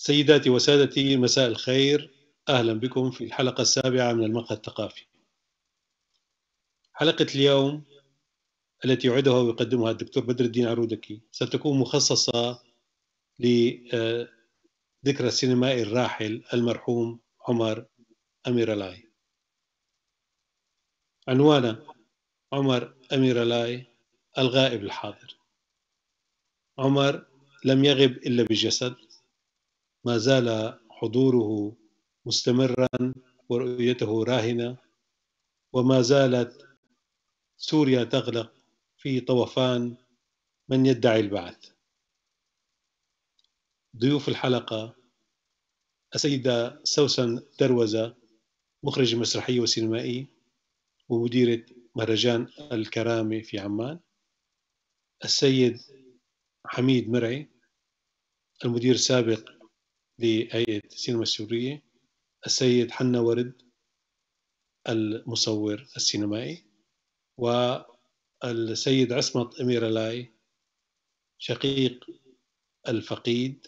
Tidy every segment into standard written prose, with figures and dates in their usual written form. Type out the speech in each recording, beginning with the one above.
سيداتي وسادتي، مساء الخير. أهلا بكم في الحلقة السابعة من المقهى الثقافي. حلقة اليوم التي يعدها ويقدمها الدكتور بدر الدين عرودكي ستكون مخصصة لذكرى السينمائي الراحل المرحوم عمر أميرلاي. عنوانه: عمر أميرلاي الغائب الحاضر. عمر لم يغب إلا بالجسد، ما زال حضوره مستمرا ورؤيته راهنة، وما زالت سوريا تغلق في طوفان من يدعي البعث. ضيوف الحلقة: السيدة سوسن دروزة، مخرج مسرحي وسينمائي ومديرة مهرجان الكرامة في عمان. السيد حميد مرعي، المدير السابق لهيئة السينما السورية. السيد حنا ورد، المصور السينمائي. والسيد عصمت أميرلاي، شقيق الفقيد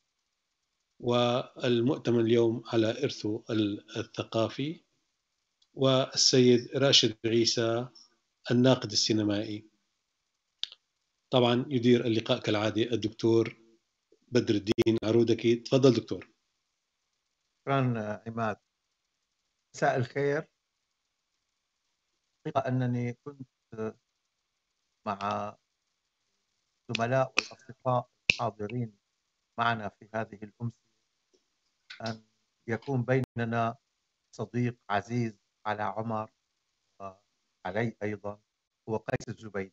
والمؤتمن اليوم على إرثه الثقافي. والسيد راشد عيسى، الناقد السينمائي. طبعا يدير اللقاء كالعادة الدكتور بدر الدين عرودكي. تفضل دكتور. شكرا عماد. مساء الخير. حقيقة أنني كنت مع الزملاء والأصدقاء الحاضرين معنا في هذه الأمسية أن يكون بيننا صديق عزيز على عمر وعلي أيضا، هو قيس الزبيدي.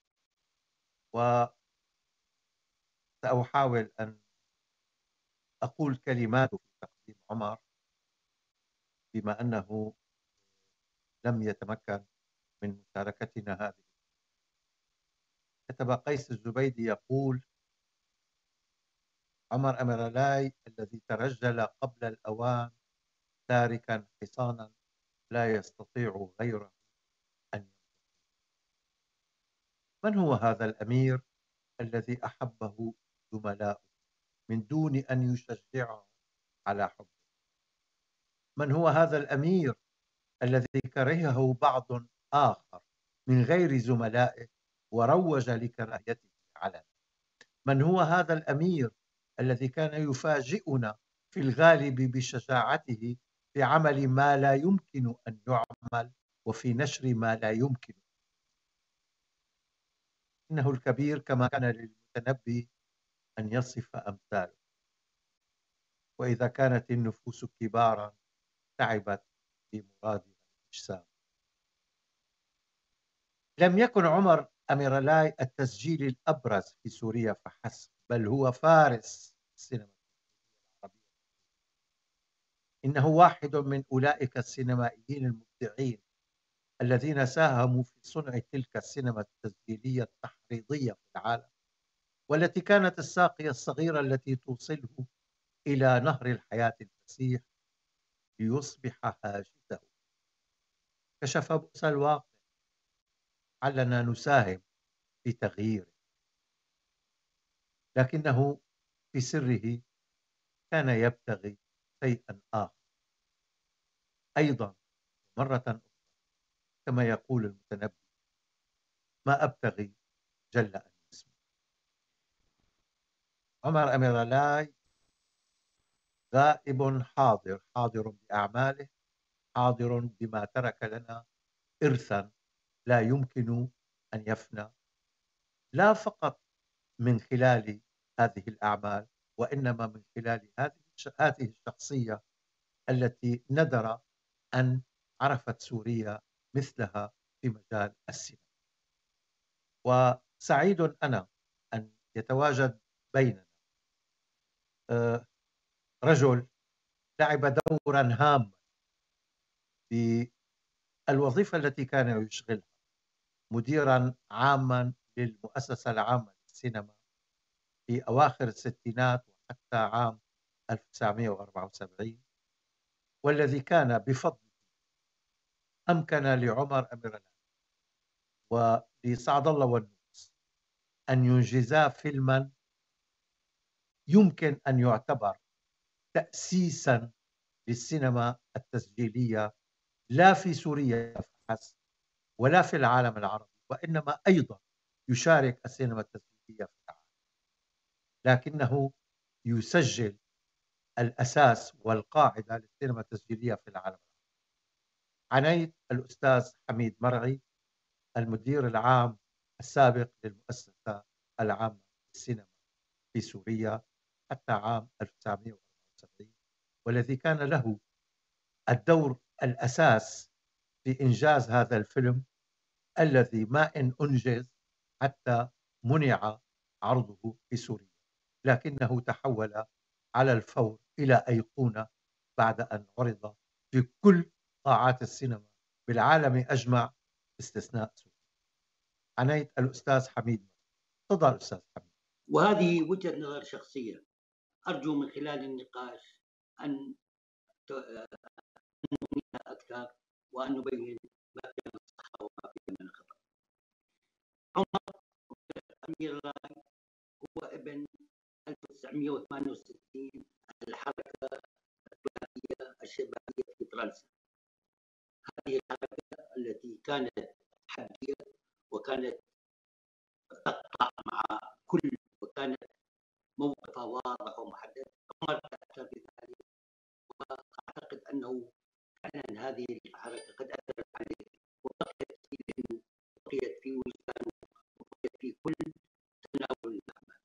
وسأحاول أن أقول كلمات في تقديم عمر بما أنه لم يتمكن من مشاركتنا هذه. كتب قيس الزبيدي يقول: عمر أميرلاي الذي ترجل قبل الأوان تاركا حصانا لا يستطيع غيره أن يملك. من هو هذا الأمير الذي أحبه زملاؤه من دون أن يشجعه على حبه؟ من هو هذا الأمير الذي كرهه بعض آخر من غير زملائه وروج لكراهيته علنا؟ من هو هذا الأمير الذي كان يفاجئنا في الغالب بشجاعته في عمل ما لا يمكن أن يعمل وفي نشر ما لا يمكن؟ إنه الكبير كما كان للمتنبي أن يصف أمثاله، وإذا كانت النفوس كبارا تعبت في مرادها الأجسام. لم يكن عمر أميرلاي التسجيل الأبرز في سوريا فحسب، بل هو فارس السينما العربية. إنه واحد من أولئك السينمائيين المبدعين الذين ساهموا في صنع تلك السينما التسجيلية التحريضية في العالم، والتي كانت الساقية الصغيرة التي توصله إلى نهر الحياة الفسيح ليصبح هاجسه. كشف بؤس الواقع، علنا نساهم في تغييره، لكنه في سره كان يبتغي شيئا آخر أيضا. مرة أخرى كما يقول المتنبي: ما أبتغي جل أن يسمع. عمر أميرلاي غائب حاضر، حاضر بأعماله، حاضر بما ترك لنا إرثا لا يمكن أن يفنى، لا فقط من خلال هذه الأعمال، وإنما من خلال هذه الشخصية التي ندر أن عرفت سوريا مثلها في مجال السينما. وسعيد أنا أن يتواجد بيننا رجل لعب دورا هاما في الوظيفة التي كان يشغلها، مديرا عاما للمؤسسة العامة للسينما في أواخر الستينات وحتى عام 1974، والذي كان بفضل أمكن لعمر أميرلاي ولسعد الله والنوس أن ينجزا فيلما يمكن أن يعتبر تأسيسا للسينما التسجيلية، لا في سوريا فحسب ولا في العالم العربي، وإنما أيضا يشارك السينما التسجيلية في العالم، لكنه يسجل الأساس والقاعدة للسينما التسجيلية في العالم. عنيت الأستاذ حميد مرعي، المدير العام السابق للمؤسسة العامة للسينما في سوريا حتى عام 1974، والذي كان له الدور الأساس في إنجاز هذا الفيلم الذي ما إن أنجز حتى منع عرضه في سوريا، لكنه تحول على الفور إلى أيقونة بعد أن عرض في كل قاعات السينما بالعالم أجمع باستثناء سوريا. عنيت الأستاذ حميد. تفضل أستاذ حميد. وهذه وجهة نظر شخصية، أرجو من خلال النقاش أن نبنيها أكثر وأن نبين ما كان الصح وما كان الخطأ. عمر أمير الله هو ابن 1968 الحركة الثلاثية الشبابية في فرنسا. هذه الحركة التي كانت حدية وكانت تقطع مع كل، وكانت موقفها واضح ومحدد. عمر تأثر بذلك، وأعتقد أنه فعلا هذه الحركة قد أثرت عليه وبقيت في ذهنه وبقيت في وجدانه وبقيت في كل تناول الأعمال.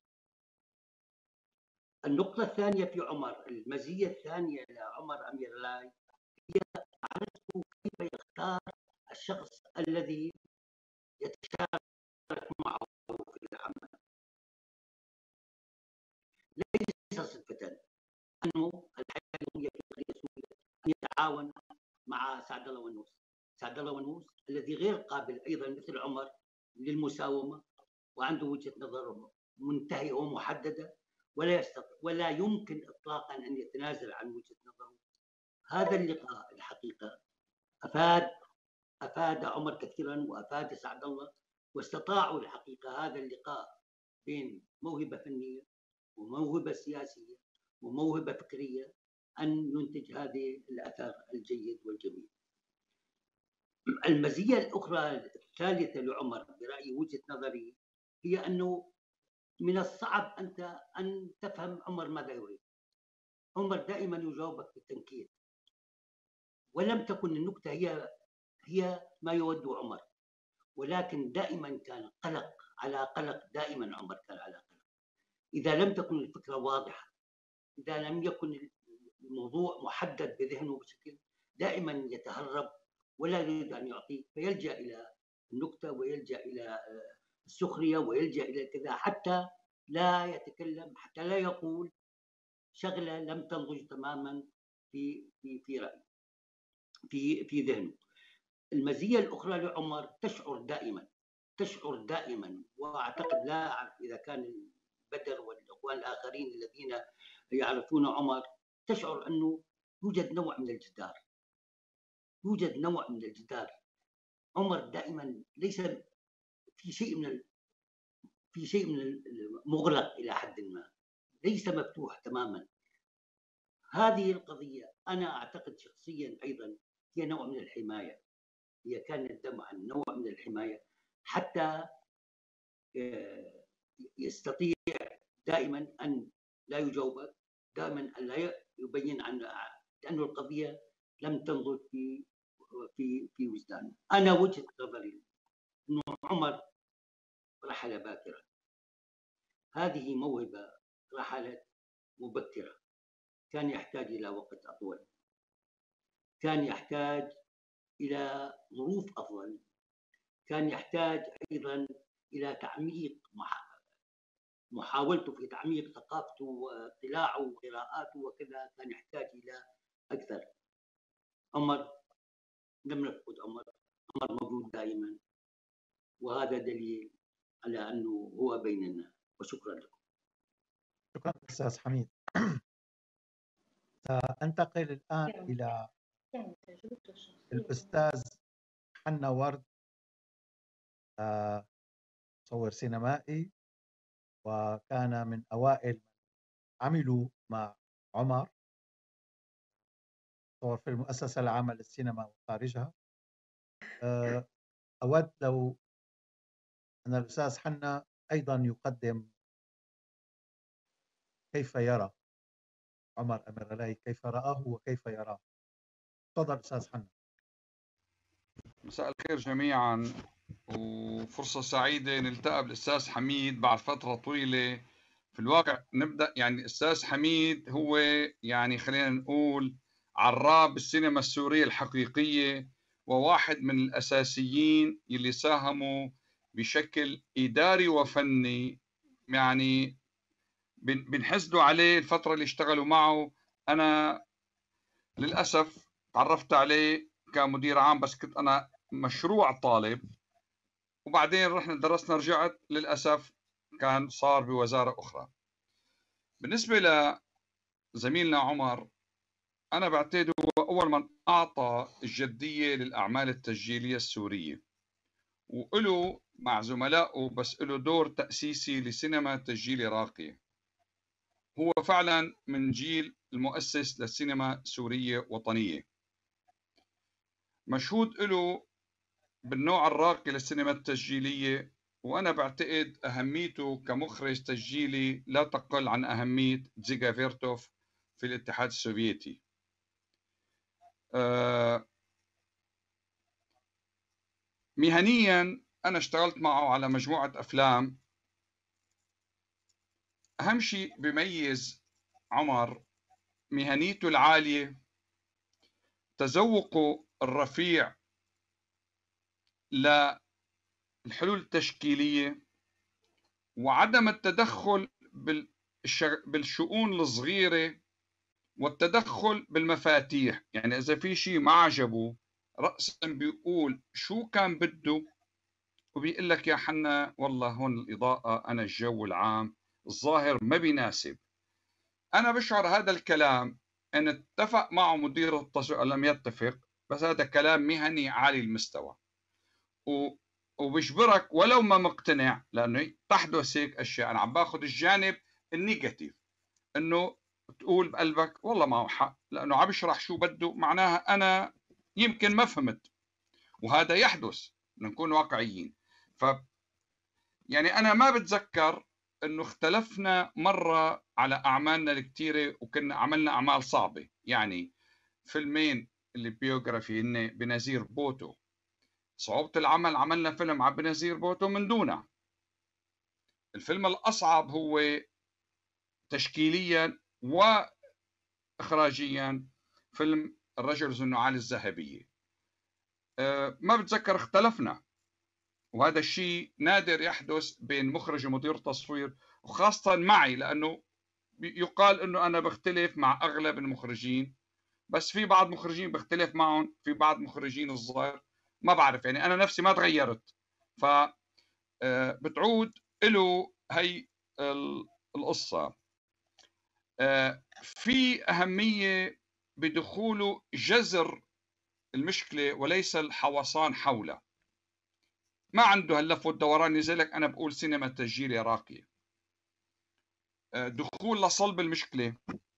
النقطة الثانية في عمر، المزية الثانية لعمر أمير الله هي معرفته كيف يختار الشخص الذي يتشارك معه في العمل. ليس صدفة أنه الحياة اليومية في قرية سوريا أن يتعاون مع سعد الله ونوس. سعد الله ونوس الذي غير قابل أيضا مثل عمر للمساومة، وعنده وجهة نظر منتهية ومحددة، ولا يمكن إطلاقا أن يتنازل عن وجهة نظره. هذا اللقاء الحقيقة أفاد عمر كثيرا وأفاد سعد الله، واستطاعوا الحقيقة هذا اللقاء بين موهبة فنية وموهبة سياسية وموهبة فكرية أن ينتج هذه الأثر الجيد والجميل. المزية الأخرى الثالثة لعمر برأيي وجهة نظري هي أنه من الصعب أن تفهم عمر ماذا يريد. عمر دائما يجاوبك بالتنكير، ولم تكن النكتة هي ما يود عمر، ولكن دائما كان قلق على قلق. دائما عمر كان على قلق إذا لم تكن الفكرة واضحة، إذا لم يكن الموضوع محدد بذهنه بشكل، دائما يتهرب ولا يريد أن يعطي، فيلجأ إلى النكتة ويلجأ إلى السخرية ويلجأ إلى كذا حتى لا يتكلم، حتى لا يقول شغلة لم تنضج تماما في رأيه في ذهنه. المزية الأخرى لعمر تشعر دائما، وأعتقد لا أعرف إذا كان بدر والإخوان الآخرين الذين يعرفون عمر، تشعر أنه يوجد نوع من الجدار. عمر دائما ليس في شيء من مغلق إلى حد ما، ليس مفتوح تماما. هذه القضية أنا أعتقد شخصيا أيضا هي نوع من الحماية، هي كانت عن نوع من الحماية حتى يستطيع دائما أن لا يجاوبك، دائما أن لا يبين لأن القضية لم تنضج في وجدانه. أنا وجهة نظري أنه عمر رحل باكرا، هذه موهبة رحلت مبكرة، كان يحتاج إلى وقت أطول، كان يحتاج إلى ظروف أفضل، كان يحتاج أيضا إلى تعميق، محاولته في تعميق ثقافته واطلاعه وقراءاته وكذا، كان يحتاج إلى أكثر. عمر لم نفقد عمر موجود دائما، وهذا دليل على أنه هو بيننا. وشكرا لكم. شكرا أستاذ حميد. سأنتقل الآن إلى الأستاذ حنا ورد، مصور سينمائي، وكان من أوائل عملوا مع عمر طور في المؤسسة العامة للسينما وخارجها. أود لو أن الأستاذ حنا أيضا يقدم كيف يرى عمر أميرعلي، كيف رآه وكيف يراه. تفضل أستاذ حنا. مساء الخير جميعا، وفرصة سعيدة نلتقى بالأستاذ حميد بعد فترة طويلة. في الواقع نبدأ يعني الأستاذ حميد هو يعني خلينا نقول عراب السينما السورية الحقيقية، وواحد من الأساسيين اللي ساهموا بشكل إداري وفني، يعني بنحسدوا عليه الفترة اللي اشتغلوا معه. أنا للأسف تعرفت عليه كمدير عام، بس كنت أنا مشروع طالب، وبعدين رحنا درسنا رجعت، للأسف كان صار بوزارة أخرى. بالنسبة لزميلنا عمر، أنا بعتقد هو أول من أعطى الجدية للأعمال التسجيلية السورية، وله مع زملائه بس له دور تأسيسي لسينما تسجيلي راقية. هو فعلا من جيل المؤسس للسينما السورية وطنية، مشهود له بالنوع الراقي للسينما التسجيلية، وأنا بعتقد أهميته كمخرج تسجيلي لا تقل عن أهمية زيغا فيرتوف في الاتحاد السوفيتي. مهنيا أنا اشتغلت معه على مجموعة أفلام. أهم شيء بيميز عمر مهنيته العالية، تذوقه الرفيع للحلول التشكيلية، وعدم التدخل بالشؤون الصغيرة والتدخل بالمفاتيح. يعني إذا في شيء ما عجبه رأسا بيقول شو كان بده، وبيقول لك يا حنا والله هون الإضاءة، أنا الجو العام الظاهر ما بيناسب. أنا بشعر هذا الكلام إن اتفق معه مدير التصوير أو لم يتفق، بس هذا كلام مهني عالي المستوى، وبيجبرك ولو ما مقتنع، لأنه تحدث هيك أشياء. أنا عم باخذ الجانب النيجاتيف، إنه تقول بقلبك والله معه حق، لأنه عم بشرح شو بده، معناها أنا يمكن ما فهمت، وهذا يحدث، نكون واقعيين. يعني أنا ما بتذكر إنه اختلفنا مرة على أعمالنا الكتيرة، وكنا عملنا أعمال صعبة. يعني فيلمين اللي بيوغرافي إني بنزير بوتو، صعوبة العمل عملنا فيلم على بنزير بوتو من دونه. الفيلم الأصعب هو تشكيليا وإخراجيا فيلم الرجل ذو النعال الذهبية. ما بتذكر اختلفنا، وهذا الشيء نادر يحدث بين مخرج ومدير تصوير، وخاصة معي، لأنه يقال أنه أنا بختلف مع أغلب المخرجين، بس في بعض مخرجين بختلف معهم، في بعض مخرجين الصغار ما بعرف. يعني أنا نفسي ما تغيرت، ف بتعود له هي القصة. في أهمية بدخوله جذر المشكلة وليس الحوصان حوله. ما عنده هاللف والدوران، لذلك أنا بقول سينما تسجيلية راقية. دخول لصلب المشكلة،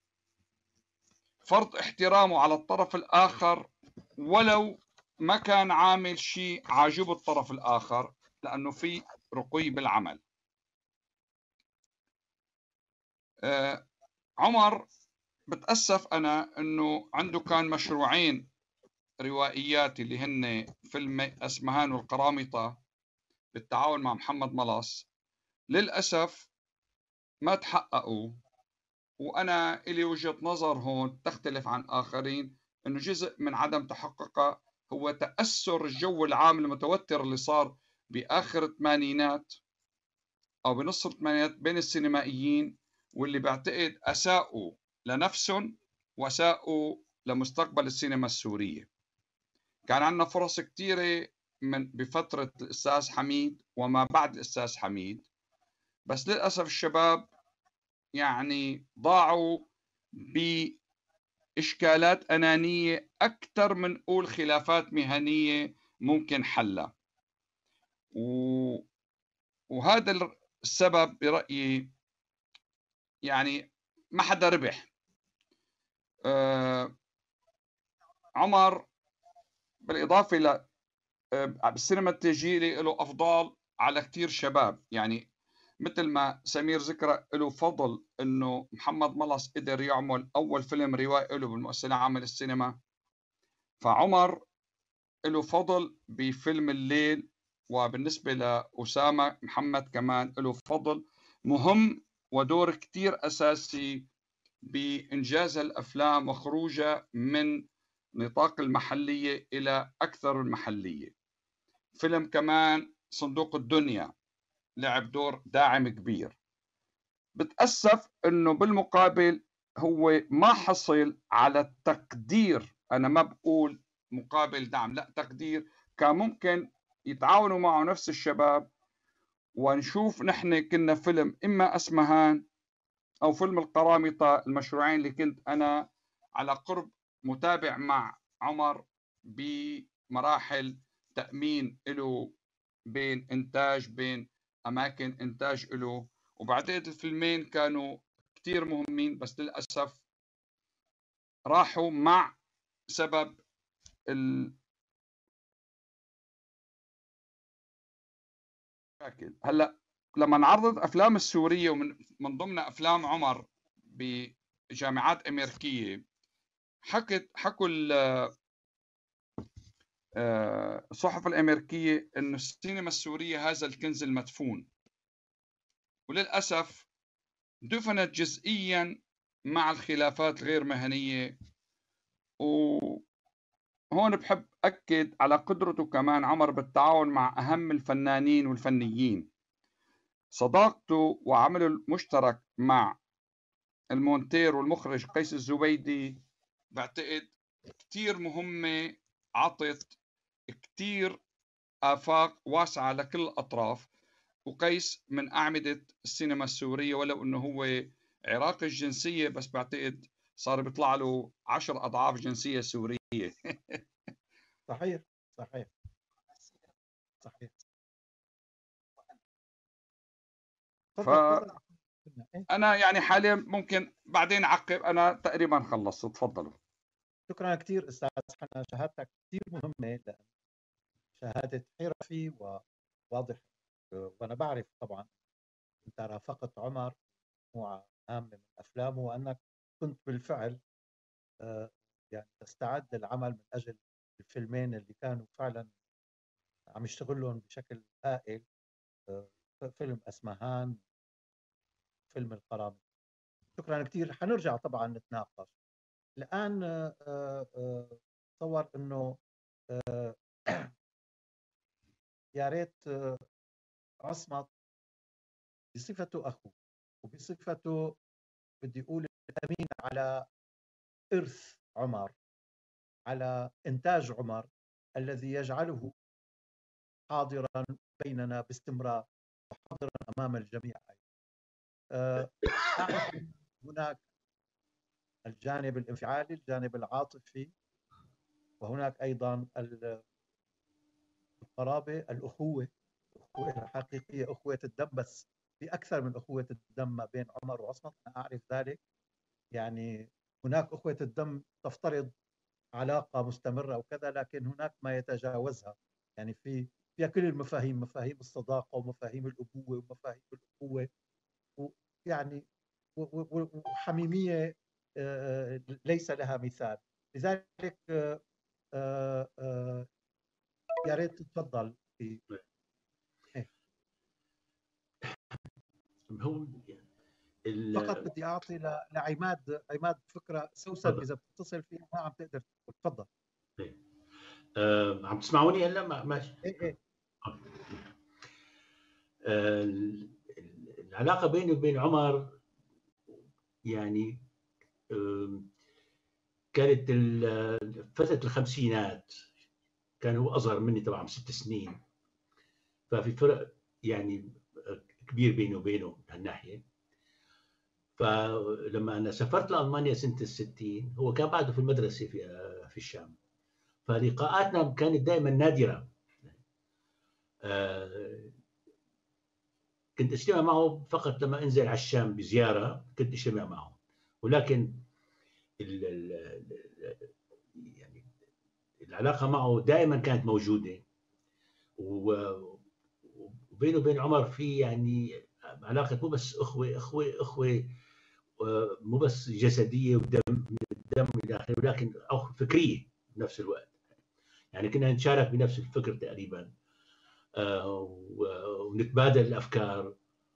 فرض احترامه على الطرف الآخر ولو ما كان عامل شيء عاجب الطرف الآخر، لأنه في رقي بالعمل. عمر بتأسف أنا أنه عنده كان مشروعين روائيات اللي هن فيلم أسمهان والقرامطة بالتعاون مع محمد ملص، للأسف ما تحققوا. وأنا إلي وجهة نظر هون تختلف عن آخرين، أنه جزء من عدم تحققها هو تأثر الجو العام المتوتر اللي صار بآخر الثمانينات أو بنص الثمانينات بين السينمائيين، واللي بعتقد أساءوا لنفسهم وأساءوا لمستقبل السينما السورية. كان عندنا فرص كثيرة بفترة الأستاذ حميد وما بعد الأستاذ حميد، بس للأسف الشباب يعني ضاعوا بإشكالات أنانية أكثر من قول خلافات مهنية ممكن حلها. وهذا السبب برأيي يعني ما حدا ربح. عمر بالإضافة إلى بالسينما التسجيلي له أفضال على كتير شباب، يعني مثل ما سمير ذكر له فضل إنه محمد ملص قدر يعمل أول فيلم روائي له بالمؤسسة العامة للسينما، فعمر له فضل بفيلم الليل. وبالنسبة لأسامة محمد كمان له فضل مهم ودور كتير أساسي بإنجاز الأفلام وخروجها من نطاق المحلية إلى أكثر المحلية. فيلم كمان صندوق الدنيا لعب دور داعم كبير. بتأسف إنه بالمقابل هو ما حصل على التقدير، أنا ما بقول مقابل دعم، لا تقدير، كان ممكن يتعاونوا معه نفس الشباب ونشوف نحن كنا فيلم إما أسمهان أو فيلم القرامطة، المشروعين اللي كنت أنا على قرب متابع مع عمر بمراحل تأمين له بين إنتاج، بين أماكن إنتاج له، وبعدين الفيلمين كانوا كتير مهمين بس للأسف راحوا مع سبب هلا لما نعرض أفلام السورية ومن ضمن أفلام عمر بجامعات أمريكية، حكوا الصحف الأمريكية إنه السينما السورية هذا الكنز المدفون، وللأسف دفنت جزئيا مع الخلافات غير مهنية. وهون بحب أكد على قدرته كمان عمر بالتعاون مع أهم الفنانين والفنيين. صداقته وعمله المشترك مع المونتير والمخرج قيس الزبيدي بعتقد كتير مهمة، عطت كتير آفاق واسعة لكل الأطراف. وقيس من أعمدة السينما السورية، ولو أنه هو عراقي الجنسية بس بعتقد صار بيطلع له 10 أضعاف جنسية سورية. صحيح صحيح صحيح. أنا يعني حاليا ممكن بعدين أعقب، أنا تقريبا خلصت، تفضلوا. شكرا كثير أستاذ حنا، شهادتك كثير مهمة، لأن شهادة حرفي وواضح، وأنا بعرف طبعا أنت رافقت عمر مجموعة هامة من أفلامه، وأنك كنت بالفعل يعني تستعد للعمل من أجل الفيلمين اللي كانوا فعلا عم يشتغلون بشكل هائل، فيلم أسمهان، فيلم القرامطة. شكرا كثير. حنرجع طبعا نتناقش الآن. تصور أنه يا ريت عصمت بصفته أخوه وبصفته بدي أقول الأمين على إرث عمر، على إنتاج عمر الذي يجعله حاضرا بيننا باستمرار وحاضرا أمام الجميع. هناك الجانب الانفعالي، الجانب العاطفي، وهناك أيضا القرابة، الأخوة الحقيقية، أخوة الدم، بس في أكثر من أخوة الدم ما بين عمر وعصمت، أنا أعرف ذلك. يعني هناك أخوة الدم تفترض علاقة مستمرة وكذا، لكن هناك ما يتجاوزها، يعني فيها كل المفاهيم، مفاهيم الصداقة ومفاهيم الأبوة ومفاهيم الأخوة، ويعني وحميمية ليس لها مثال. لذلك يا ريت تتفضل. هو فقط بدي اعطي لعماد فكره سوسن، اذا بتتصل فيها ما عم تقدر تدخل. تفضل. عم تسمعوني هلا؟ ماشي. ايه. العلاقه بيني وبين عمر يعني كانت فتره الخمسينات، كان هو اصغر مني طبعا ب6 سنين، ففي فرق يعني كبير بيني وبينه بهالناحيه. فلما انا سافرت لالمانيا سنه ال60 هو كان بعده في المدرسه في الشام، فلقاءاتنا كانت دائما نادره. كنت اجتمع معه فقط لما انزل على الشام بزياره، كنت اجتمع معه، ولكن يعني العلاقة معه دائما كانت موجودة، وبينه وبين عمر في يعني علاقة مو بس أخوة مو بس جسدية ودم إلى آخره، ولكن أخوة فكرية بنفس الوقت. يعني كنا نتشارك بنفس الفكر تقريبا، ونتبادل الأفكار،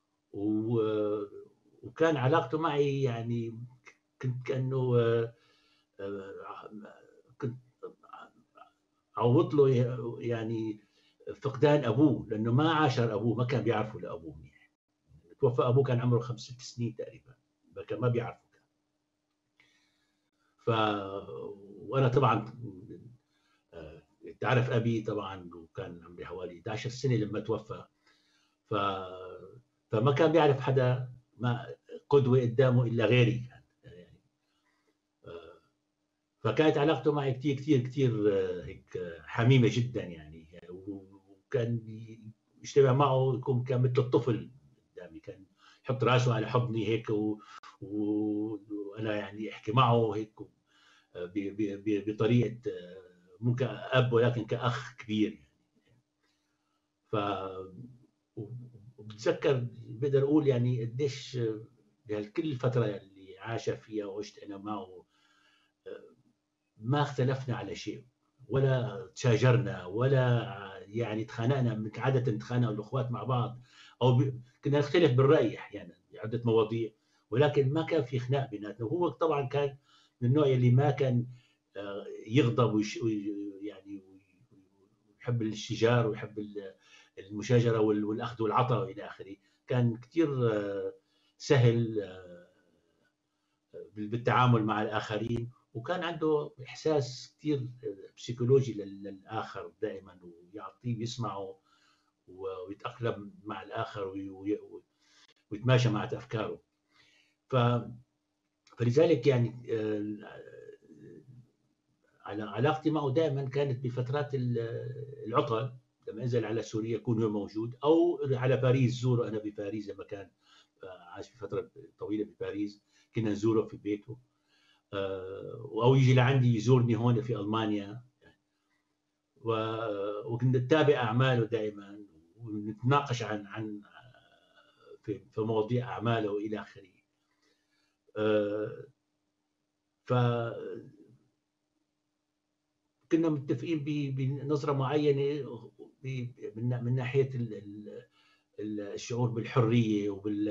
وكان علاقته معي يعني كنت كأنه كنت عوض له يعني فقدان أبوه، لأنه ما عاشر أبوه، ما كان بيعرفه لأبوه منيح. توفى أبوه كان عمره 5-6 سنين تقريبا، كان ما بيعرفه. وأنا طبعا تعرف أبي طبعا، وكان عمري حوالي 11 سنة لما توفى، فما كان بيعرف حدا ما قدوة قدامه إلا غيري يعني. فكانت علاقته معي كثير كثير كثير هيك حميمة جدا يعني، وكان يجتمع معه يكون كان مثل الطفل قدامي، كان يحط راسه على حضني هيك وأنا يعني أحكي معه هيك بطريقة مو كأب ولكن كأخ كبير يعني. وبتذكر بقدر أقول يعني قديش كل الفترة اللي عاش فيها وعشت أنا معه ما اختلفنا على شيء، ولا تشاجرنا، ولا يعني تخانقنا. عادة نتخانق الأخوات مع بعض، أو كنا نختلف بالرأي أحيانا بعدة مواضيع، ولكن ما كان في خناق بيناتنا. وهو طبعا كان من النوع اللي ما كان يغضب يعني ويحب الشجار ويحب المشاجرة والأخذ والعطاء إلى آخره. كان كثير سهل بالتعامل مع الآخرين، وكان عنده إحساس كثير بسيكولوجي للآخر دائما، ويعطيه ويسمعه ويتأقلم مع الآخر ويتماشى مع أفكاره. فلذلك يعني علاقتي معه دائما كانت بفترات العطل، لما انزل على سوريا يكون هو موجود، او على باريس زوره. انا بباريس لما كان عاش في فتره طويله بباريس كنا نزوره في بيته، او يجي لعندي يزورني هون في المانيا، وكنا نتابع اعماله دائما ونتناقش عن في مواضيع اعماله والى اخره. ف كنا متفقين بنظرة معينة من ناحية الشعور بالحرية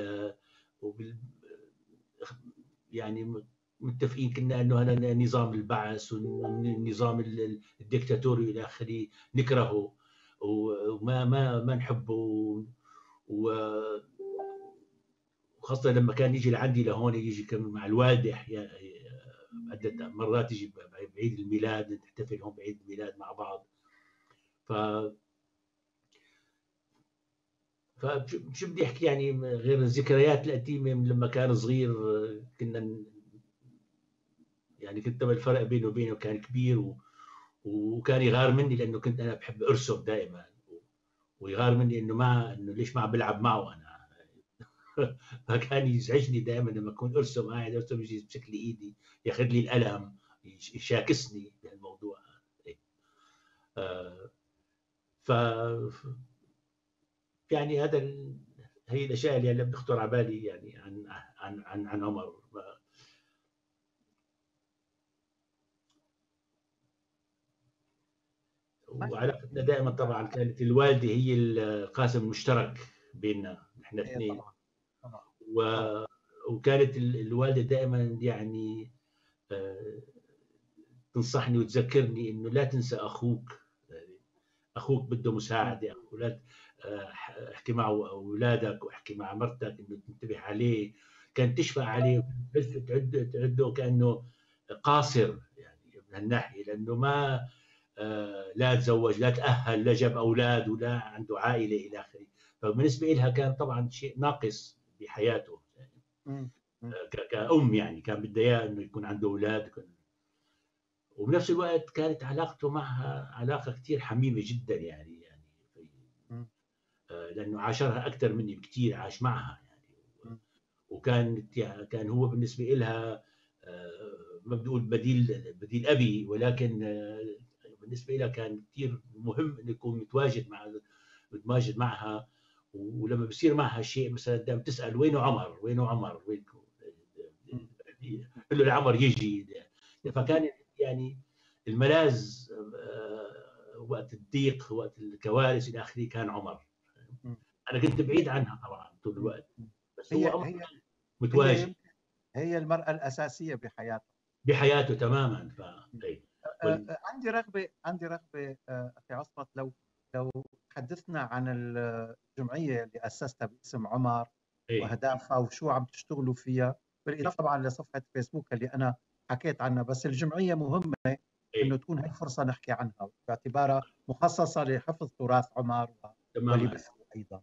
يعني متفقين كنا انه هذا نظام البعث والنظام الدكتاتوري الى اخره نكرهه وما نحبه، وخاصة لما كان يجي لعندي لهون يجي كمان مع الوالدة عدة مرات يجي بعيد الميلاد، نحتفل هون بعيد الميلاد مع بعض. فشو بدي احكي يعني غير الذكريات القديمة من لما كان صغير. كنا يعني كنت الفرق بينه وبينه كان كبير، وكان يغار مني لانه كنت انا بحب ارسم دائما، ويغار مني انه ليش ما عم بلعب معه انا. فكان يزعجني دائما لما اكون قاعد ارسم يجي يمسك لي ايدي ياخذ لي القلم يشاكسني بهالموضوع. ف يعني هي الاشياء اللي هلا بتخطر على بالي يعني عن عمر. وعلاقتنا دائما طبعا كانت الوالده هي القاسم المشترك بيننا نحن اثنين. وكانت الوالده دائما يعني تنصحني وتذكرني انه لا تنسى اخوك، اخوك بده مساعده، ولا احكي مع اولادك واحكي مع مرتك انه تنتبه عليه. كانت تشفق عليه تعده كانه قاصر يعني من هالناحيه، لانه ما لا تزوج، لا تاهل، لا جاب اولاد، ولا عنده عائله الى اخره. فبالنسبه لها كان طبعا شيء ناقص بحياته يعني. كأم يعني كان بدها اياه انه يكون عنده اولاد. وبنفس الوقت كانت علاقته معها علاقه كثير حميمه جدا يعني لانه عاشرها اكثر مني بكثير، عاش معها يعني. كان هو بالنسبه لها ما بدي اقول بديل ابي، ولكن بالنسبه لها كان كثير مهم انه يكون متواجد معها. ولما بصير معها شيء مثلا دائما تسال وينه عمر، وينه عمر، وينكم، قل له لعمر يجي. فكان يعني الملاذ وقت الضيق، وقت الكوارث الى اخره كان عمر. انا كنت بعيد عنها طبعا طول الوقت، بس هو عمر متواجد. هي المرأة الأساسية بحياته تماما. عندي رغبة أخي عصمت، لو حدثنا عن الجمعية اللي أسستها باسم عمر وأهدافها وشو عم تشتغلوا فيها، بالإضافة طبعا لصفحة فيسبوك اللي أنا حكيت عنها. بس الجمعية مهمة إنه تكون هي فرصة نحكي عنها باعتبارها مخصصة لحفظ تراث عمر ولبثه أيضا.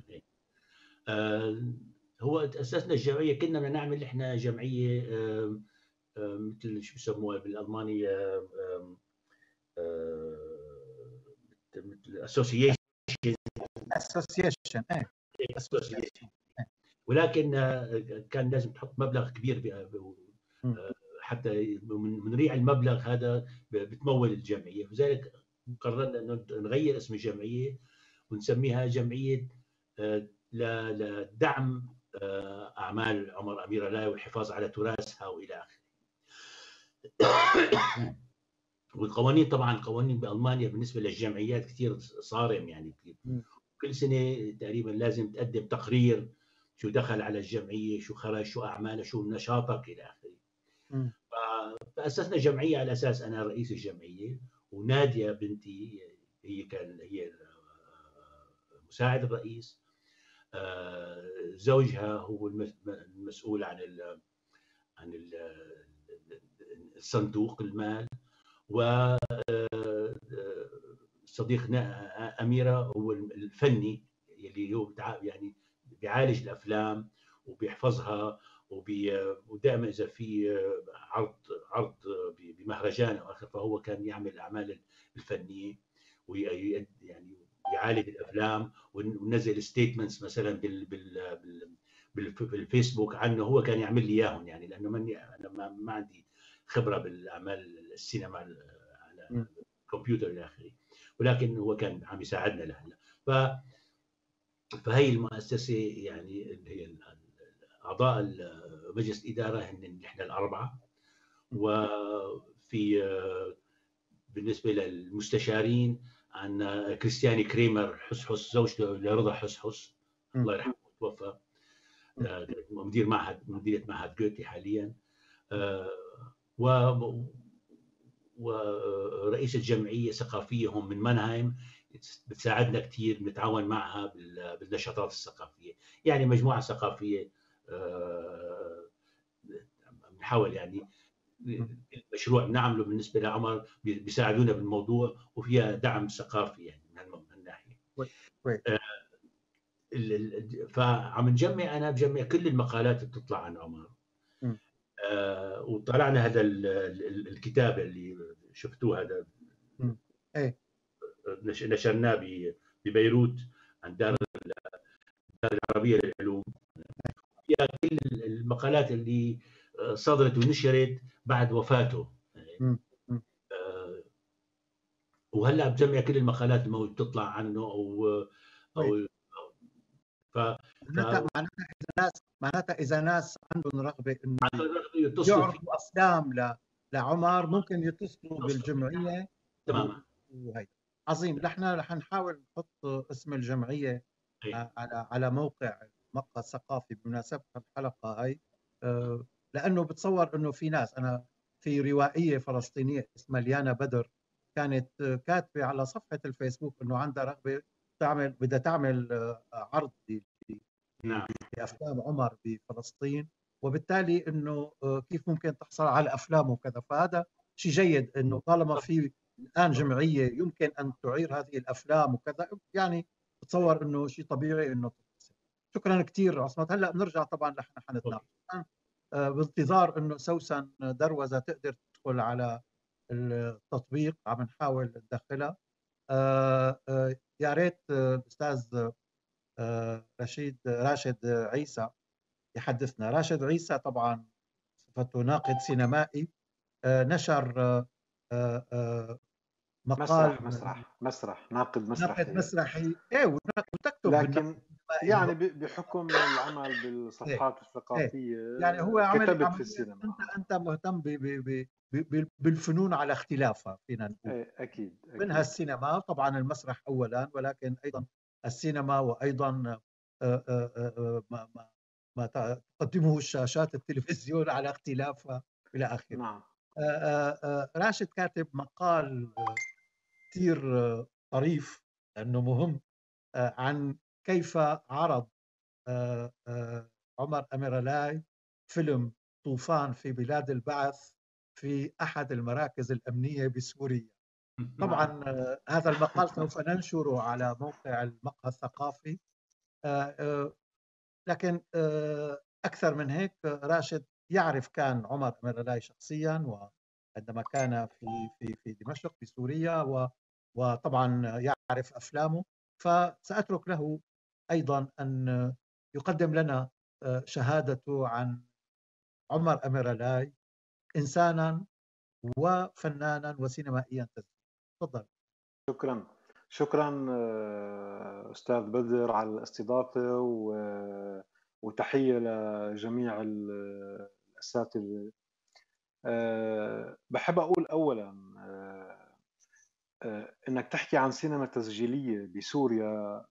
هو أسسنا الجمعية كنا بدنا نعمل إحنا جمعية مثل شو بسموها بالألمانية، مثل اسوسيشن. ولكن كان لازم تحط مبلغ كبير حتى من ريع المبلغ هذا بتمول الجمعيه. لذلك قررنا انه نغير اسم الجمعيه ونسميها جمعيه لدعم اعمال عمر امير لاي والحفاظ على تراثها والى اخره. والقوانين طبعا قوانين بالمانيا بالنسبه للجمعيات كثير صارم، يعني كل سنه تقريبا لازم تقدم تقرير شو دخل على الجمعيه، شو خرج، شو اعمالها، شو نشاطك الى اخره. فاسسنا جمعيه على اساس انا رئيس الجمعيه، وناديه بنتي هي مساعد الرئيس، زوجها هو المسؤول عن الصندوق المال، وصديقنا أميرة هو الفني اللي هو يعني بيعالج الأفلام وبيحفظها، ودائما إذا في عرض بمهرجان أو آخر فهو كان يعمل الأعمال الفنية ويعني يعالج الأفلام وننزل ستيتمنتس مثلا بالفيسبوك عنه. هو كان يعمل لي إياهم يعني، لأنه أنا ما عندي خبرة بالأعمال السينما على الكمبيوتر إلى آخره، ولكن هو كان عم يساعدنا لهلا. فهي المؤسسة يعني اللي هي أعضاء مجلس الإدارة هن نحن الأربعة، وفي بالنسبة للمستشارين عندنا كريستياني كريمر حسحس، زوجته لرضا حسحس الله يرحمه توفى، مديرة معهد جوتي حاليا، ورئيس الجمعية ثقافية هم من منهايم بتساعدنا كثير، بنتعاون معها بالنشاطات الثقافية. يعني مجموعة ثقافية بنحاول يعني المشروع بنعمله بالنسبة لعمر بيساعدونا بالموضوع، وفيها دعم ثقافي يعني من الناحية. فعم نجمع، بجمع كل المقالات اللي بتطلع عن عمر. وطلعنا هذا الكتاب اللي شفتوه هذا نشرناه ببيروت عن دار العربية للعلوم، فيها كل المقالات اللي صدرت ونشرت بعد وفاته. وهلا بجمع كل المقالات اللي بتطلع عنه معناتها اذا ناس عندهم رغبه انه يعرضوا افلام لعمر ممكن يتصلوا بالجمعيه. تماما. وهي عظيم. نحن رح نحاول نحط اسم الجمعيه على موقع المقهى الثقافي بمناسبه الحلقه هاي، لانه بتصور انه في ناس، انا في روائيه فلسطينيه اسمها ليانا بدر كانت كاتبه على صفحه الفيسبوك انه عندها رغبه بدها تعمل عرض لأفلام عمر بفلسطين، وبالتالي انه كيف ممكن تحصل على افلام وكذا. فهذا شيء جيد انه طالما في الان جمعيه يمكن ان تعير هذه الافلام وكذا، يعني بتصور انه شيء طبيعي انه تتصل. شكرا كثير عصمت. هلا بنرجع طبعا نحن حنتناقش بانتظار انه سوسن دروزه تقدر تدخل على التطبيق، عم نحاول ندخلها. يا ريت الاستاذ راشد عيسى يحدثنا. راشد عيسى طبعا صفته ناقد سينمائي، نشر مقال مسرح ناقد ناقد مسرحي، وتكتب لكن يعني بحكم العمل بالصفحات الثقافية يعني هو عمل كتبت في السينما. أنت مهتم بالفنون على اختلافها فينا نقول. أكيد. منها السينما طبعا، المسرح أولا، ولكن أيضا السينما، وأيضا ما تقدمه الشاشات التلفزيون على اختلافها إلى آخره. نعم. راشد كاتب مقال كثير طريف لأنه مهم عن كيف عرض عمر أميرلاي فيلم طوفان في بلاد البعث في أحد المراكز الأمنية بسوريا. طبعا هذا المقال سوف ننشره على موقع المقهى الثقافي، لكن أكثر من هيك راشد يعرف كان عمر أميرلاي شخصيا، وعندما كان في دمشق في سوريا، وطبعا يعرف أفلامه، فسأترك له أيضا أن يقدم لنا شهادته عن عمر أميرلاي إنسانا وفنانا وسينمائيا. تفضل. شكرا أستاذ بدر على الاستضافة، وتحية لجميع الأساتذة. بحب أقول أولا إنك تحكي عن سينما تسجيلية بسوريا،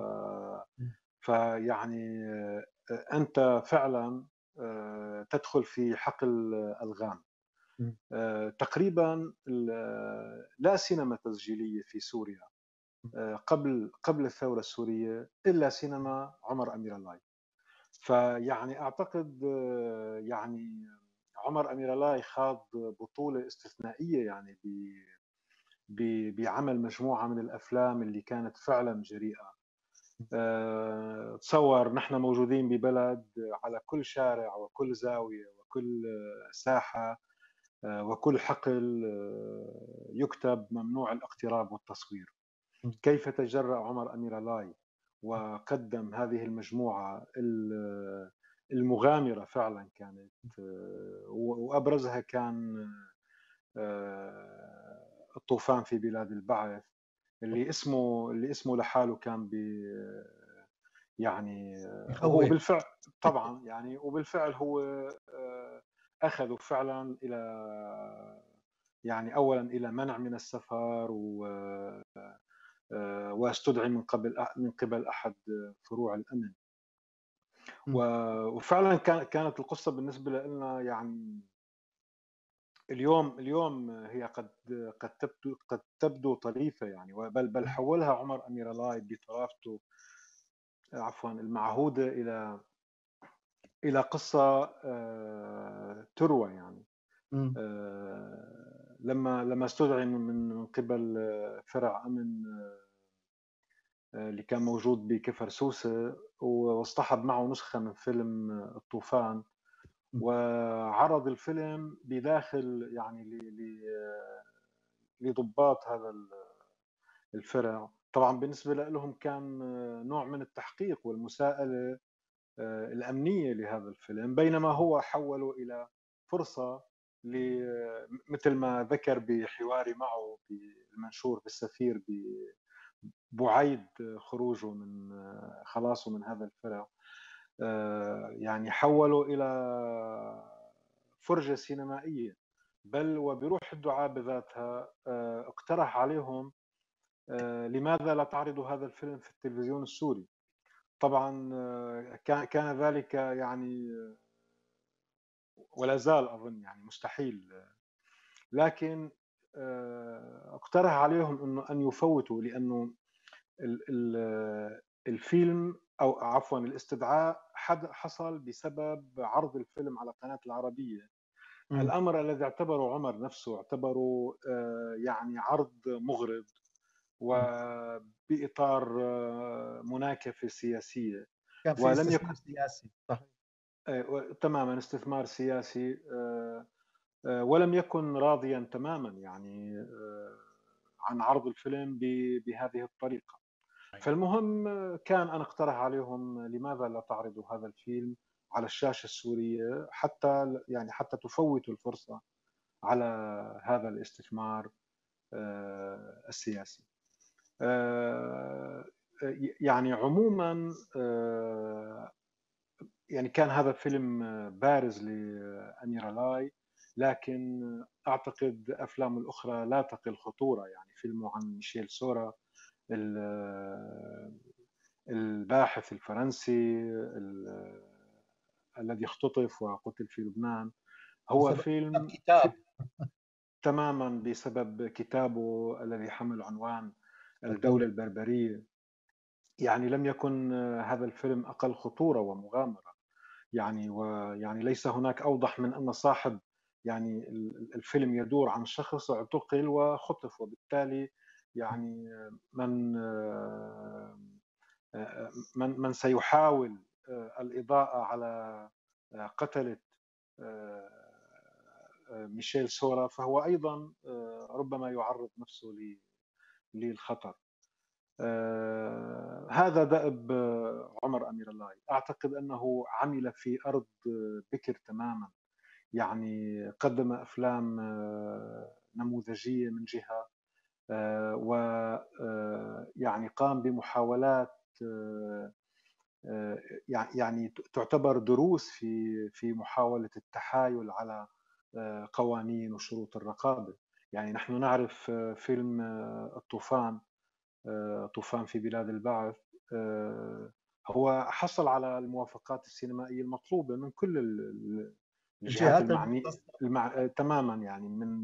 فيعني أنت فعلا تدخل في حقل ألغام. تقريبا لا سينما تسجيلية في سوريا قبل الثورة السورية إلا سينما عمر أميرلاي. فيعني أعتقد يعني عمر أميرلاي خاض بطولة استثنائية يعني بعمل مجموعة من الأفلام اللي كانت فعلا جريئة. تصور نحن موجودين ببلد على كل شارع وكل زاوية وكل ساحة وكل حقل يكتب ممنوع الاقتراب والتصوير. كيف تجرأ عمر أميرلاي وقدم هذه المجموعة المغامرة فعلا كانت، وأبرزها كان الطوفان في بلاد البعث، اللي اسمه لحاله كان يعني هو بالفعل طبعا يعني وبالفعل هو أخذوا فعلا إلى يعني أولا إلى منع من السفر، واستدعي من قبل أحد فروع الأمن. وفعلا كانت القصة بالنسبة لنا يعني اليوم هي قد تبدو طريفة يعني، بل حولها عمر أميرلاي بطرافته عفوا المعهودة إلى قصة تروى يعني. لما استدعي من قبل فرع أمن اللي كان موجود بكفر سوسة، واصطحب معه نسخة من فيلم الطوفان، وعرض الفيلم بداخل يعني لضباط هذا الفرع. طبعا بالنسبة لهم كان نوع من التحقيق والمساءلة الأمنية لهذا الفيلم، بينما هو حوله إلى فرصة مثل ما ذكر بحواري معه المنشور بالسفير بعيد خروجه من خلاصه من هذا الفرع، يعني حولوا إلى فرجة سينمائية. بل وبروح الدعاء بذاتها اقترح عليهم لماذا لا تعرضوا هذا الفيلم في التلفزيون السوري. طبعا كان ذلك يعني ولا زال أظن يعني مستحيل، لكن اقترح عليهم انه ان يفوتوا، لانه الفيلم او عفوا الاستدعاء حصل بسبب عرض الفيلم على قناة العربية. الامر الذي اعتبره عمر نفسه اعتبره يعني عرض مغرض وباطار مناكفة سياسية، كان في استثمار سياسي. صحيح. تماما استثمار سياسي، ولم يكن راضيا تماما يعني عن عرض الفيلم بهذه الطريقة. فالمهم كان أنا اقترح عليهم لماذا لا تعرضوا هذا الفيلم على الشاشة السورية حتى تفوتوا الفرصة على هذا الاستثمار السياسي. يعني عموما يعني كان هذا فيلم بارز لأميرة لاي، لكن أعتقد أفلامه الأخرى لا تقل خطورة. يعني فيلمه عن ميشيل سورا الباحث الفرنسي الذي اختطف وقتل في لبنان، هو فيلم كتاب تماما بسبب كتابه الذي حمل عنوان الدولة البربرية. يعني لم يكن هذا الفيلم أقل خطورة ومغامرة. يعني ليس هناك أوضح من أن صاحب يعني الفيلم يدور عن شخص اعتقل وخطف، وبالتالي يعني من سيحاول الإضاءة على قتلة ميشيل سورا فهو أيضا ربما يعرض نفسه للخطر. هذا دأب عمر أمير الله. أعتقد أنه عمل في أرض بكر تماما، يعني قدم أفلام نموذجية من جهة، ويعني قام بمحاولات يعني تعتبر دروس في محاولة التحايل على قوانين وشروط الرقابة. يعني نحن نعرف فيلم الطوفان، طوفان في بلاد البعث، هو حصل على الموافقات السينمائية المطلوبة من كل الجهات المعنية تماما، يعني من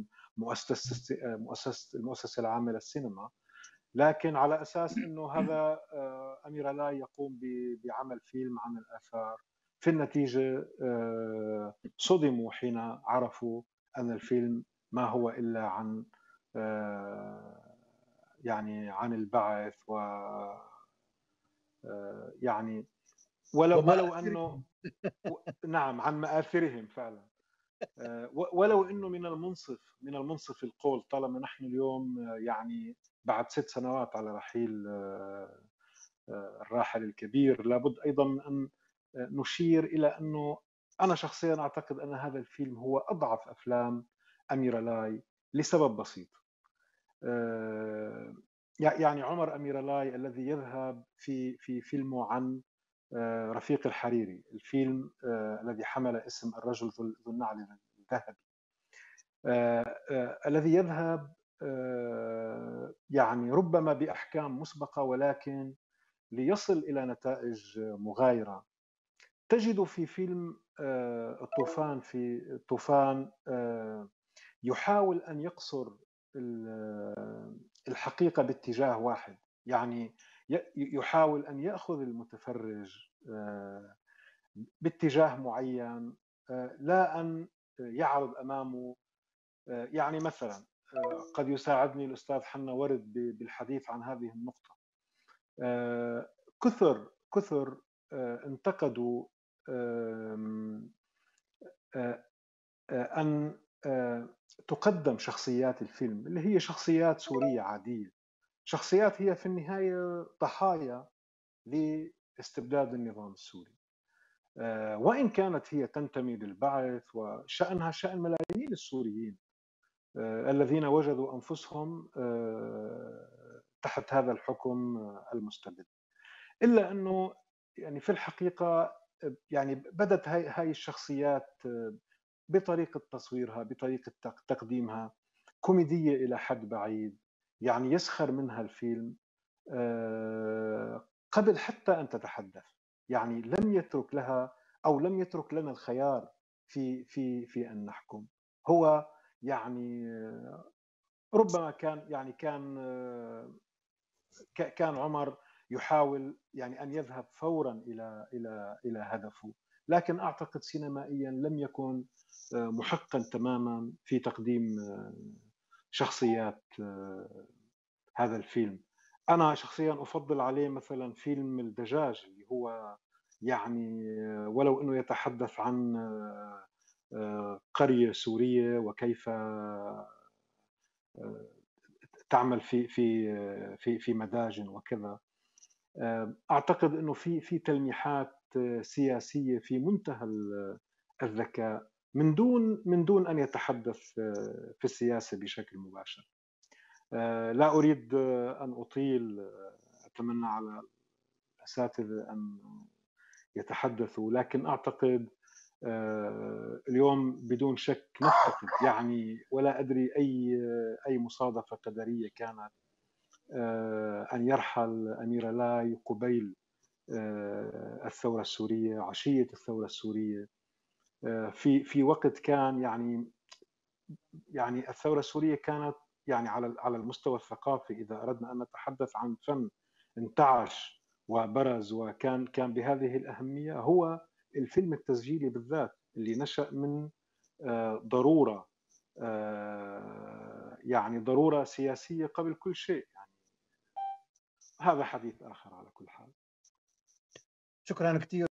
المؤسسة العامة للسينما، لكن على أساس أنه هذا أمير لاي يقوم بعمل فيلم عن الآثار. في النتيجة صدموا حين عرفوا أن الفيلم ما هو إلا عن يعني عن البعث، و يعني ولو أنه نعم عن مآثرهم فعلا، ولو أنه من المنصف القول، طالما نحن اليوم يعني بعد 6 سنوات على رحيل الراحل الكبير، لابد أيضا من أن نشير إلى أنه أنا شخصيا أعتقد أن هذا الفيلم هو أضعف أفلام أمير لاي لسبب بسيط. يعني عمر أمير لاي الذي يذهب في فيلمه عن رفيق الحريري، الفيلم الذي حمل اسم الرجل ذو النعل الذهبي، الذي يذهب يعني ربما بأحكام مسبقة، ولكن ليصل إلى نتائج مغايرة. تجد في فيلم الطوفان يحاول أن يقصر الحقيقة باتجاه واحد، يعني يحاول أن يأخذ المتفرج باتجاه معين، لا أن يعرض أمامه. يعني مثلا قد يساعدني الأستاذ حنا ورد بالحديث عن هذه النقطة. كثر انتقدوا أن تقدم شخصيات الفيلم اللي هي شخصيات سورية عادية، شخصيات هي في النهاية ضحايا لاستبداد النظام السوري، وإن كانت هي تنتمي للبعث وشأنها شأن ملايين السوريين الذين وجدوا أنفسهم تحت هذا الحكم المستبد. إلا أنه يعني في الحقيقة يعني بدت هاي الشخصيات بطريقة تصويرها، بطريقة تقديمها كوميدية إلى حد بعيد، يعني يسخر منها الفيلم قبل حتى أن تتحدث. يعني لم يترك لها أو لم يترك لنا الخيار في أن نحكم. هو يعني ربما كان عمر يحاول يعني أن يذهب فورا إلى هدفه، لكن أعتقد سينمائيا لم يكن محقا تماما في تقديم شخصيات هذا الفيلم. أنا شخصيا أفضل عليه مثلا فيلم الدجاج، اللي هو يعني ولو أنه يتحدث عن قرية سورية وكيف تعمل في مداجن وكذا، أعتقد أنه في تلميحات سياسية في منتهى الذكاء من دون أن يتحدث في السياسة بشكل مباشر. لا أريد أن أطيل، أتمنى على الأساتذة أن يتحدثوا، لكن أعتقد اليوم بدون شك نفتقد، يعني ولا أدري أي مصادفة قدرية كانت أن يرحل أمير لاي قبيل الثورة السورية، عشية الثورة السورية، في وقت كان يعني الثورة السورية كانت يعني على المستوى الثقافي، إذا أردنا أن نتحدث عن فن انتعش وبرز وكان بهذه الأهمية، هو الفيلم التسجيلي بالذات اللي نشأ من ضرورة، يعني ضرورة سياسية قبل كل شيء. يعني هذا حديث آخر على كل حال. شكرا كثير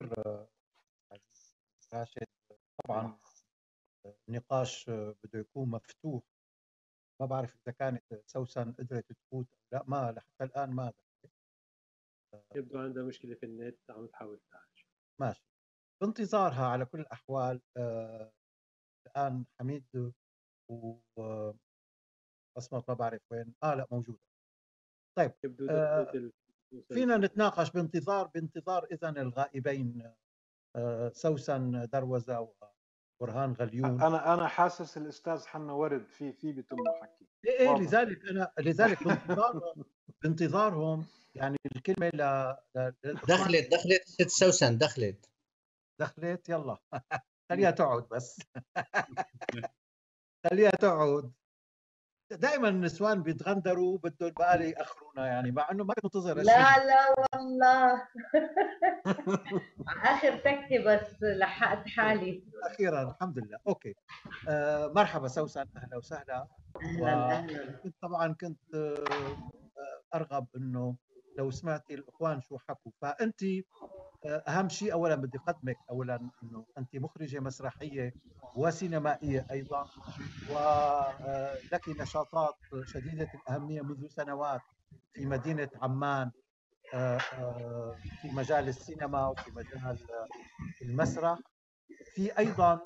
راشد. طبعا النقاش بده يكون مفتوح، ما بعرف إذا كانت سوسن قدرت تفوت أو لا، ما لحتى الآن ما يبدو عندها مشكلة في النت، عم تحاول تعالج. ماشي، بانتظارها على كل الأحوال. الآن حميد وبصمت ما بعرف وين، لا موجودة. طيب يبدو فينا نتناقش بانتظار إذن الغائبين سوسن دروزة وبرهان غليون. أنا حاسس الأستاذ حنا ورد في بتم حكي. إيه لذلك بانتظارهم يعني الكلمة دخلت ست سوسن دخلت يلا خليها تقعد بس. خليها تقعد. دائما النسوان بيتغندروا بدهم بقى يأخرونا، يعني مع انه ما منتظر لا والله. اخر تكه بس لحقت حالي اخيرا الحمد لله. اوكي، مرحبا سوسن، اهلا وسهلا. طبعا كنت ارغب انه لو سمعتي الاخوان شو حكوا. فانت اهم شيء اولا بدي اقدمك اولا انه انت مخرجه مسرحيه وسينمائيه ايضا، ولك نشاطات شديده الاهميه منذ سنوات في مدينه عمان في مجال السينما وفي مجال المسرح. في ايضا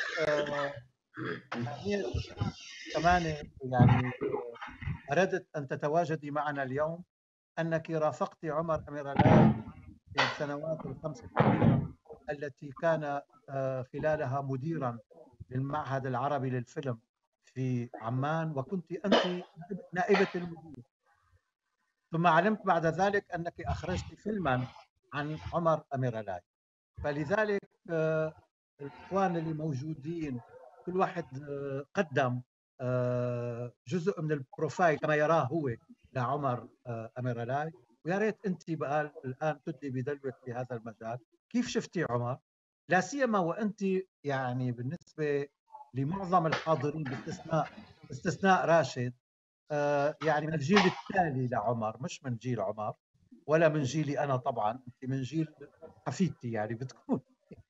كمان يعني اردت ان تتواجدي معنا اليوم، انك رافقت عمر أميرلاي في السنوات الخمس الأخيرة التي كان خلالها مديرا للمعهد العربي للفيلم في عمان، وكنت أنت نائبة المدير. ثم علمت بعد ذلك أنك أخرجت فيلما عن عمر أميرلاي. فلذلك الإخوان اللي موجودين كل واحد قدم جزء من البروفايل كما يراه هو لعمر أميرلاي، ويا ريت انت بقى الان تدلي بدلوك في هذا المجال. كيف شفتي عمر؟ لا سيما وانت يعني بالنسبه لمعظم الحاضرين باستثناء راشد يعني من الجيل التالي لعمر، مش من جيل عمر ولا من جيلي انا، طبعا انت من جيل حفيدتي يعني بتكون.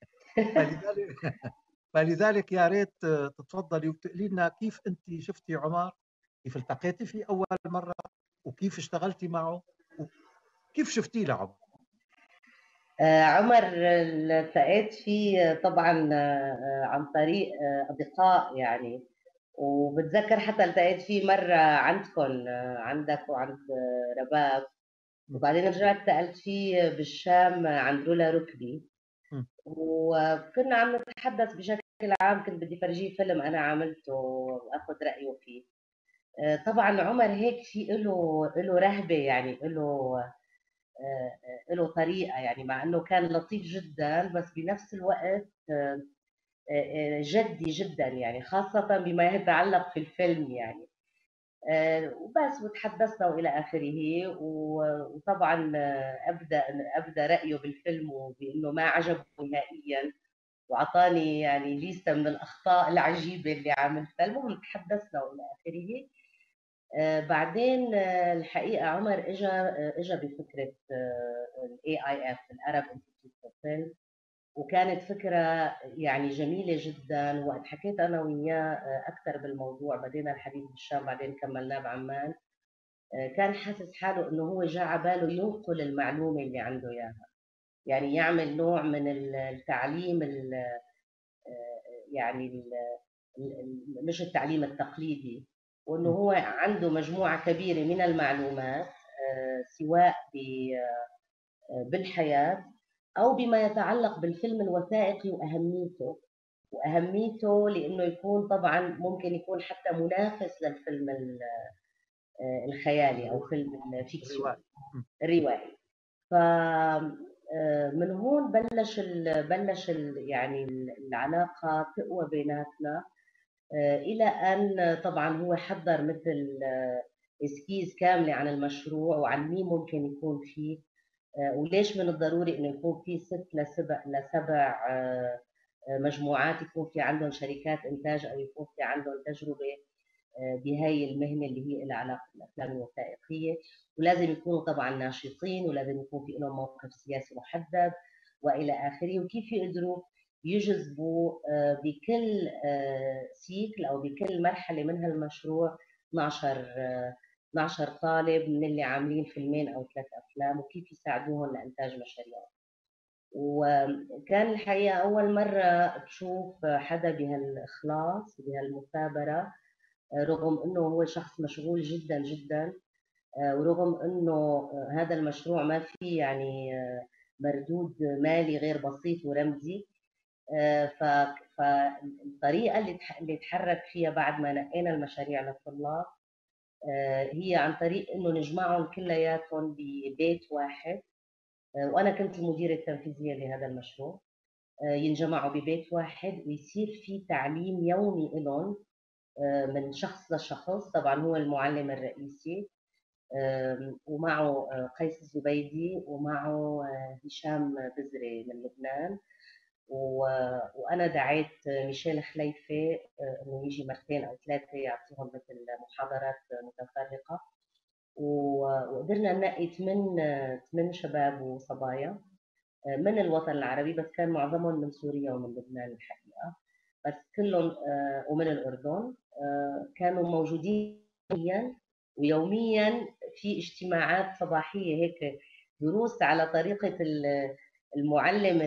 فلذلك يا ريت تتفضلي وتقولي لنا كيف انت شفتي عمر، كيف التقيتي فيه اول مره، وكيف اشتغلتي معه، كيف شفتيه لعمر؟ عمر التقيت فيه طبعا عن طريق اصدقاء يعني، وبتذكر حتى التقيت فيه مره عندكم عندك وعند رباب، وبعدين رجعت سالت فيه بالشام عند رولا ركبي، وكنا عم نتحدث بشكل عام. كنت بدي فرجيه فيلم انا عملته واخذ رايه فيه. طبعا عمر هيك في له رهبه، يعني له طريقه، يعني مع انه كان لطيف جدا بس بنفس الوقت جدي جدا، يعني خاصه بما يتعلق في الفيلم يعني. وبس وتحدثنا والى اخره، وطبعا ابدا رايه بالفيلم وبانه ما عجبه نهائيا، واعطاني يعني ليسته من الاخطاء العجيبه اللي عملتها. المهم تحدثنا والى اخره. بعدين الحقيقه عمر اجى بفكره الاي اي اف، الارب انستيتيوت فور فيلم، وكانت فكره يعني جميله جدا. وقت حكيت انا وياه اكثر بالموضوع، بدينا الحديث بالشام بعدين كملناه بعمان، كان حاسس حاله انه هو جاء على باله ينقل المعلومه اللي عنده اياها، يعني يعمل نوع من التعليم يعني مش التعليم التقليدي، وانه هو عنده مجموعه كبيره من المعلومات سواء بالحياه او بما يتعلق بالفيلم الوثائقي واهميته لانه يكون طبعا ممكن يكون حتى منافس للفيلم الخيالي او فيلم الفيكسيون الروائي. ف من هون بلش يعني العلاقه تقوى بيناتنا، الى ان طبعا هو حضر مثل اسكيز كامله عن المشروع وعن مين ممكن يكون فيه، وليش من الضروري انه يكون في 6 لسبع مجموعات يكون في عندهم شركات انتاج او يكون في عندهم تجربه بهاي المهنه اللي هي لها علاقه بالافلام الوثائقيه، ولازم يكونوا طبعا ناشطين ولازم يكون في لهم موقف سياسي محدد والى اخره، وكيف يقدروا يجذبوا بكل سيكل او بكل مرحله من هالمشروع 12 طالب من اللي عاملين فيلمين او 3 افلام، وكيف يساعدوهم لانتاج مشاريع. وكان الحقيقه اول مره بشوف حدا بهالاخلاص بهالمثابره، رغم انه هو شخص مشغول جدا جدا، ورغم انه هذا المشروع ما فيه يعني مردود مالي غير بسيط ورمزي، فالطريقه اللي تحرك فيها بعد ما نقينا المشاريع للطلاب هي عن طريق انه نجمعهم كلياتهم ببيت واحد، وانا كنت المديره التنفيذيه لهذا المشروع. ينجمعوا ببيت واحد ويصير في تعليم يومي لهم من شخص لشخص، طبعا هو المعلم الرئيسي ومعه قيس الزبيدي ومعه هشام بزري من لبنان، وانا دعيت ميشيل خليفه انه يجي مرتين او 3 يعطيهم مثل محاضرات متفرقه، وقدرنا ننقي 8 شباب وصبايا من الوطن العربي، بس كان معظمهم من سوريا ومن لبنان الحقيقه، بس كلهم ومن الاردن. كانوا موجودين ويوميا في اجتماعات صباحيه هيك، دروس على طريقه المعلم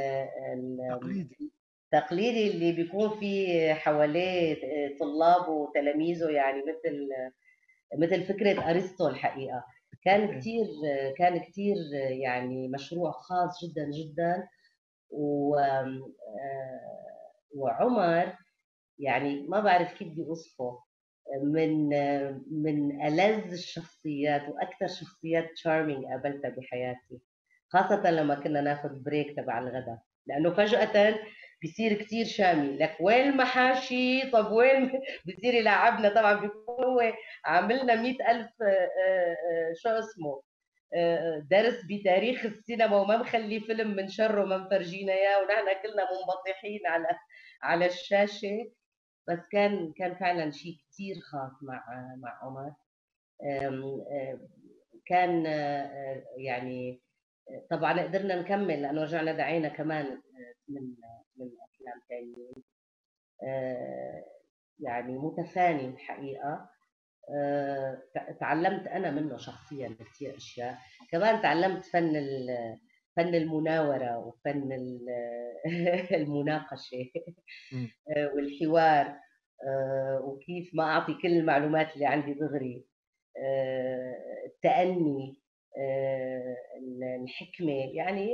التقليدي اللي بيكون في حواليه طلاب وتلاميذه، يعني مثل فكره ارسطو الحقيقه. كان كثير يعني مشروع خاص جدا جدا. وعمر يعني ما بعرف كيف بدي اوصفه، من ألذ الشخصيات واكثر شخصيات تشارمينج قابلتها بحياتي، خاصه لما كنا ناخذ بريك تبع الغداء، لانه فجاه بيصير كثير شامي، لك وين المحاشي، طب وين بصير يلعبنا، طبعا بيكون هو عاملنا 100,000 شو اسمه درس بتاريخ السينما وما مخلي فيلم من شره ما مفرجينا اياه، ونحن كلنا منبطحين على الشاشه. بس كان فعلا شيء كثير خاص مع عمر. كان يعني طبعا قدرنا نكمل لانه رجعنا دعينا كمان من افلام ثانيين، يعني متفاني الحقيقه. تعلمت انا منه شخصيا كثير اشياء، كمان تعلمت فن المناوره وفن المناقشه والحوار، وكيف ما اعطي كل المعلومات اللي عندي دغري، التأني، الحكمه، يعني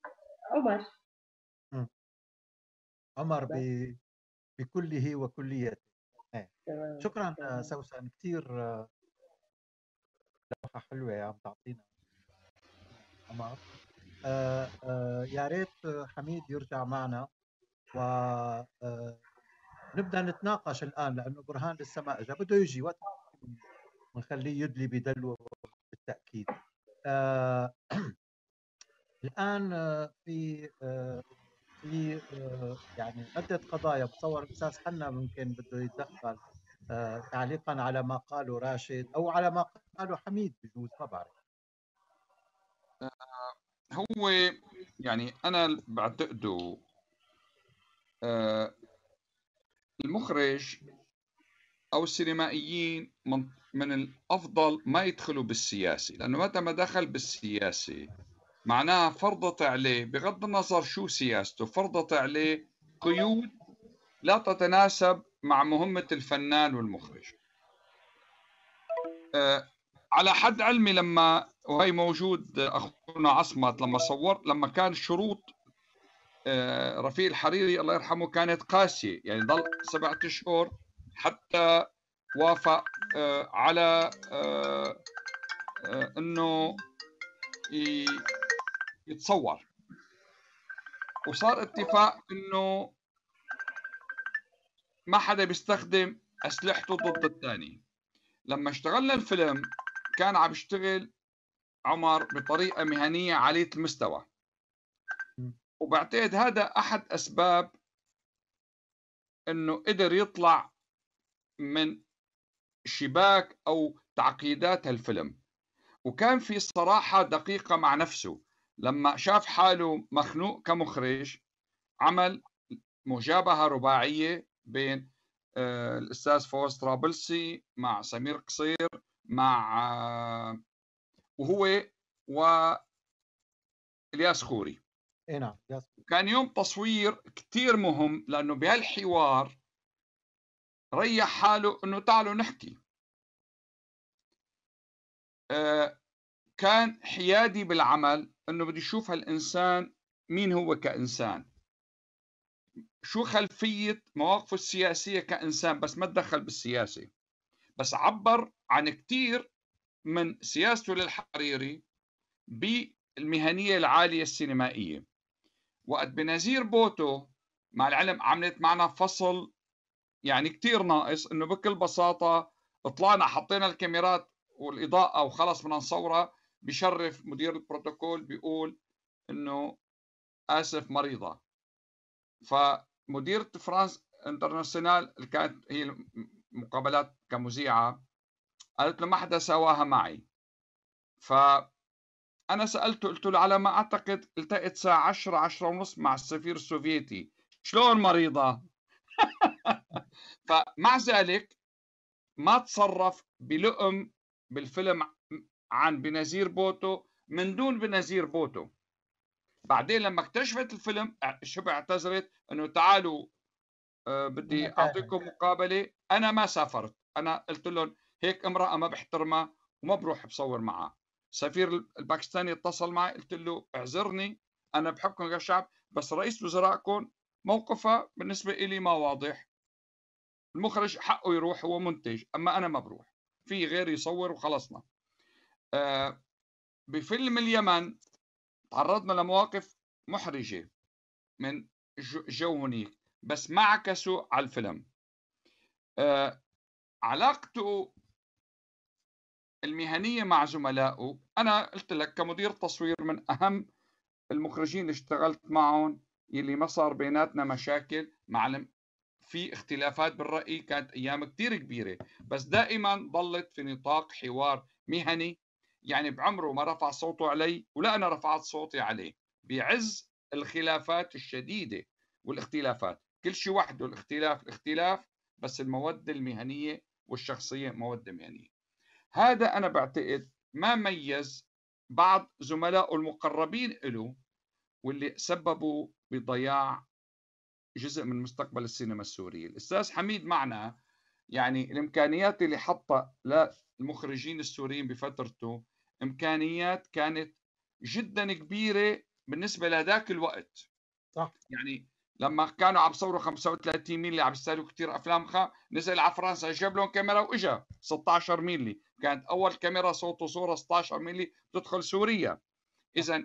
عمر بكله وكليته. شكرا سوسن، كثير لوحه حلوه عم تعطينا عمر. يا ريت حميد يرجع معنا ونبدا نتناقش الان، لانه برهان لسه ما اجى، بده يجي وقت ونخليه يدلي بدلو بالتاكيد. الان في يعني عده قضايا، بتصور الاستاذ حنا ممكن بده يتدخل تعليقا على ما قاله راشد او على ما قاله حميد، بجوز ما بعرف. هو يعني انا بعتقده المخرج او السينمائيين من الافضل ما يدخلوا بالسياسي، لانه متى ما دخل بالسياسي معناها فرضت عليه بغض النظر شو سياسته، فرضت عليه قيود لا تتناسب مع مهمة الفنان والمخرج. على حد علمي لما وهي موجود اخونا عصمت لما كان شروط رفيق الحريري الله يرحمه كانت قاسيه، يعني ضل 7 أشهر حتى وافق على انه يتصور، وصار اتفاق انه ما حدا بيستخدم اسلحته ضد الثاني. لما اشتغلنا الفيلم كان عم يشتغل عمر بطريقه مهنيه عاليه المستوى، وبعتقد هذا احد اسباب انه قدر يطلع من شباك او تعقيدات هالفيلم. وكان في صراحه دقيقه مع نفسه، لما شاف حاله مخنوق كمخرج عمل مجابهه رباعيه بين الاستاذ فوز طرابلسي مع سمير قصير مع وهو والياس خوري. اي نعم. كان يوم تصوير كثير مهم، لانه بهالحوار ريح حاله انه تعالوا نحكي. كان حيادي بالعمل، انه بدي اشوف هالانسان مين هو كانسان، شو خلفيه مواقفه السياسيه كانسان، بس ما تدخل بالسياسه، بس عبر عن كثير من سياسته للحريري بالمهنيه العاليه السينمائيه. وقت بنزير بوتو مع العلم عملت معنا فصل يعني كثير ناقص، انه بكل بساطه طلعنا حطينا الكاميرات والاضاءه وخلص بدنا نصورها، بشرف مدير البروتوكول بيقول انه اسف مريضه. فمديرة فرانس انترناسيونال اللي كانت هي المقابلات كمذيعه قالت له ما حدا سواها معي. فانا سالته قلت له على ما اعتقد التقيت الساعه 10:10:30 مع السفير السوفيتي، شلون مريضه؟ فمع ذلك ما تصرف بلؤم بالفيلم عن بنزير بوتو من دون بنزير بوتو. بعدين لما اكتشفت الفيلم شبه اعتذرت انه تعالوا بدي اعطيكم مقابله. انا ما سافرت، انا قلت لهم هيك امراه ما بحترمها وما بروح بصور معها. سفير الباكستاني اتصل معي قلت له اعذرني انا بحبكم كشعب، بس رئيس وزرائكم موقفها بالنسبه لي ما واضح. المخرج حقه يروح، هو منتج، اما انا ما بروح، في غير يصور وخلصنا. بفيلم اليمن تعرضنا لمواقف محرجه من جو هنيك، بس ما عكسوا على الفيلم. علاقته المهنيه مع زملائه، انا قلت لك كمدير تصوير من اهم المخرجين اللي اشتغلت معهم، يلي ما صار بيناتنا مشاكل في اختلافات بالرأي، كانت أيام كتير كبيرة، بس دائما ظلت في نطاق حوار مهني. يعني بعمره ما رفع صوته علي ولا أنا رفعت صوتي عليه، بعز الخلافات الشديدة والاختلافات، كل شيء وحده، الاختلاف بس المودة المهنية والشخصية مودة مهنية. هذا أنا بعتقد ما ميز بعض زملائه المقربين له واللي سببوا بضياع جزء من مستقبل السينما السورية. الأستاذ حميد معنا، يعني الإمكانيات اللي حطها للمخرجين السوريين بفترته إمكانيات كانت جدا كبيرة بالنسبة لذاك الوقت. صح. يعني لما كانوا عم يصوروا 35 ميلي عم يستهلكوا كثير أفلام، نزل على فرنسا جاب لهم كاميرا وإجا 16 ميلي، كانت أول كاميرا صوت وصورة 16 ميلي تدخل سوريا. إذا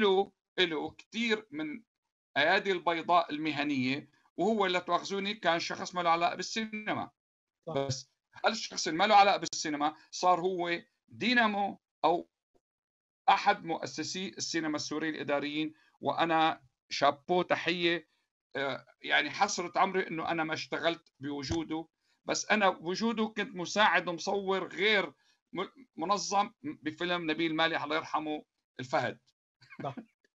له كثير من ايادي البيضاء المهنيه، وهو لا تؤاخذوني كان شخص ما له علاقه بالسينما. صح. بس هالشخص اللي ما له علاقه بالسينما صار هو دينامو او احد مؤسسي السينما السوري الاداريين. وانا شابو تحيه، يعني حسره عمري انه انا ما اشتغلت بوجوده، بس انا بوجوده كنت مساعد مصور غير منظم بفيلم نبيل مالح الله يرحمه الفهد. صح.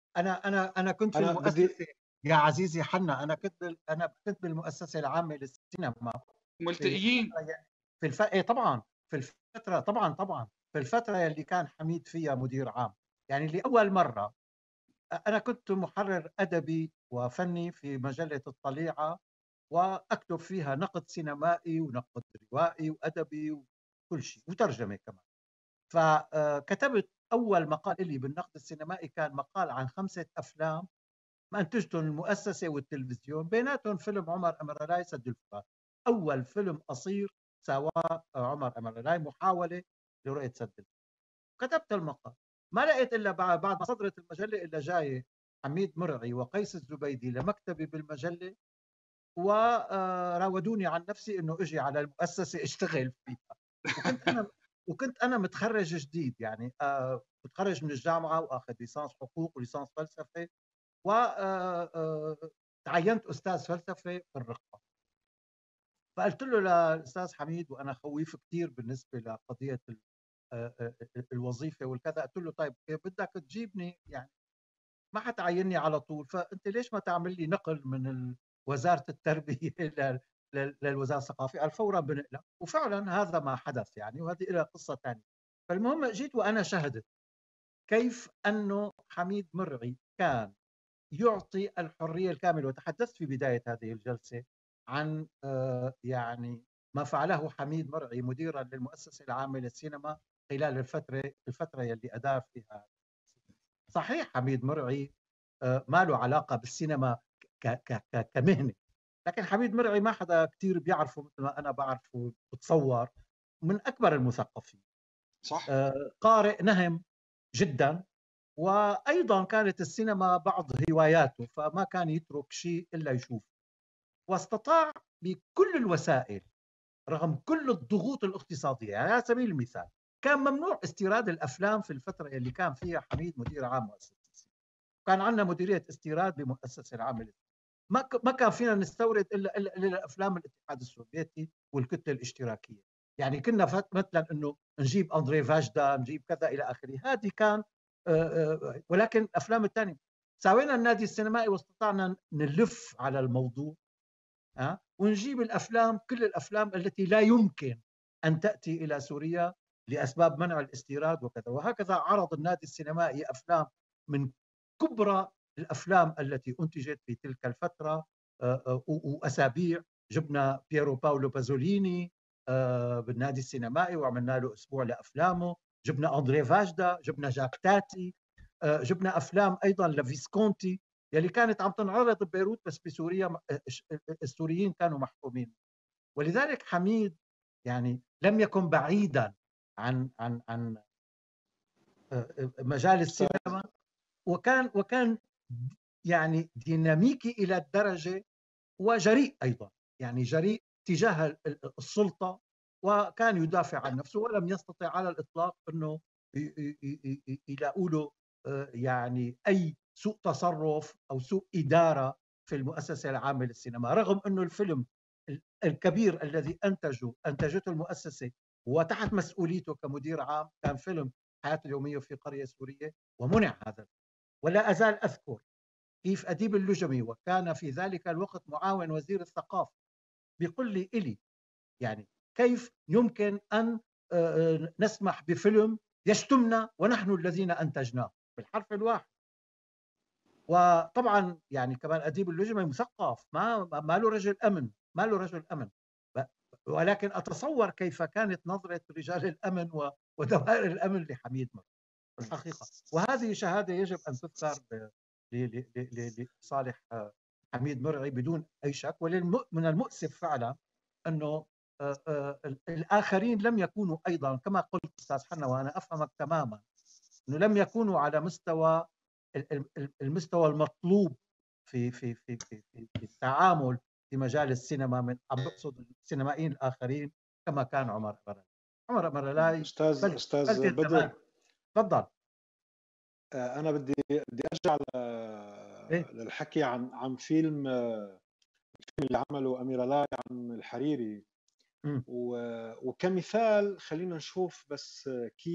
انا كنت في المؤسسه يا عزيزي حنا، انا كنت بالمؤسسه العامه للسينما ملتقيين في طبعا في الفتره في الفتره اللي كان حميد فيها مدير عام. يعني لاول مره انا كنت محرر ادبي وفني في مجله الطليعه، واكتب فيها نقد سينمائي ونقد روائي وادبي كل شيء وترجمه كمان. فكتبت اول مقال لي بالنقد السينمائي، كان مقال عن 5 افلام ما انتجتهم المؤسسه والتلفزيون، بيناتهم فيلم عمر أميرلاي سد الفؤاد، اول فيلم قصير سواه عمر أميرلاي، محاوله لرؤيه سد الفؤاد. كتبت المقال، ما لقيت الا بعد ما صدرت المجله الا جاي حميد مرعي وقيس الزبيدي لمكتبي بالمجله وراودوني عن نفسي انه اجي على المؤسسه اشتغل فيها. وكنت انا متخرج جديد، يعني متخرج من الجامعه واخذ ليسانس حقوق وليسانس فلسفه، وتعينت استاذ فلسفه في الرقه. فقلت له للاستاذ حميد، وانا خويف كثير بالنسبه لقضيه الوظيفه والكذا، قلت له طيب بدك تجيبني يعني ما حتعيني على طول، فانت ليش ما تعمل لي نقل من وزاره التربيه للوزاره الثقافيه؟ قال فورا بنقلك، وفعلا هذا ما حدث يعني، وهذه لها قصه ثانيه. فالمهم جيت وانا شهدت كيف انه حميد مرعي كان يعطي الحريه الكامله، وتحدثت في بدايه هذه الجلسه عن يعني ما فعله حميد مرعي مديرا للمؤسسه العامه للسينما خلال الفتره يلي ادار فيها. صحيح حميد مرعي ما له علاقه بالسينما كمهنه، لكن حميد مرعي ما حدا كثير بيعرفه مثل ما انا بعرفه، بتصور من اكبر المثقفين، صح. قارئ نهم جدا، وايضا كانت السينما بعض هواياته، فما كان يترك شيء الا يشوف، واستطاع بكل الوسائل رغم كل الضغوط الاقتصاديه. يعني على سبيل المثال كان ممنوع استيراد الافلام في الفتره اللي كان فيها حميد مدير عام مؤسسه السينما، كان عندنا مديريه استيراد بمؤسسه العامه، ما كان فينا نستورد الا الافلام الاتحاد السوفيتي والكتله الاشتراكيه. يعني كنا مثلا انه نجيب اندري فاجدا، نجيب كذا الى اخره، هذه كان ولكن الافلام الثانيه سوينا النادي السينمائي واستطعنا نلف على الموضوع ونجيب الافلام، كل الافلام التي لا يمكن ان تاتي الى سوريا لاسباب منع الاستيراد وكذا. وهكذا عرض النادي السينمائي افلام من كبرى الافلام التي انتجت في تلك الفتره واسابيع. جبنا بييرو باولو بازوليني بالنادي السينمائي وعملنا له اسبوع لافلامه، جبنا اندري فاجدا، جبنا جاك تاتي، جبنا افلام ايضا لفيسكونتي يلي كانت عم تنعرض ببيروت، بس بسوريا السوريين كانوا محكومين. ولذلك حميد يعني لم يكن بعيدا عن مجال السينما، وكان يعني ديناميكي الى الدرجه، وجريء ايضا، يعني جريء تجاه السلطه، وكان يدافع عن نفسه، ولم يستطع على الاطلاق انه يلاقوا له يعني اي سوء تصرف او سوء اداره في المؤسسه العامه للسينما، رغم انه الفيلم الكبير الذي انتجته المؤسسه وتحت مسؤوليته كمدير عام كان فيلم حياة اليومية في قرية سورية، ومنع هذا. ولا أزال أذكر كيف أديب اللجمي، وكان في ذلك الوقت معاون وزير الثقافة، بيقول لي إلي يعني كيف يمكن أن نسمح بفيلم يشتمنا ونحن الذين أنتجناه بالحرف الواحد. وطبعا يعني كمان أديب اللجمي مثقف، ما له رجل أمن، ما له رجل أمن، ولكن أتصور كيف كانت نظرة رجال الأمن ودوائر الأمن لحميد مرعي الحقيقة. وهذه شهادة يجب أن تذكر لصالح حميد مرعي بدون أي شك. ومن المؤسف فعلا أنه الآخرين لم يكونوا أيضا كما قلت أستاذ حنا، وأنا أفهمك تماما، أنه لم يكونوا على المستوى المطلوب في التعامل في مجال السينما، من أقصد السينمائيين الآخرين كما كان عمر أميرلاي. أستاذ بدر، تفضل. أنا بدي أرجع للحكي عن فيلم اللي عمله أميرلاي عن الحريري، وكمثال خلينا نشوف بس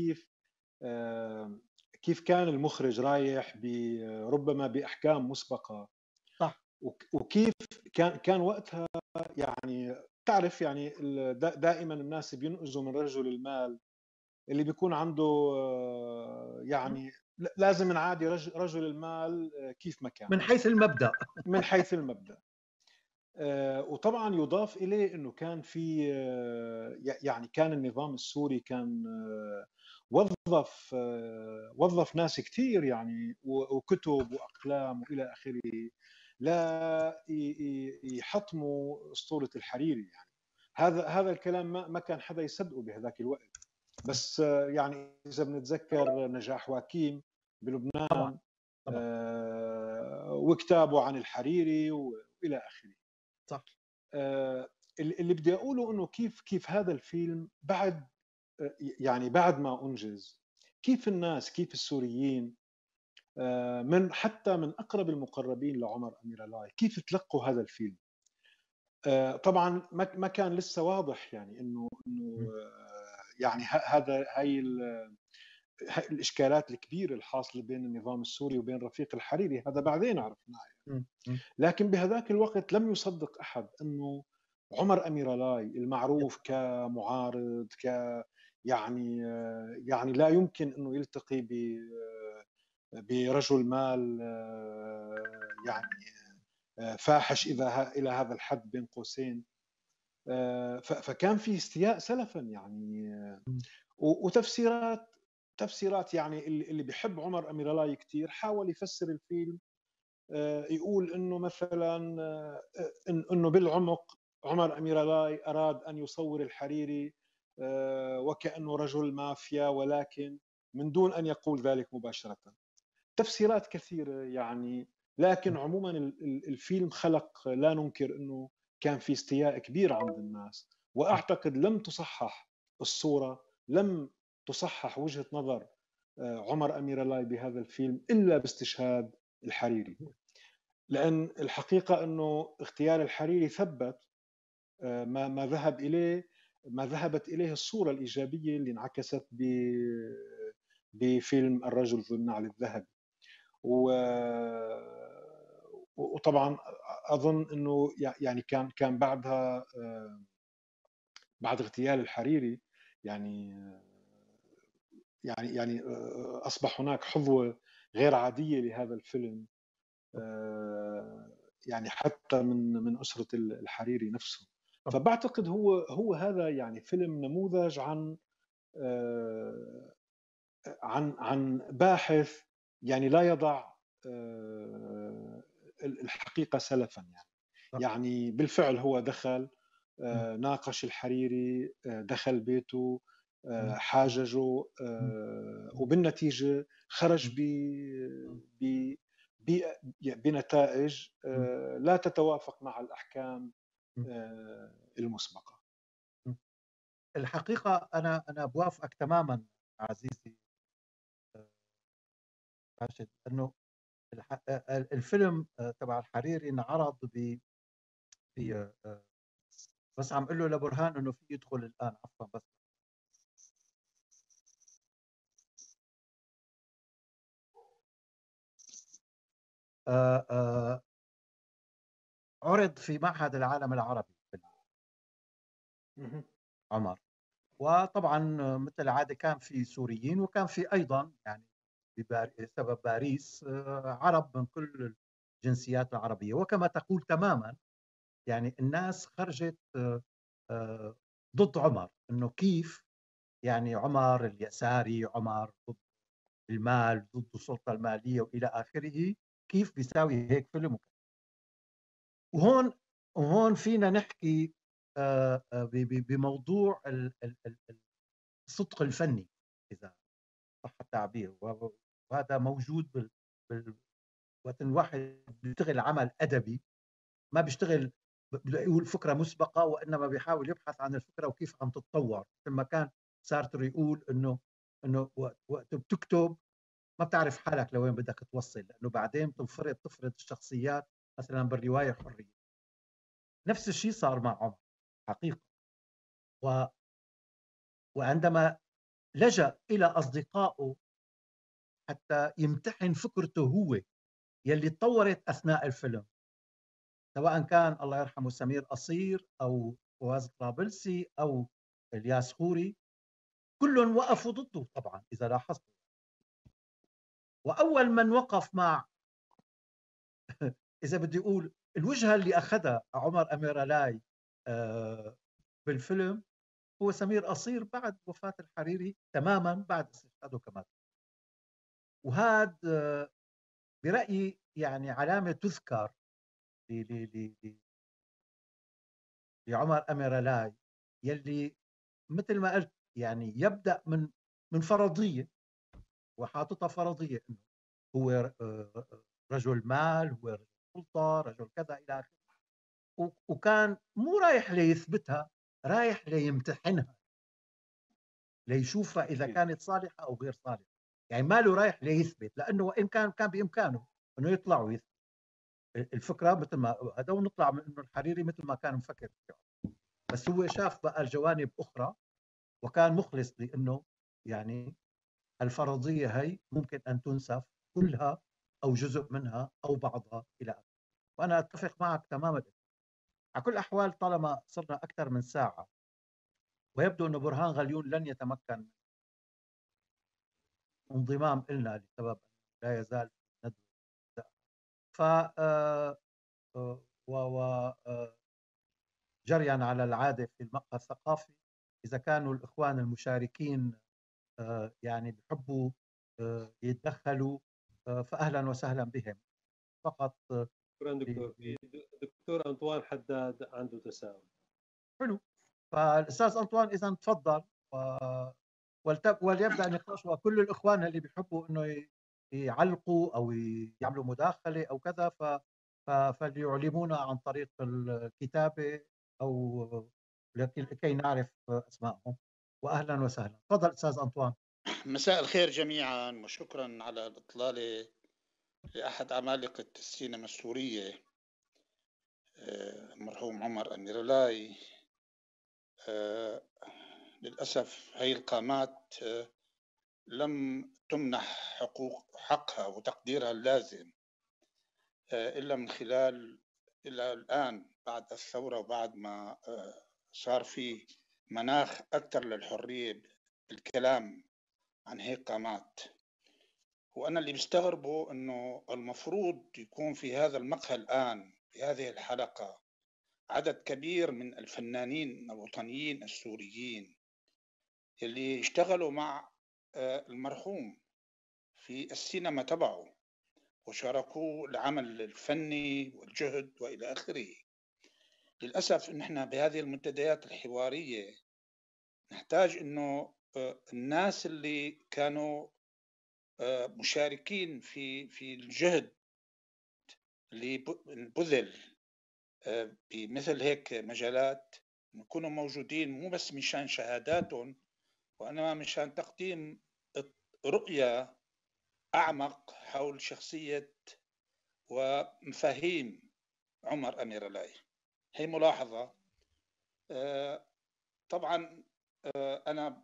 كيف كان المخرج رايح ربما بأحكام مسبقة. صح. وكيف كان وقتها يعني تعرف يعني دائما الناس بينقذوا من رجل المال اللي بيكون عنده يعني لازم نعادي رجل المال كيف ما كان من حيث المبدأ. من حيث المبدأ. وطبعا يضاف اليه انه كان في يعني كان النظام السوري كان وظف ناس كثير يعني وكتب واقلام والى اخره لا يحطموا اسطوره الحريري. يعني هذا الكلام ما كان حدا يصدقه بهذاك الوقت. بس يعني اذا بنتذكر نجاح واكيم بلبنان وكتابه عن الحريري والى اخره. صح. اللي بدي اقوله انه كيف هذا الفيلم بعد يعني بعد ما انجز، كيف الناس، كيف السوريين من حتى من اقرب المقربين لعمر أميرلاي كيف تلقوا هذا الفيلم. طبعا ما كان لسه واضح يعني انه يعني هاي الاشكالات الكبيره الحاصله بين النظام السوري وبين رفيق الحريري، هذا بعدين عرفناه يعني. لكن بهذاك الوقت لم يصدق احد انه عمر أميرلاي المعروف كمعارض يعني لا يمكن انه يلتقي برجل مال يعني فاحش الى هذا الحد بين قوسين. فكان في استياء سلفا يعني تفسيرات يعني اللي بيحب عمر أميرلاي كثير حاول يفسر الفيلم يقول انه مثلا انه بالعمق عمر أميرلاي اراد ان يصور الحريري وكأنه رجل مافيا، ولكن من دون ان يقول ذلك مباشرة. تفسيرات كثيرة يعني، لكن عموما الفيلم خلق، لا ننكر انه كان في استياء كبير عند الناس، واعتقد لم تصحح الصورة، لم تصحح وجهة نظر عمر أميرلاي بهذا الفيلم إلا باستشهاد الحريري. لأن الحقيقة أنه اختيار الحريري ثبت ما ذهبت إليه الصورة الإيجابية اللي انعكست بفيلم الرجل ذو النعل الذهبي. وطبعا أظن أنه يعني كان بعدها بعد اغتيال الحريري يعني أصبح هناك حظوة غير عادية لهذا الفيلم، يعني حتى من أسرة الحريري نفسه. فبعتقد هو هذا يعني فيلم نموذج عن باحث يعني لا يضع الحقيقة سلفا يعني بالفعل هو دخل ناقش الحريري، دخل بيته، حاججه، وبالنتيجة خرج بنتائج لا تتوافق مع الأحكام المسبقة. الحقيقة أنا بوافقك تماما عزيزي راشد، أنه الفيلم تبع الحريري انعرض بس عم اقول له لبرهان انه في يدخل الان، عفوا بس عرض في معهد العالم العربي عمر، وطبعا مثل العاده كان في سوريين وكان في ايضا يعني بسبب باريس عرب من كل الجنسيات العربيه. وكما تقول تماما يعني الناس خرجت ضد عمر، انه كيف يعني عمر اليساري، عمر ضد المال، ضد السلطه الماليه والى اخره، كيف بيساوي هيك فيلم. وهون فينا نحكي بموضوع الصدق الفني اذا صح التعبير، وهذا موجود وقت الواحد بيشتغل عمل ادبي ما بيشتغل يقول فكره مسبقه، وانما بيحاول يبحث عن الفكره وكيف عم تتطور. مثل ما كان سارتر يقول انه وقت بتكتب ما بتعرف حالك لوين بدك توصل، لانه بعدين تفرض الشخصيات مثلا بالروايه حريه. نفس الشيء صار مع عمر حقيقه. وعندما لجأ الى اصدقائه حتى يمتحن فكرته هو يلي تطورت اثناء الفيلم، سواء كان الله يرحمه سمير قصير او فواز طرابلسي او الياس خوري، كلهم وقفوا ضده طبعا اذا لاحظتوا. واول من وقف مع اذا بدي اقول الوجهة اللي أخذها عمر أميرلاي بالفيلم هو سمير قصير بعد وفاة الحريري تماما، بعد استشهاده كمان. وهذا برأيي يعني علامة تذكر لعمر أميرلاي، يلي مثل ما قلت يعني يبدأ من فرضية، وحاططها فرضية إنه هو رجل مال، هو رجل سلطة، رجل كذا إلى آخره، وكان مو رايح ليثبتها، رايح ليمتحنها، ليشوفها إذا كانت صالحة أو غير صالحة. يعني ماله رايح ليثبت، لأنه وإن كان بإمكانه إنه يطلع ويثبت الفكرة مثل ما هذا، ونطلع من إنه الحريري مثل ما كان مفكر فيه. بس هو شاف بقى الجوانب أخرى، وكان مخلص لأنه يعني الفرضية هي ممكن أن تنسف كلها أو جزء منها أو بعضها إلى آخره. وأنا أتفق معك تماما. على كل الأحوال طالما صرنا أكثر من ساعة، ويبدو أن برهان غليون لن يتمكن من انضمام لنا لسبب لا يزال ندعو ف جريا على العادة في المقهى الثقافي، إذا كانوا الإخوان المشاركين يعني بيحبوا يتدخلوا فأهلا وسهلا بهم. فقط شكرا دكتور. دكتور أنطوان حداد عنده تساؤل. حلو، فالأستاذ أنطوان إذا تفضل وليبدأ النقاش، وكل الإخوان اللي بيحبوا إنه يعلقوا أو يعملوا مداخلة أو كذا فليعلمونا عن طريق الكتابة أو لكي نعرف أسمائهم. وأهلا وسهلا. تفضل أستاذ أنطوان. مساء الخير جميعا، وشكرا على الإطلالة لأحد عمالقة السينما السورية المرحوم عمر أميرلاي. للأسف هي القامات لم تمنح حقها وتقديرها اللازم إلا من خلال إلا الآن بعد الثورة، وبعد ما صار في مناخ أكثر للحرية بالكلام عن هيك قامات. وأنا اللي بستغربه أنه المفروض يكون في هذا المقهى الآن في هذه الحلقة عدد كبير من الفنانين الوطنيين السوريين اللي اشتغلوا مع المرحوم في السينما تبعه وشاركوه العمل الفني والجهد وإلى آخره. للأسف نحن بهذه المنتديات الحوارية نحتاج أنه الناس اللي كانوا مشاركين في الجهد اللي بذل بمثل هيك مجالات نكونوا موجودين، مو بس مشان شهاداتهم، وإنما مشان تقديم رؤية أعمق حول شخصية ومفاهيم عمر أميرلاي. هي ملاحظة. طبعا أنا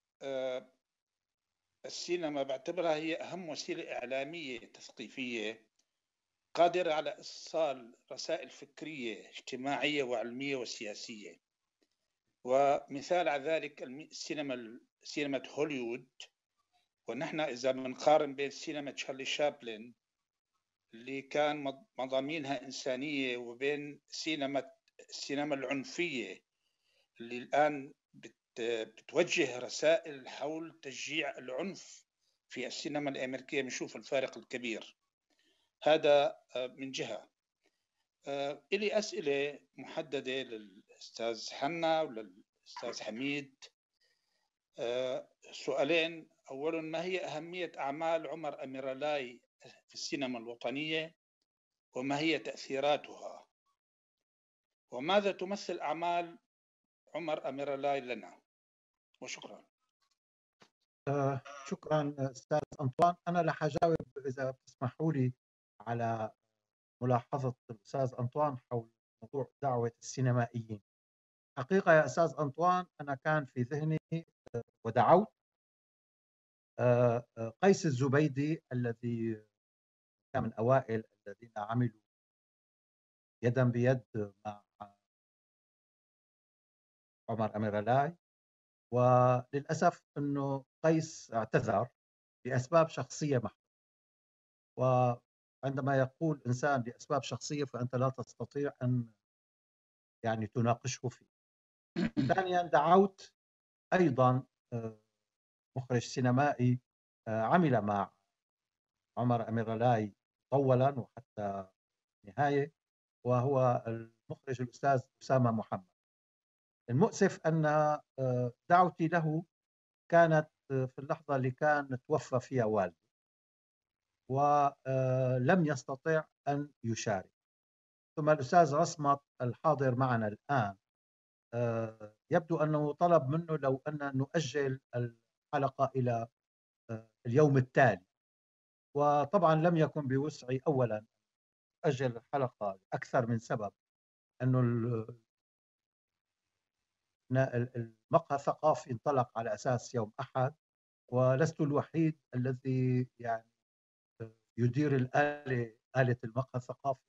السينما بعتبرها هي أهم وسيلة إعلامية تثقيفية قادرة على إيصال رسائل فكرية اجتماعية وعلمية وسياسية. ومثال على ذلك سينما هوليوود. ونحن إذا بنقارن بين سينما تشارلي شابلن اللي كان مضامينها إنسانية وبين السينما العنفية اللي الآن بتوجه رسائل حول تشجيع العنف في السينما الأمريكية، بنشوف الفارق الكبير. هذا من جهة. إلي أسئلة محددة للأستاذ حنا وللأستاذ حميد. سؤالين. أولا، ما هي أهمية أعمال عمر أميرلاي في السينما الوطنية، وما هي تأثيراتها، وماذا تمثل أعمال عمر أميرلاي لنا؟ وشكرا. شكرا أستاذ أنطوان. أنا رح أجاوب إذا بتسمحوا لي على ملاحظة الأستاذ أنطوان حول موضوع دعوة السينمائيين. حقيقة يا أستاذ أنطوان أنا كان في ذهني ودعوت قيس الزبيدي الذي كان من أوائل الذين عملوا يدا بيد مع عمر أميرلاي، وللأسف أنه قيس اعتذر لأسباب شخصية محضة، عندما يقول إنسان لأسباب شخصية فأنت لا تستطيع أن يعني تناقشه فيه. ثانيا دعوت أيضا مخرج سينمائي عمل مع عمر أميرلاي طولا وحتى النهاية، وهو المخرج الأستاذ أسامة محمد. المؤسف أن دعوتي له كانت في اللحظة اللي كان توفى فيها والده، ولم يستطع أن يشارك. ثم الأستاذ عصمت الحاضر معنا الآن يبدو أنه طلب منه لو أن نؤجل الحلقة إلى اليوم التالي، وطبعا لم يكن بوسعي أولا أجل الحلقة لأكثر من سبب، أنه المقهى الثقافي انطلق على أساس يوم أحد، ولست الوحيد الذي يعني يدير آلة المقهى الثقافي،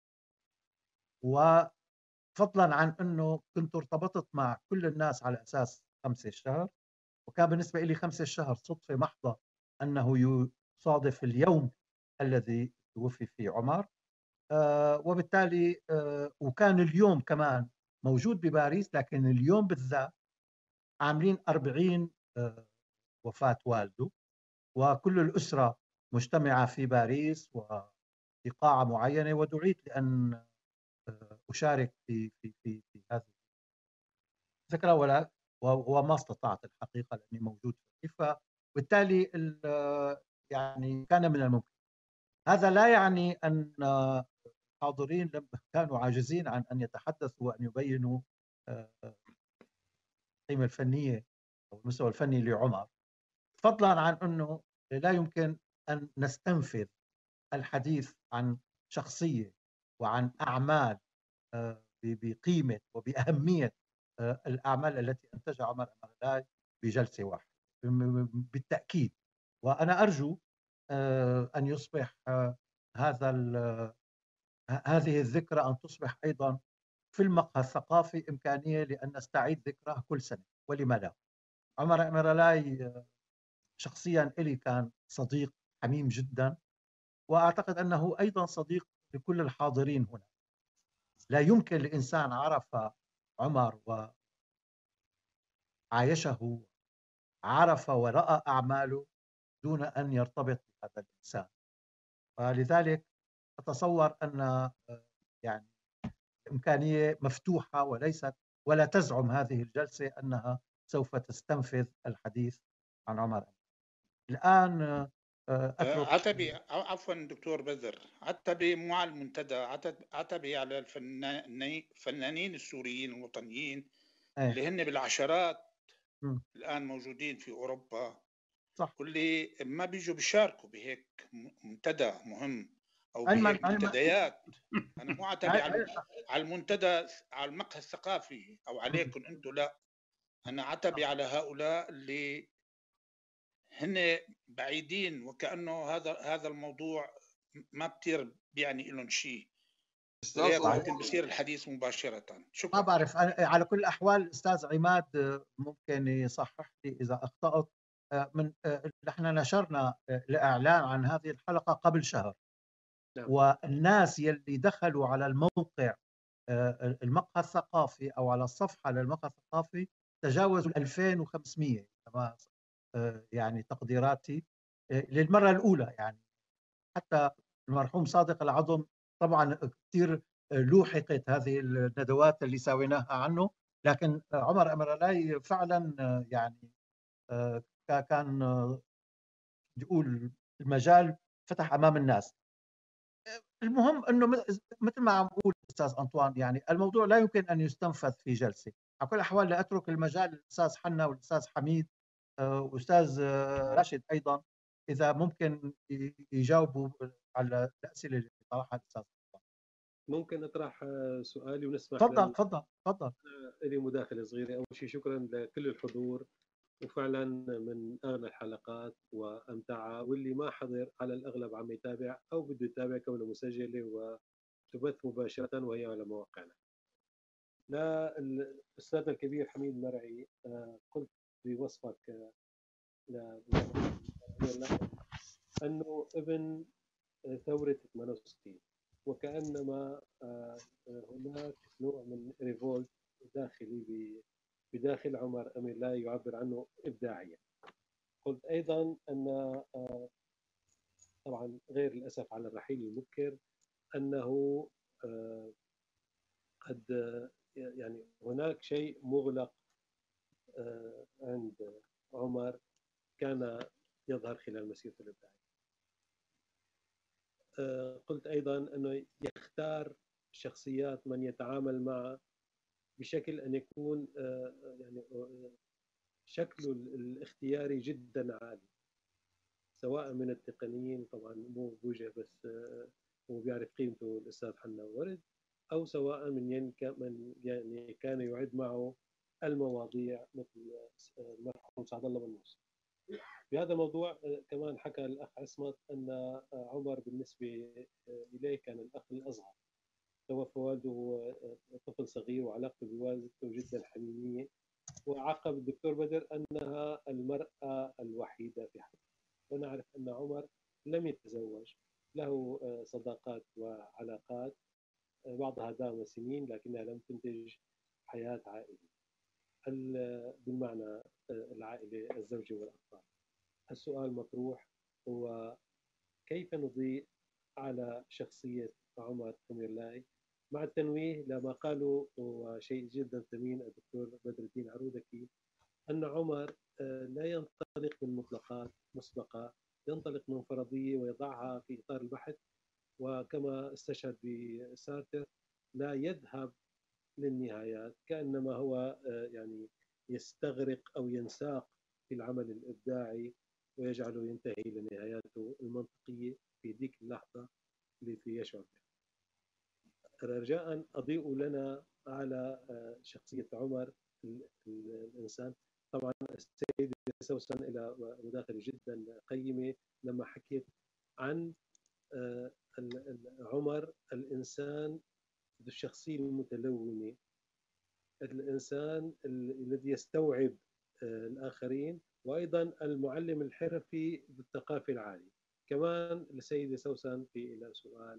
وفضلا عن أنه كنت ارتبطت مع كل الناس على أساس 5 الشهر، وكان بالنسبة لي 5 الشهر صدفة محضة أنه يصادف اليوم الذي توفي فيه عمر. وبالتالي وكان اليوم كمان موجود بباريس، لكن اليوم بالذات عاملين 40 وفاة والده، وكل الأسرة مجتمعة في باريس وفي قاعة معينة، ودعيت لأن أشارك في هذه الذكرى، وما استطعت الحقيقة لأني موجود فيه، فبالتالي يعني كان من الممكن. هذا لا يعني أن الحاضرين كانوا عاجزين عن أن يتحدثوا وأن يبينوا القيمة الفنية أو المستوى الفني لعمر، فضلا عن أنه لا يمكن أن نستنفذ الحديث عن شخصية وعن أعمال بقيمة وبأهمية الأعمال التي أنتجها عمر أميرلاي بجلسة واحدة بالتأكيد. وأنا أرجو أن يصبح هذه الذكرى أن تصبح أيضا في المقهى الثقافي إمكانية لأن نستعيد ذكراه كل سنة، ولما لا. عمر أميرلاي شخصيا إلي كان صديق حميم جدا، وأعتقد أنه أيضا صديق لكل الحاضرين هنا. لا يمكن لإنسان عرف عمر وعايشه، عرف ورأى أعماله دون أن يرتبط بهذا الإنسان. ولذلك أتصور أن يعني إمكانية مفتوحة ولا تزعم هذه الجلسة أنها سوف تستنفذ الحديث عن عمر. الآن عتبي، عفوا دكتور بدر، عتبي مو على المنتدى، عتبي على الفنانين السوريين الوطنيين اللي هن بالعشرات الآن موجودين في أوروبا، صح، واللي ما بيجوا بيشاركوا بهيك منتدى مهم أو بهيك منتديات. أنا مو عتبي على المنتدى، على المقهى الثقافي أو عليكم أنتم، لا، أنا عتبي على هؤلاء اللي هن بعيدين وكأنه هذا الموضوع ما كتير بيعني لهم شيء، ممكن بصير الحديث مباشرة. شكرا. ما بعرف، على كل الأحوال الأستاذ عماد ممكن يصحح لي إذا أخطأت. نحن نشرنا الإعلان عن هذه الحلقة قبل شهر، والناس يلي دخلوا على الموقع المقهى الثقافي أو على الصفحة للمقهى الثقافي تجاوزوا 2500 يعني تقديراتي للمرة الأولى. يعني حتى المرحوم صادق العظم طبعا كثير لوحقت هذه الندوات اللي سويناها عنه، لكن عمر أميرلاي فعلا يعني كان يقول المجال فتح أمام الناس. المهم أنه مثل ما عم بقول أستاذ أنطوان، يعني الموضوع لا يمكن أن يستنفذ في جلسة. على كل الأحوال لأترك المجال للأستاذ حنا والأستاذ حميد وأستاذ راشد أيضا إذا ممكن يجاوبوا على الأسئلة اللي طرحها الأستاذ. ممكن أطرح سؤالي ونسمح؟ تفضل. لي مداخلة صغيرة. أول شيء شكرا لكل الحضور، وفعلا من أغنى الحلقات وأمتعها، واللي ما حضر على الأغلب عم يتابع أو بده يتابع كونه مسجلة وتبث مباشرة وهي على مواقعنا. للأستاذ الكبير حميد مرعي، قلت بوصفك أنه ابن ثورة 68، وكأنما هناك نوع من ريفولت داخلي بداخل عمر أمير لا يعبر عنه إبداعيا. قلت أيضا أن طبعا غير الأسف على الرحيل المبكر أنه قد يعني هناك شيء مغلق عند عمر كان يظهر خلال مسيرته الإبداعية. قلت أيضا أنه يختار شخصيات من يتعامل معه بشكل أن يكون يعني شكله الاختياري جدا عالي، سواء من التقنيين، طبعا مو بوجه بس هو بيعرف قيمته الأستاذ حنا ورد، أو سواء من يعني كان يعد معه المواضيع مثل المرحوم سعد الله بن ناصر. في هذا الموضوع كمان حكى الأخ عصمت أن عمر بالنسبة إليه كان الأخ الأصغر، توفى والده وهو طفل صغير وعلاقته بوالدته جدا حميمية، وعقب الدكتور بدر أنها المرأة الوحيدة في حياته. ونعرف أن عمر لم يتزوج، له صداقات وعلاقات بعضها دام سنين لكنها لم تنتج حياة عائلية بالمعنى العائلة الزوجة والأطفال. السؤال مطروح هو كيف نضيء على شخصية عمر أميرلاي مع التنويه لما قاله وشيء جدا ثمين الدكتور بدر الدين عرودكي، أن عمر لا ينطلق من مطلقات مسبقة، ينطلق من فرضية ويضعها في إطار البحث، وكما استشهد بسارتر لا يذهب للنهايات كأنما هو يعني يستغرق أو ينساق في العمل الإبداعي ويجعله ينتهي لنهاياته المنطقية في ذيك اللحظة اللي في يشعر بها. رجاء أضيء لنا على شخصية عمر الإنسان. طبعا السيدة سوسن إلى مداخلة جدا قيمة لما حكيت عن عمر الإنسان ذو الشخصية المتلونة، الإنسان الذي يستوعب الآخرين، وأيضا المعلم الحرفي بالثقافة العالية. كمان السيدة سوسن في إلى سؤال،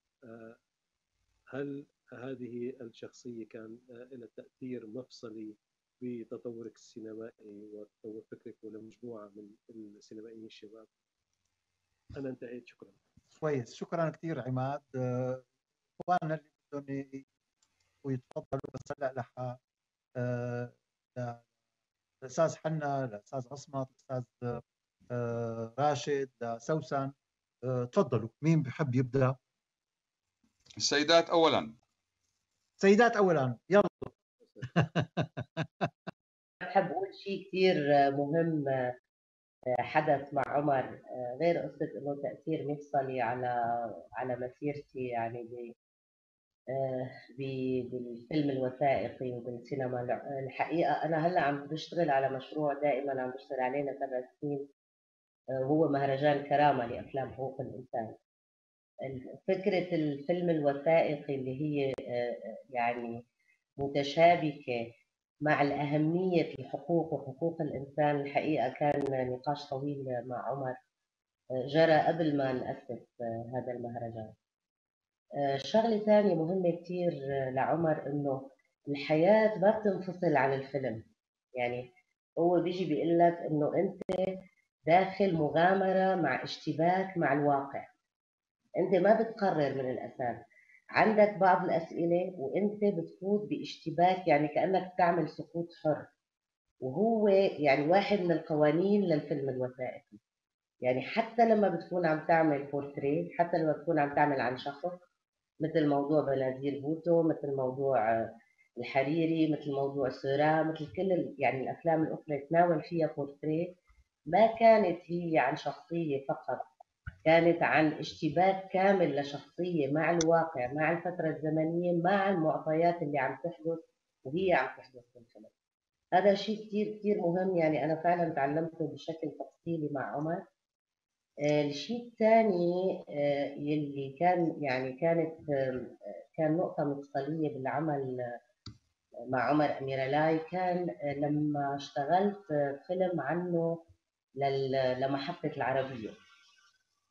هل هذه الشخصية كان لها تأثير مفصلي بتطورك السينمائي وتطور فكرك ولمجموعة من السينمائيين الشباب؟ أنا انتهيت، شكرا. كويس، شكرا كثير عماد. اخواننا اللي بدهم ويتفضلوا، بس هلا لح الاستاذ حنا، الاستاذ عصمت، الاستاذ راشد، لسوسن، تفضلوا. مين بحب يبدا؟ السيدات اولا. سيدات اولا، يلا. بحب اقول شيء كثير مهم حدث مع عمر، غير قصه انه تاثير مفصلي على مسيرتي يعني بالفيلم الوثائقي وبالسينما. الحقيقه انا هلا عم بشتغل على مشروع دائما عم بشتغل عليه ل7 سنين، هو مهرجان كرامه لافلام حقوق الانسان. فكره الفيلم الوثائقي اللي هي يعني متشابكه مع الأهمية الحقوق وحقوق الإنسان، الحقيقة كان نقاش طويل مع عمر جرى قبل ما نأسس هذا المهرجان. شغلة ثانية مهمة كتير لعمر إنه الحياة ما بتنفصل عن الفيلم. يعني هو بيجي بيقول لك إنه أنت داخل مغامرة مع اشتباك مع الواقع، أنت ما بتقرر من الأساس، عندك بعض الأسئلة وأنت بتفوت باشتباك، يعني كأنك تعمل سقوط حر. وهو يعني واحد من القوانين للفيلم الوثائقي. يعني حتى لما بتكون عم تعمل بورتريه، حتى لما بتكون عم تعمل عن شخص، مثل موضوع بنازير بوتو، مثل موضوع الحريري، مثل موضوع سورا، مثل كل يعني الأفلام الأخرى تناول فيها بورتريه، ما كانت هي عن شخصية فقط، كانت عن اشتباك كامل لشخصية مع الواقع، مع الفترة الزمنية، مع المعطيات اللي عم تحدث وهي عم تحدث في الفيلم. هذا شيء كثير كثير مهم، يعني أنا فعلا تعلمته بشكل تفصيلي مع عمر. الشيء الثاني يلي كان يعني كان نقطة مفصلية بالعمل مع عمر أميرلاي، كان لما اشتغلت فيلم عنه لمحطة العربية.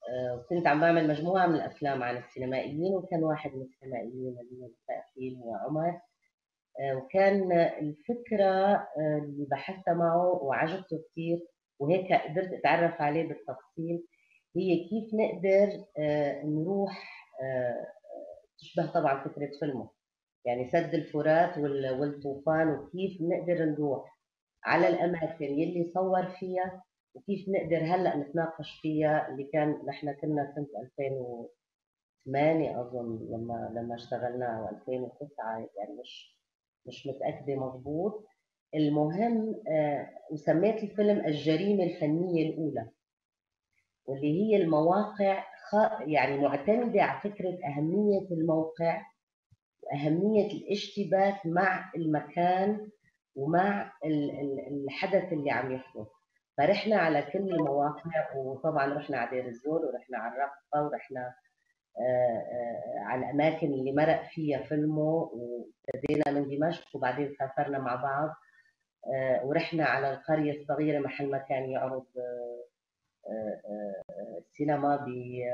وكنت عم بعمل مجموعة من الأفلام عن السينمائيين، وكان واحد من السينمائيين اللي هو الفائقين هو عمر. وكان الفكرة اللي بحثتها معه وعجبته كثير، وهيك قدرت أتعرف عليه بالتفصيل، هي كيف نقدر نروح تشبه طبعا فكرة فيلمه، يعني سد الفرات والطوفان، وكيف نقدر نروح على الأماكن يلي صور فيها، وكيف نقدر هلأ نتناقش فيها. اللي كان نحن كنا سنة 2008 أظن لما اشتغلنا، أو 2009، يعني مش متأكدة مضبوط. المهم وسميت الفيلم الجريمة الفنية الأولى، واللي هي المواقع يعني معتمدة على فكرة أهمية الموقع وأهمية الاشتباك مع المكان ومع الحدث اللي عم يحدث. فرحنا على كل المواقع، وطبعا رحنا على دير الزور، ورحنا على الرقبة، ورحنا على الأماكن اللي مرق فيها فيلمه، وابتدينا من دمشق وبعدين سافرنا مع بعض، ورحنا على القرية الصغيرة محل ما كان يعرض السينما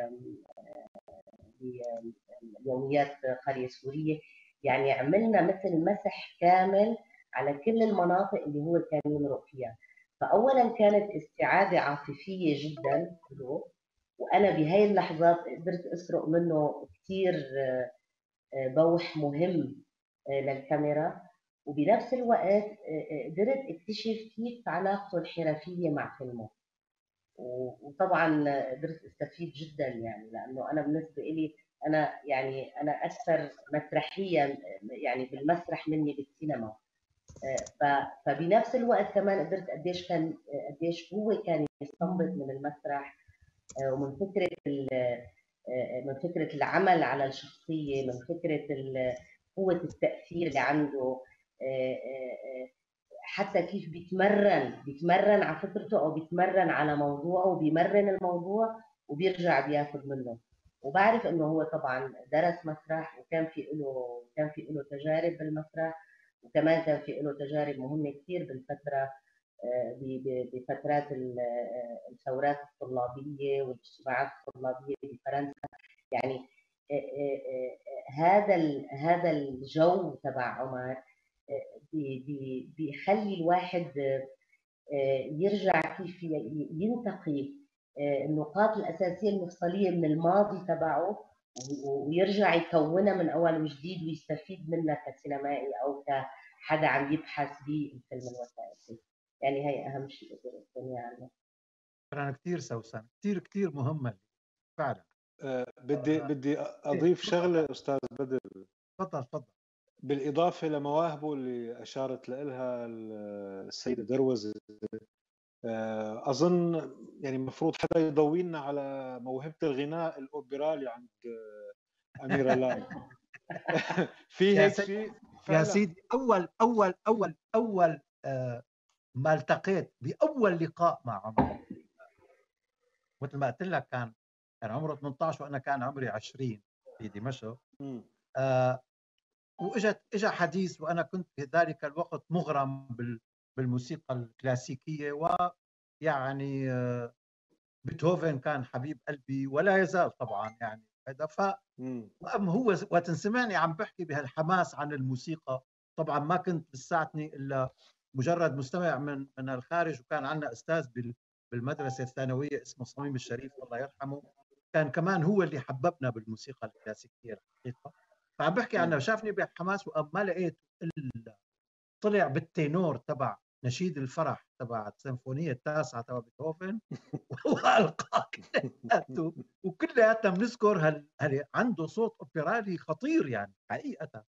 بيوميات قرية سورية. يعني عملنا مثل مسح كامل على كل المناطق اللي هو كان يمرق فيها. فأولا كانت استعادة عاطفية جدا له، وأنا بهاي اللحظات قدرت أسرق منه كثير بوح مهم للكاميرا، وبنفس الوقت قدرت اكتشف كيف علاقته الحرفية مع فيلمه. وطبعا قدرت استفيد جدا، يعني لانه انا بالنسبه لي انا اكثر مسرحيه يعني بالمسرح مني بالسينما. فبنفس الوقت كمان قدرت قديش هو كان يستنبط من المسرح، ومن فكره العمل على الشخصيه، من فكره قوه التاثير اللي عنده، حتى كيف بيتمرن على فكرته، او بيتمرن على موضوعه وبيمرن الموضوع وبيرجع بياخذ منه. وبعرف انه هو طبعا درس مسرح، وكان في له تجارب بالمسرح، وكمان كان في له تجارب مهمه كثير بالفتره بفترات الثورات الطلابيه والاجتماعات الطلابيه بفرنسا. يعني هذا الجو تبع عمر بيخلي الواحد يرجع كيف ينتقي النقاط الأساسية المفصلية من الماضي تبعه، ويرجع يكونها من أول وجديد ويستفيد منها كسينمائي أو كحدا عم يبحث بالفيلم الوثائقي. يعني هي أهم شيء أقدر أقول عنه. شكرا كثير سوسن، كثير مهمة فعلا. بدي أضيف شغلة أستاذ بدر. تفضل. بالإضافة لمواهبه اللي أشارت لها السيدة دروزة، أظن يعني المفروض حدا يضوي لنا على موهبة الغناء الأوبرالي عند أميرة لاي. في هيك شيء يا سيدي. أول ما التقيت بأول لقاء مع عمر، مثل ما قلت لك كان عمره 18 وأنا كان عمري 20 في دمشق. واجا حديث، وانا كنت في ذلك الوقت مغرم بالموسيقى الكلاسيكيه، ويعني بيتهوفن كان حبيب قلبي ولا يزال طبعا. يعني هذا هو وقت سمعني عم بحكي بهالحماس عن الموسيقى، طبعا ما كنت لساتني الا مجرد مستمع من الخارج. وكان عندنا استاذ بالمدرسه الثانويه اسمه صميم الشريف الله يرحمه، كان كمان هو اللي حببنا بالموسيقى الكلاسيكيه الحقيقه. فعم بحكي عنه، شافني بحماس، وما لقيت طلع بالتينور تبع نشيد الفرح تبع السيمفونيه التاسعه تبع بيتهوفن والقى كلياته، وكلياتنا بنذكر عنده صوت اوبرالي خطير يعني حقيقه.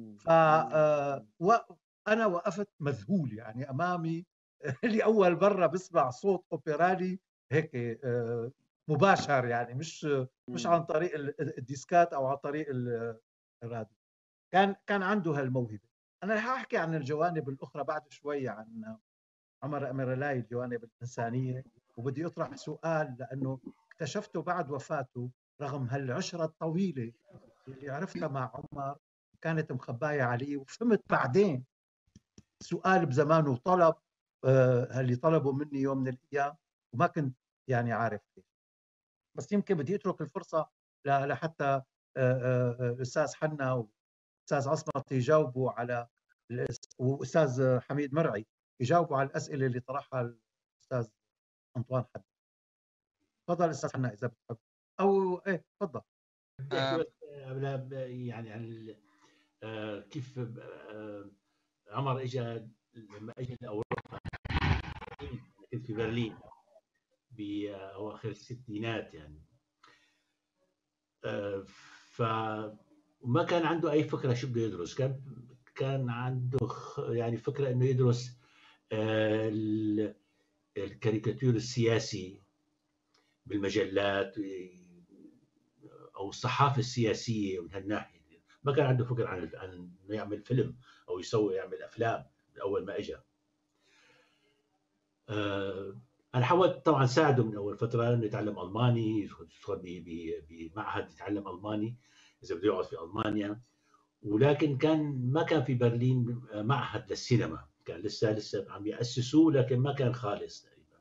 وانا وقفت مذهول يعني امامي لاول مره بسمع صوت اوبرالي هيك مباشر، يعني مش عن طريق الديسكات او عن طريق الراديو. كان عنده هالموهبه. انا رح احكي عن الجوانب الاخرى بعد شوي عن عمر أميرلاي، الجوانب الانسانيه. وبدي اطرح سؤال، لانه اكتشفته بعد وفاته رغم هالعشره الطويله اللي عرفتها مع عمر كانت مخبايه علي، وفهمت بعدين سؤال بزمانه طلب اللي طلبوا مني يوم من الايام وما كنت يعني عارف ليش. بس يمكن بدي اترك الفرصه لحتى الاستاذ حنا والاستاذ عصمت يجاوبوا على واستاذ حميد مرعي يجاوبوا على الاسئله اللي طرحها الاستاذ انطوان حد. تفضل استاذ حنا اذا بتحب، او ايه تفضل. يعني عن كيف عمر اجى لما اجى لاوروبا. كنت في برلين بأواخر الستينات يعني، فما كان عنده أي فكرة شو بده يدرس. كان عنده يعني فكرة إنه يدرس الكاريكاتير السياسي بالمجلات أو الصحافة السياسية من هالناحية. ما كان عنده فكرة عن إنه يعمل فيلم أو يعمل أفلام من أول ما إجا. أنا حاولت طبعا ساعده من أول فترة إنه يتعلم ألماني، يدخل بمعهد يتعلم ألماني إذا بده يقعد في ألمانيا. ولكن ما كان في برلين معهد للسينما، كان لسه عم يأسسوه، لكن ما كان خالص تقريبا.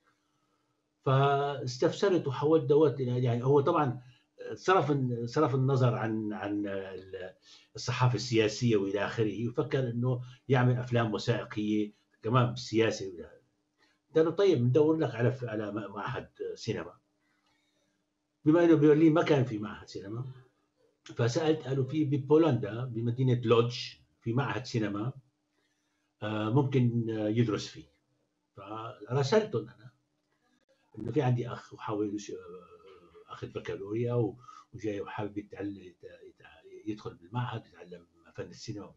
فاستفسرت وحاولت دورت يعني. هو طبعا صرف النظر عن الصحافة السياسية وإلى آخره، وفكر إنه يعمل أفلام وثائقية كمان بالسياسة. قال له طيب ندور لك على معهد سينما. بما انه ببرلين ما كان في معهد سينما، فسالت، قالوا في ببولندا بمدينه لودج في معهد سينما ممكن يدرس فيه. فراسلتهم انا انه في عندي اخ وحاول اخذ بكالوريا وجاي وحابب يدخل بالمعهد يتعلم فن السينما.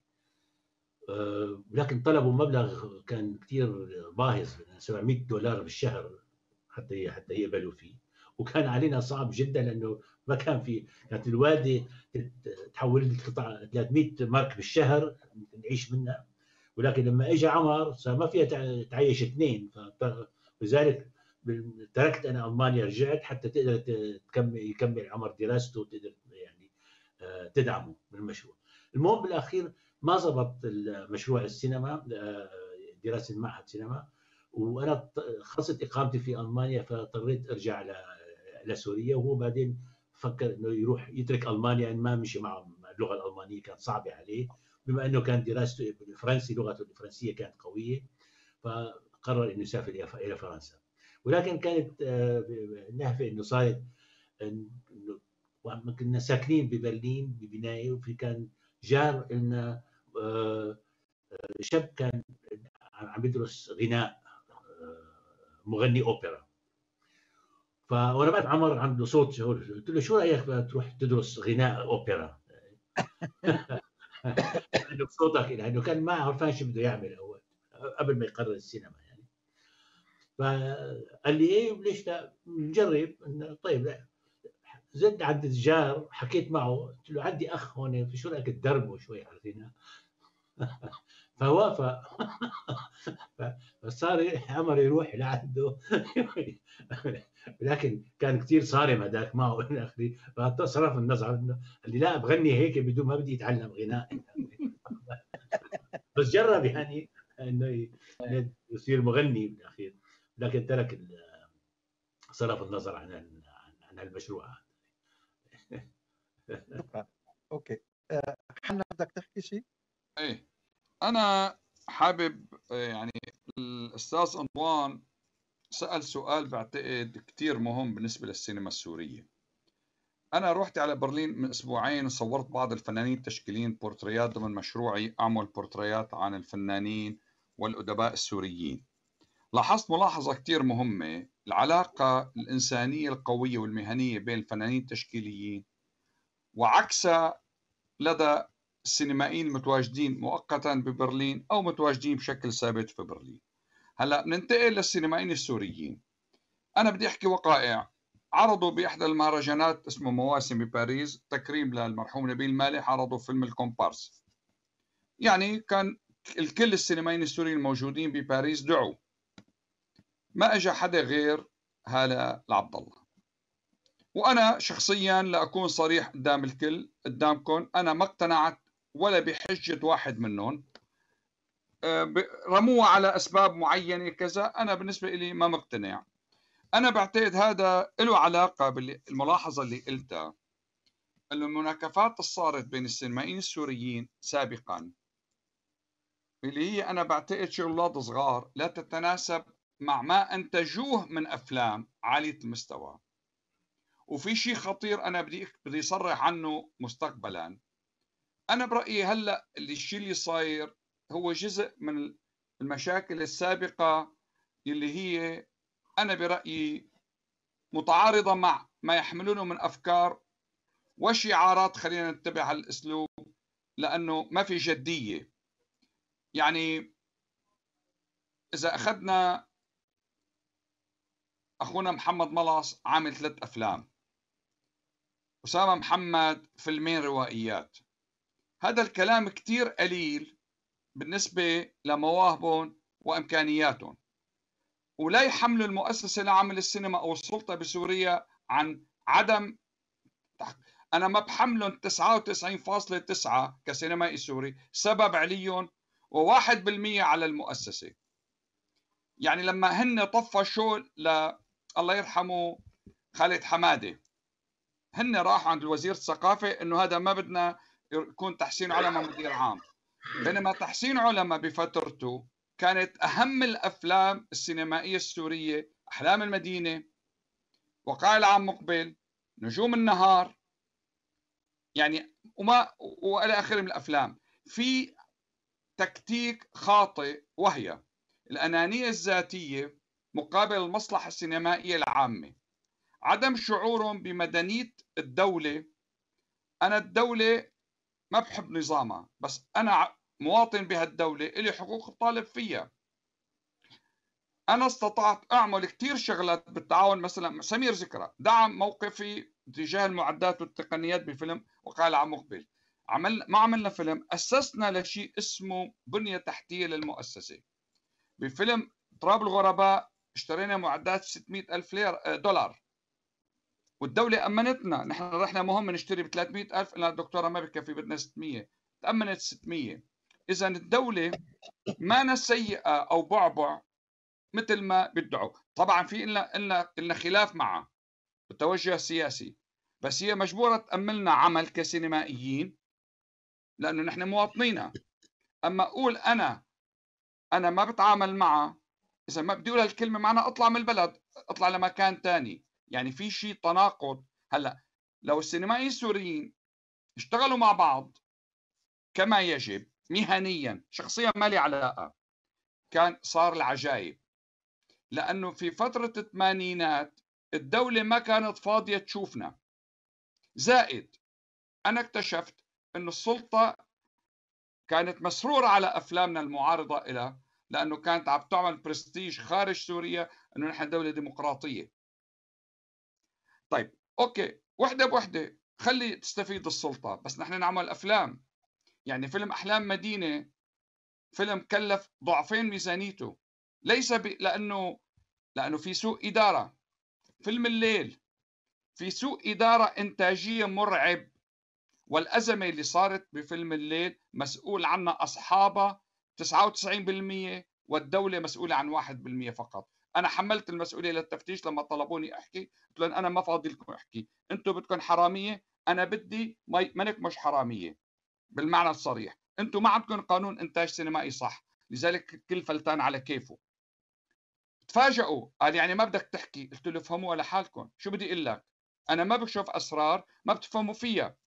لكن طلبوا مبلغ كان كثير باهظ، $700 بالشهر حتى يقبلوا فيه. وكان علينا صعب جدا لانه ما كان في، كانت الوالده تحول لي 300 مارك بالشهر نعيش منها. ولكن لما اجى عمر صار ما فيها تعيش اثنين، فلذلك تركت انا المانيا، رجعت حتى تقدر يكمل عمر دراسته وتقدر يعني تدعمه بالمشروع. المهم بالاخير ما زبط مشروع السينما، دراسه معهد سينما، وانا خلصت اقامتي في المانيا فاضطريت ارجع لسوريا. وهو بعدين فكر انه يروح يترك المانيا ان ما مشي معه اللغه الالمانيه كانت صعبه عليه، بما انه كان دراسته بالفرنسي، لغته الفرنسيه كانت قويه، فقرر انه يسافر الى فرنسا. ولكن كانت نهفه انه صارت انه كنا ساكنين ببرلين ببنايه، وفي كان جار لنا شاب كان عم يدرس غناء، مغني اوبرا. وانا بعرف عمر عنده صوت، قلت له شو رايك تروح تدرس غناء اوبرا؟ لانه صوتك، لانه كان ما عرفان شو بده يعمل اول قبل ما يقرر السينما يعني. فقال لي ايه ليش لا نجرب. طيب لا، زدت عند الجار حكيت معه، قلت له عندي اخ هون، في شو رايك تدربه شوي على الغناء؟ فوافق. فصار عمر يروح لعنده. لكن كان كثير صارم هذاك معه الى اخره، فصرف النظر قال لي لا بغني هيك بدون ما بدي يتعلم غناء. بس جرب يعني انه يصير مغني بالاخير، لكن ترك صرف النظر عن المشروع. اوكي حنا بدك تحكي شيء؟ ايه انا حابب يعني الاستاذ انطوان سأل سؤال بعتقد كتير مهم بالنسبة للسينما السورية. أنا رحت على برلين من أسبوعين وصورت بعض الفنانين التشكيليين بورتريات ضمن مشروعي أعمل بورتريات عن الفنانين والأدباء السوريين. لاحظت ملاحظة كتير مهمة، العلاقة الإنسانية القوية والمهنية بين الفنانين التشكيليين وعكسها لدى السينمائيين المتواجدين مؤقتا ببرلين أو متواجدين بشكل ثابت في برلين. هلا ننتقل للسينمائيين السوريين. أنا بدي أحكي وقائع. عرضوا بإحدى المهرجانات اسمه مواسم بباريس تكريم للمرحوم نبيل مالح، عرضوا فيلم الكومبارس. يعني كان الكل السينمائيين السوريين الموجودين بباريس دعوا، ما اجى حدا غير هالة العبد الله. وأنا شخصيا لأكون صريح قدام الكل قدامكم، أنا ما اقتنعت ولا بحجة واحد منهم، رموها على أسباب معينة كذا، أنا بالنسبة لي ما مقتنع. أنا بعتقد هذا له علاقة بالملاحظة اللي قلتها، أن المناكفات اللي صارت بين السينمائيين السوريين سابقا، اللي هي أنا بعتقد شغلات صغار لا تتناسب مع ما أنتجوه من أفلام عالية المستوى. وفي شيء خطير أنا بدي أصرح عنه مستقبلا. أنا برأيي هلأ الشيء اللي صاير هو جزء من المشاكل السابقة اللي هي أنا برأيي متعارضة مع ما يحملونه من أفكار وشعارات، خلينا نتبع هالأسلوب لأنه ما في جدية. يعني إذا أخذنا أخونا محمد ملص عامل 3 أفلام، أسامة محمد فيلمين روائيات، هذا الكلام كتير قليل بالنسبة لمواهبهم وإمكانياتهم، ولا يحملوا المؤسسة لعمل السينما أو السلطة بسوريا عن عدم. أنا ما بحملهم 99.9 كسينمائي سوري، سبب عليهم و1% على المؤسسة. يعني لما هن طفشوا الله يرحمه خالد حمادة، هن راحوا عند الوزير الثقافة إنه هذا ما بدنا يكون تحسين علماء مدير عام، بينما تحسين علماء بفترته كانت أهم الأفلام السينمائية السورية أحلام المدينة، وقائع العام مقبل، نجوم النهار، يعني وإلى آخره من الأفلام. في تكتيك خاطئ وهي الأنانية الذاتية مقابل المصلحة السينمائية العامة، عدم شعورهم بمدنية الدولة. أنا الدولة ما بحب نظامها، بس أنا مواطن بهالدولة إلي حقوق الطالب فيها. أنا استطعت أعمل كتير شغلات بالتعاون، مثلا سمير ذكرى دعم موقفي تجاه المعدات والتقنيات بفيلم وقائع العام مقبل. ما عملنا فيلم، أسسنا لشيء اسمه بنية تحتية للمؤسسة. بفيلم تراب الغرباء اشترينا معدات 600,000 دولار، والدولة أمنتنا. نحن رحنا مهم نشتري ب 300,000، قلنا الدكتورة ما بكفي بدنا 600، تأمنت 600. إذا الدولة ما سيئة أو بعبع مثل ما بيدعوا. طبعا في إلنا خلاف معها بالتوجه السياسي، بس هي مجبورة تأملنا عمل كسينمائيين لأنه نحن مواطنينها. أما أقول أنا ما بتعامل معها، إذا ما بدي أقول هالكلمة معناها أطلع من البلد، أطلع لمكان تاني. يعني في شيء تناقض. هلا لو السينمائيين السوريين اشتغلوا مع بعض كما يجب مهنيا، شخصيا ما لي علاقة، كان صار العجائب. لأنه في فترة الثمانينات الدولة ما كانت فاضية تشوفنا. زائد أنا اكتشفت أنه السلطة كانت مسرورة على أفلامنا المعارضة إلى، لأنه كانت عم تعمل برستيج خارج سوريا أنه نحن دولة ديمقراطية. طيب أوكي، وحدة بوحدة خلي تستفيد السلطة، بس نحن نعمل أفلام. يعني فيلم أحلام مدينة فيلم كلف ضعفين ميزانيته، ليس لأنه في سوء إدارة. فيلم الليل في سوء إدارة إنتاجية مرعب، والأزمة اللي صارت بفيلم الليل مسؤول عنها أصحابها 99%، والدولة مسؤولة عن 1% فقط. أنا حملت المسؤولية للتفتيش لما طلبوني أحكي، قلت لهم أنا ما فاضي لكم أحكي، أنتم بدكم حرامية، أنا بدي منك مش حرامية بالمعنى الصريح. أنتم ما عندكم قانون إنتاج سينمائي صح، لذلك كل فلتان على كيفه. تفاجئوا، قال يعني ما بدك تحكي؟ قلت له افهموا لحالكم، شو بدي اقول لك؟ انا ما بكشف اسرار ما بتفهموا فيها.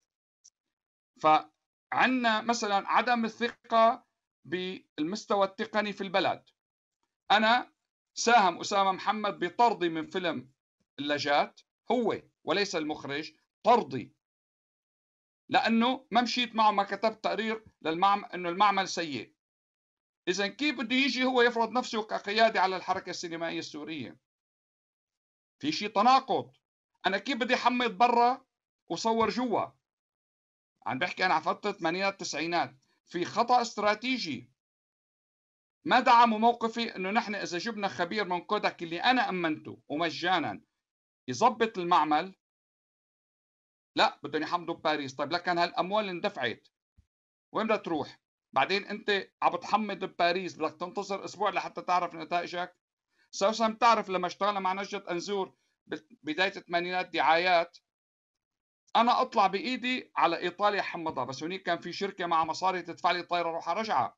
فعندنا مثلا عدم الثقه بالمستوى التقني في البلد. انا ساهم اسامه محمد بطردي من فيلم اللجات، هو وليس المخرج، طردي لانه ما مشيت معه، ما كتبت تقرير انه المعمل سيء. إذا كيف بده يجي هو يفرض نفسه كقيادة على الحركة السينمائية السورية؟ في شيء تناقض. أنا كيف بدي حمض برا وصور جوا؟ عم بحكي أنا على فترة الثمانينات التسعينات. في خطأ استراتيجي. ما دعموا موقفي إنه نحن إذا جبنا خبير من كوداك اللي أنا أمنته ومجانا يضبط المعمل، لا بدهم يحمضوا بباريس. طيب لكن هالأموال اندفعت وين بدها تروح؟ بعدين انت عم بتحمض بباريس، بدك تنتظر اسبوع لحتى تعرف نتائجك. سوسن بتعرف لما اشتغلنا مع نجدة أنزور بداية الثمانينات دعايات، أنا أطلع بإيدي على إيطاليا حمضها، بس هنيك كان في شركة مع مصاري تدفع لي طايرة روحها رجعة،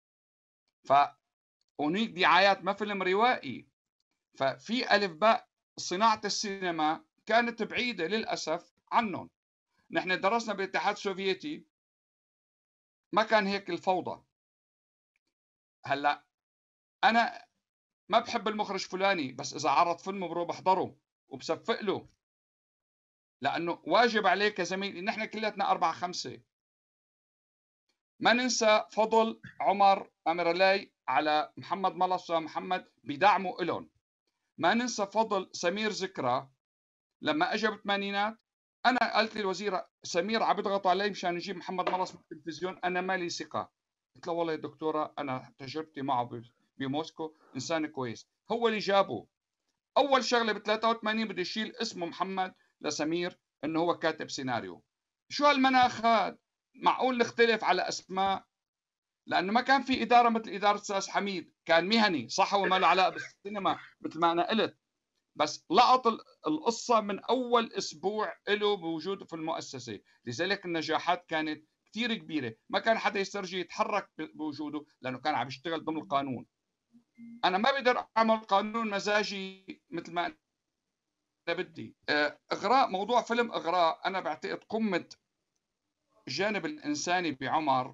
فهنيك دعايات ما فيلم روائي. ففي ألف باء صناعة السينما كانت بعيدة للأسف عنهم. نحن درسنا بالاتحاد السوفيتي ما كان هيك الفوضى. هلا أنا ما بحب المخرج فلاني، بس إذا عرض فيلم بروح بحضره وبصفق له، لأنه واجب عليك يا زميلي. نحن كلياتنا 4-5. ما ننسى فضل عمر أميرلاي على محمد ملص ومحمد بدعمه إلهم. ما ننسى فضل سمير ذكرى لما أجى بالثمانينات. أنا قلت للوزيرة سمير عم يضغط علي مشان نجيب محمد ملص من التلفزيون، أنا مالي ثقة. قلت له والله يا دكتورة أنا تجربتي معه بموسكو إنسان كويس. هو اللي جابه. أول شغلة ب 83 بده يشيل اسمه محمد لسمير إنه هو كاتب سيناريو. شو هالمناخ هذا؟ معقول نختلف على أسماء؟ لأنه ما كان في إدارة مثل إدارة أستاذ حميد، كان مهني صح، هو ما له علاقة بالسينما مثل ما أنا قلت، بس لقط القصة من أول أسبوع له بوجوده في المؤسسة. لذلك النجاحات كانت كثير كبيرة، ما كان حدا يسترجي يتحرك بوجوده لأنه كان عم يشتغل ضمن القانون. أنا ما بقدر أعمل قانون مزاجي مثل ما أنا بدي. إغراء، موضوع فيلم إغراء أنا بعتقد قمة الجانب الإنساني بعمر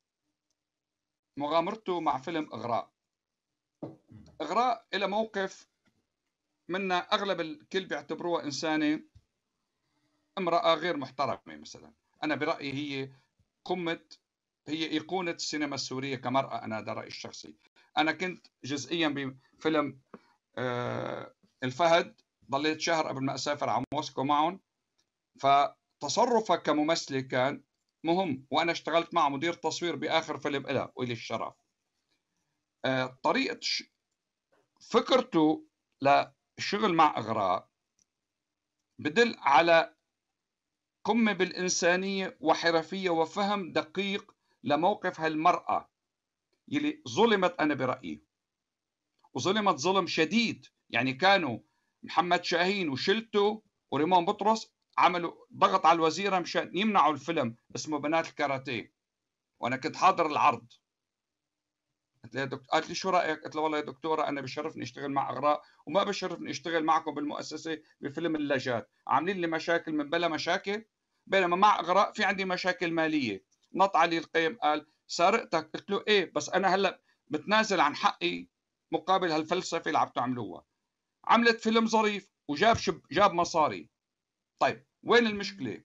مغامرته مع فيلم إغراء. إغراء إلى موقف منا أغلب الكل بيعتبروها إنسانة، امرأة غير محترمة مثلا. أنا برأيي هي قمة، هي أيقونة السينما السورية كمرأة. أنا هذا رأيي الشخصي. أنا كنت جزئيا بفيلم الفهد، ضليت شهر قبل ما أسافر على موسكو معهم، فتصرفها كممثلة كان مهم، وأنا اشتغلت مع مدير تصوير بآخر فيلم إلها وإلي الشرف. طريقة فكرته للشغل مع إغراء بدل على قمة بالإنسانية وحرفية وفهم دقيق لموقف هالمرأة يلي ظلمت. أنا برأيي وظلمت ظلم شديد. يعني كانوا محمد شاهين وشلته وريمون بطرس عملوا ضغط على الوزيرة مشان يمنعوا الفيلم اسمه بنات الكاراتيه، وأنا كنت حاضر العرض. قالت لي شو رأيك؟ قلت له والله يا دكتورة أنا بشرفني أشتغل مع إغراء، وما بشرفني أشتغل معكم بالمؤسسة بفيلم اللاجات. عاملين لي مشاكل من بلا مشاكل، بينما مع إغراء في عندي مشاكل مالية. نط علي القيم قال سارقتك. قلت له إيه، بس أنا هلأ بتنازل عن حقي مقابل هالفلسفة اللي عم تعملوها. عملت فيلم ظريف وجاب جاب مصاري. طيب وين المشكلة؟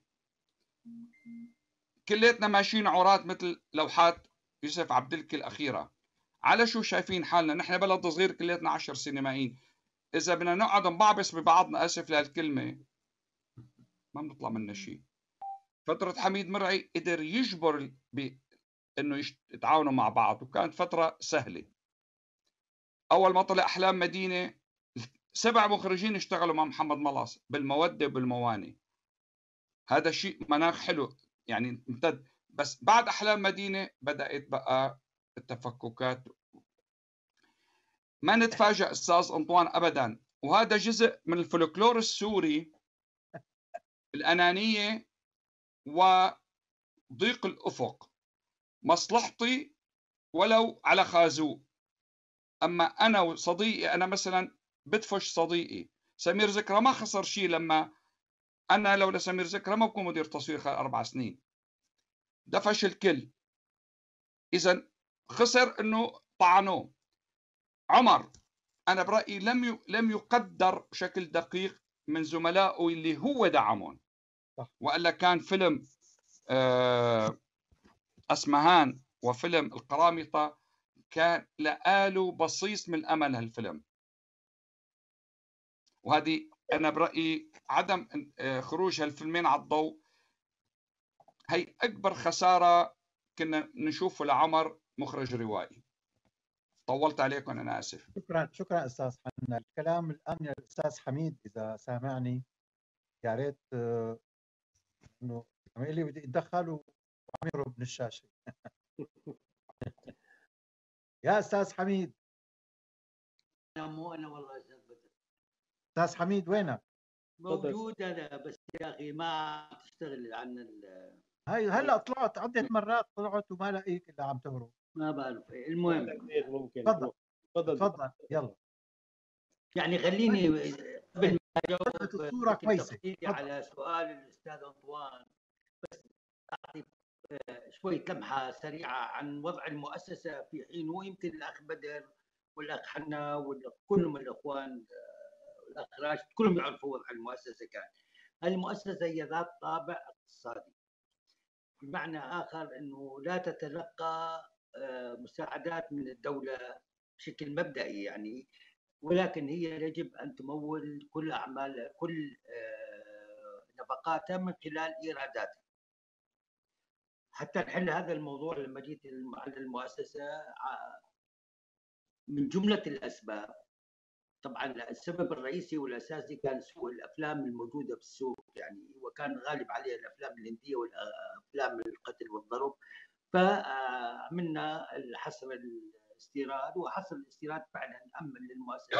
كليتنا ماشيين عورات مثل لوحات يوسف عبدلكي الأخيرة. على شو شايفين حالنا؟ نحن بلد صغير كليتنا 10 سينمائيين، إذا بدنا نقعد نبعبس ببعضنا، آسف لهالكلمة، ما بنطلع منا شيء. فترة حميد مرعي قدر يجبر إنه يتعاونوا مع بعض، وكانت فترة سهلة. أول ما طلع أحلام مدينة 7 مخرجين اشتغلوا مع محمد ملص بالمودة وبالمواني. هذا شيء مناخ حلو يعني امتد. بس بعد أحلام مدينة بدأت بقى التفككات. ما نتفاجأ أستاذ أنطوان أبدا، وهذا جزء من الفولكلور السوري، الأنانية وضيق الأفق. مصلحتي ولو على خازوق. أما أنا وصديقي، أنا مثلا بدفش صديقي سمير ذكرى ما خسر شيء. لما أنا لولا سمير ذكرى ما بكون مدير تصوير خلال 4 سنين. دفش الكل. إذا خسر إنه طعنوه. عمر أنا برأيي لم يقدر بشكل دقيق من زملائه اللي هو دعمهم. وإلا كان فيلم أسمهان وفيلم القرامطة كان لقاله بصيص من الأمل هالفيلم. وهذه أنا برأيي عدم خروج هالفيلمين على الضوء هي أكبر خسارة كنا نشوفه لعمر مخرج روائي. طولت عليكم أنا آسف. شكرا أستاذ حنا. الكلام الآن يا أستاذ حميد إذا سامعني، يا ريت إنه اللي بدي يتدخل وعم يهرب من الشاشة. يا أستاذ حميد. مو انا والله استاذ بدر. استاذ حميد وينك؟ موجود انا، بس يا اخي ما تشتغل عن هاي هلا طلعت عدة مرات، طلعت وما لاقيك الا عم تهرب. ما بعرف. المهم ممكن تفضل يلا. يعني خليني قبل ما اجاوب الصورة كويسة على سؤال الاستاذ انطوان، بس اعطي شوي لمحه سريعه عن وضع المؤسسه في حين هو يمكن الاخ بدر والاخ حنا وكلهم الاخوان والاخ راشد كلهم يعرفوا وضع المؤسسه. كان المؤسسه هي ذات طابع اقتصادي، بمعنى اخر انه لا تتلقى مساعدات من الدوله بشكل مبدئي يعني، ولكن هي يجب ان تمول كل اعمال كل نفقاتها من خلال ايراداتها. حتى نحل هذا الموضوع لما جيت على المؤسسه من جمله الاسباب، طبعا السبب الرئيسي والاساسي كان سوء الافلام الموجوده في السوق يعني، وكان غالب عليها الافلام الهنديه والافلام القتل والضرب. فعملنا حصر الاستيراد، وحصر الاستيراد فعلا امن للمؤسسه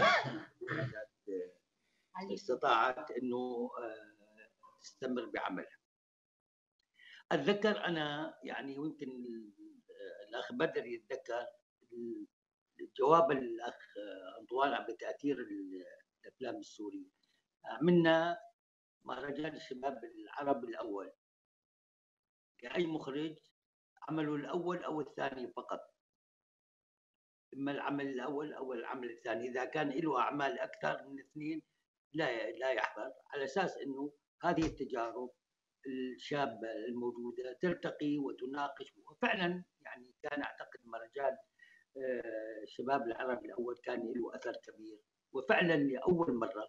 استطاعت انه تستمر بعملها. اتذكر انا يعني، ويمكن الاخ بدر يتذكر جواب الاخ انطوان بتاثير الافلام السوريه. عملنا مهرجان الشباب العرب الاول، كأي مخرج عمله الاول او الثاني فقط، اما العمل الاول او العمل الثاني. اذا كان له اعمال اكثر من اثنين لا يحضر، على اساس انه هذه التجارب الشابه الموجوده تلتقي وتناقش. وفعلا يعني كان اعتقد مهرجان الشباب العربي الاول كان له اثر كبير، وفعلا لاول مره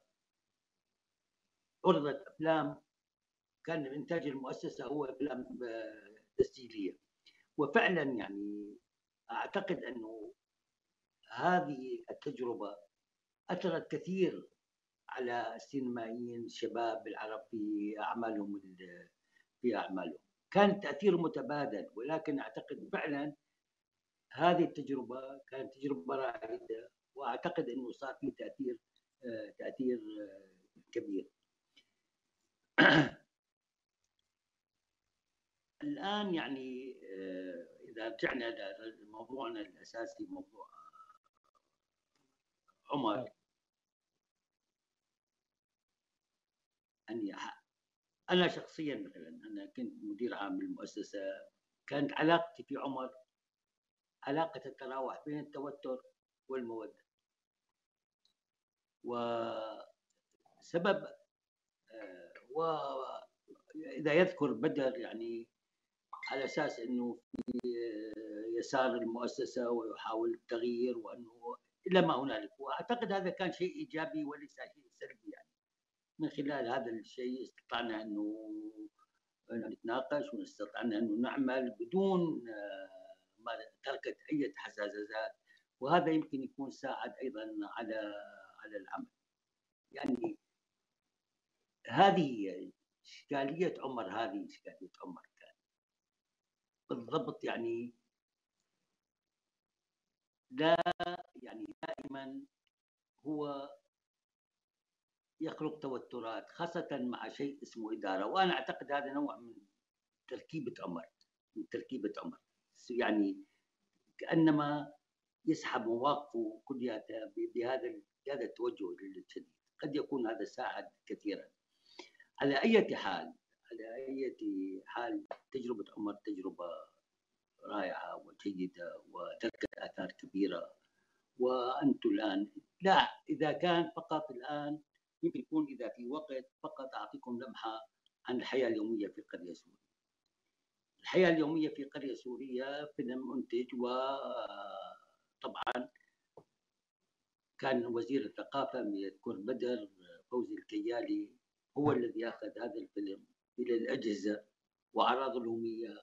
عرضت افلام كان من انتاج المؤسسه هو افلام تسجيليه. وفعلا يعني اعتقد انه هذه التجربه اثرت كثير على السينمائيين الشباب العرب في اعمالهم كان تاثير متبادل. ولكن اعتقد فعلا هذه التجربه كانت تجربه رائده، واعتقد انه صار في تاثير كبير. الان يعني اذا رجعنا لموضوعنا الاساسي، موضوع عمر، يعني انا شخصيا مثلا انا كنت مدير عام للمؤسسه، كانت علاقتي في عمر علاقه تتراوح بين التوتر والموده. وسبب واذا يذكر بدر يعني على اساس انه في يسار المؤسسه ويحاول التغيير وانه الى ما هنالك، واعتقد هذا كان شيء ايجابي وليس شيء سلبي يعني. من خلال هذا الشيء استطعنا انه نتناقش واستطعنا انه نعمل بدون ما تركت اي حزازات، وهذا يمكن يكون ساعد ايضا على العمل. يعني هذه اشكاليه عمر، كان بالضبط يعني لا يعني دائما هو يخلق توترات، خاصة مع شيء اسمه إدارة. وأنا أعتقد هذا نوع من تركيبة عمر، يعني كأنما يسحب مواقفه كلها بهذا التوجه الشديد. قد يكون هذا ساعد كثيرا. على أي حال تجربة عمر تجربة رائعة وجيدة وتركت آثار كبيرة. وأنتم الآن لا، إذا كان فقط الآن يمكن يكون إذا في وقت فقط أعطيكم لمحة عن الحياة اليومية في قرية سورية. الحياة اليومية في قرية سورية فيلم أنتج، وطبعا كان وزير الثقافة يذكر بدر فوزي الكيالي هو الذي أخذ هذا الفيلم إلى الأجهزة وأعراض الهوية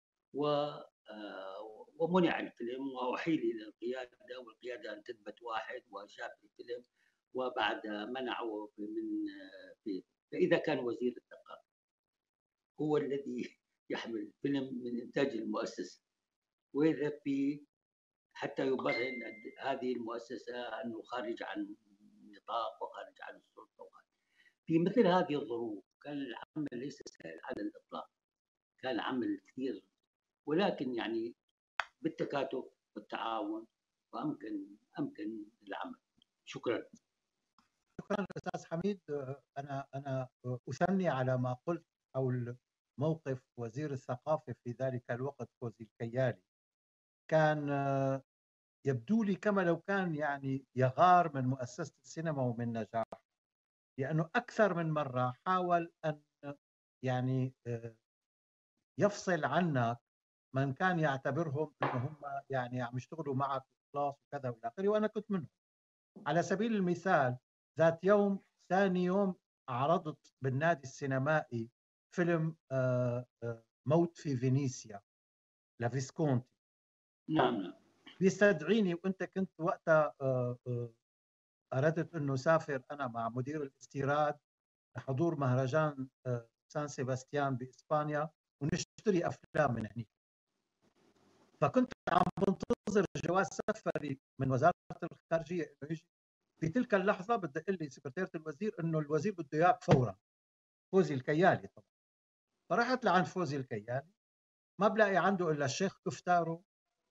ومنع الفيلم وأحيل إلى القيادة، والقيادة أن تثبت واحد وشاف الفيلم وبعد منعه فإذا كان وزير الثقافة هو الذي يحمل الفيلم من إنتاج المؤسسة، وإذا في حتى يبرهن هذه المؤسسة أنه خارج عن النطاق وخارج عن السلطة. في مثل هذه الظروف كان العمل ليس سهل على الإطلاق، كان عمل كثير، ولكن يعني بالتكاتف والتعاون وأمكن العمل. شكرا. شكرا أستاذ حميد. أنا أثني على ما قلت حول موقف وزير الثقافة في ذلك الوقت فوزي الكيالي. كان يبدو لي كما لو كان يعني يغار من مؤسسة السينما ومن نجاح، لأنه أكثر من مرة حاول أن يعني يفصل عنك من كان يعتبرهم أنهم يعني عم يشتغلوا معك بإخلاص وكذا والى آخره، وأنا كنت منهم. على سبيل المثال ذات يوم ثاني يوم عرضت بالنادي السينمائي فيلم موت في فينيسيا لفيسكونتي. نعم. بيستدعيني، وانت كنت وقتها اردت انه سافر انا مع مدير الاستيراد لحضور مهرجان سان سيباستيان باسبانيا ونشتري افلام من هناك. فكنت عم بنتظر جواز سفري من وزاره الخارجيه انه يجي. في تلك اللحظه بدأ لي سكرتيره الوزير انه الوزير بده اياك فورا، فوزي الكيالي طبعا. فرحت لعند فوزي الكيالي، ما بلاقي عنده الا الشيخ كفتارو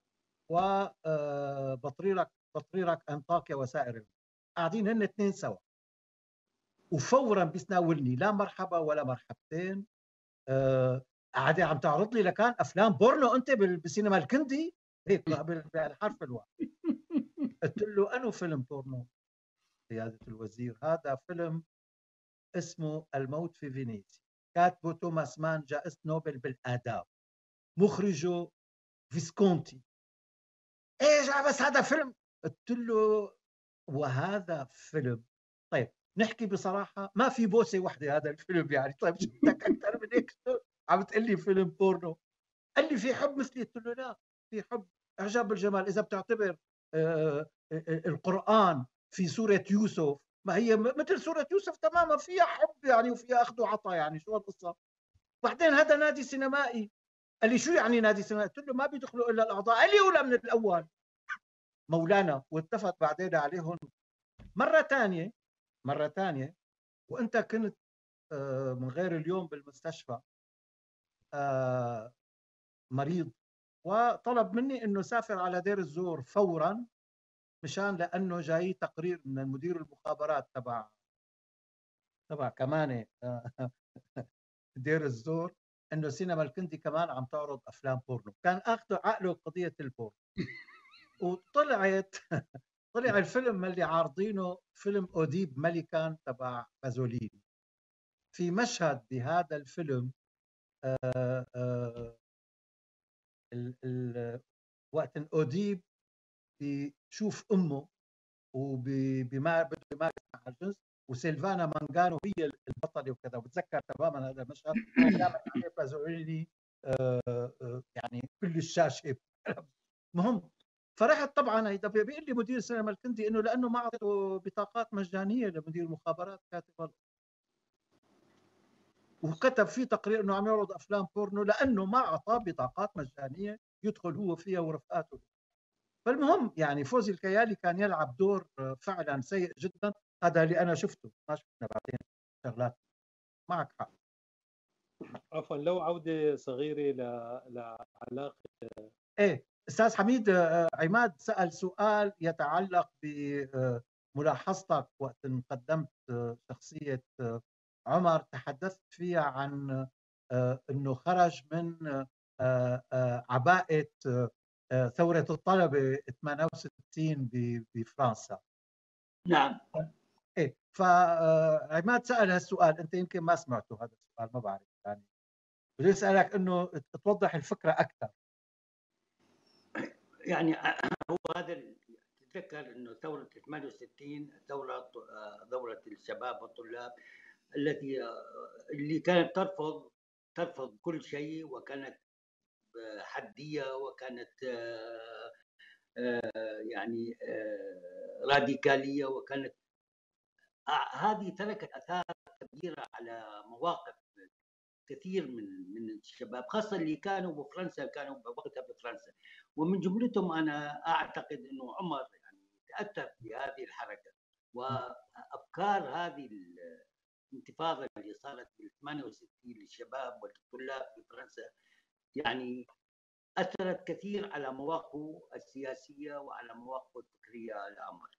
وبطريرك انطاكيا وسائر قاعدين هن اثنين سوا، وفورا بيسناولني لا مرحبا ولا مرحبتين. قاعده عم تعرض لي لكان افلام بورنو انت بالسينما الكندي هيك بالحرف الواحد. قلت له انو فيلم بورنو سياده الوزير؟ هذا فيلم اسمه الموت في فينيسيا، كاتبه توماس مان، جائزة نوبل بالآداب، مخرجه فيسكونتي. ايش بس هذا فيلم؟ قلت له وهذا فيلم. طيب نحكي بصراحة، ما في بوسة واحدة هذا الفيلم يعني. طيب شو بدك أكثر من هيك؟ عم تقول لي فيلم بورنو. قال لي في حب مثلي؟ قلت له لا، في حب إعجاب بالجمال. إذا بتعتبر القرآن في سورة يوسف، ما هي مثل سورة يوسف تماما، فيها حب يعني وفيها أخذ وعطاء يعني. شو القصة؟ بعدين هذا نادي سينمائي. قال لي شو يعني نادي سينمائي؟ قلت له ما بيدخلوا إلا الأعضاء. قال لي أولى من الأول مولانا. واتفق بعدين عليهم مرة ثانية وأنت كنت من غير اليوم بالمستشفى مريض، وطلب مني انه سافر على دير الزور فورا، مشان لانه جاي تقرير من المدير المخابرات تبع كمان دير الزور انه سينما الكندي كمان عم تعرض افلام بورنو. كان اخذه عقله قضيه البورنو. طلع الفيلم اللي عارضينه فيلم اوديب ملكان تبع بازوليني. في مشهد بهذا الفيلم وقت اوديب بيشوف امه بده يمارس مع الجنس، وسيلفانا مانغانو هي البطله وكذا، وبتذكر تماما هذا المشهد. كان عليه بازوليني يعني كل الشاشه. مهم. فرحت طبعا هيدا بيقول لي مدير السينما الكندي انه لانه ما اعطوا بطاقات مجانيه لمدير المخابرات كاتب، وكتب فيه تقرير انه عم يعرض افلام بورنو لانه ما اعطاه بطاقات مجانيه يدخل هو فيها ورفقاته. فالمهم يعني فوزي الكيالي كان يلعب دور فعلا سيء جدا. هذا اللي انا شفته، ما شفنا بعدين شغلات. معك حق. عفوا، لو عوده صغيره لعلاقه ايه استاذ حميد، عماد سأل سؤال يتعلق بملاحظتك وقت قدمت شخصية عمر، تحدثت فيها عن انه خرج من عباءة ثورة الطلبة 68 بفرنسا. نعم. ايه، فعماد سأل هالسؤال، انت يمكن ما سمعته هذا السؤال، ما بعرف يعني. بدي اسألك انه توضح الفكرة اكثر. يعني هو هذا تتذكر انه ثوره 68 ثوره الشباب والطلاب اللي كانت ترفض كل شيء، وكانت حديه، وكانت يعني راديكاليه، وكانت هذه تركت اثار كبيره على مواقف كثير من الشباب، خاصه اللي كانوا بفرنسا، كانوا وقتها بفرنسا، ومن جملتهم انا اعتقد انه عمر يعني تاثر بهذه الحركه وافكار هذه الانتفاضه اللي صارت بال 68 للشباب والطلاب في فرنسا، يعني اثرت كثير على مواقفه السياسيه وعلى مواقفه الفكريه على عمر.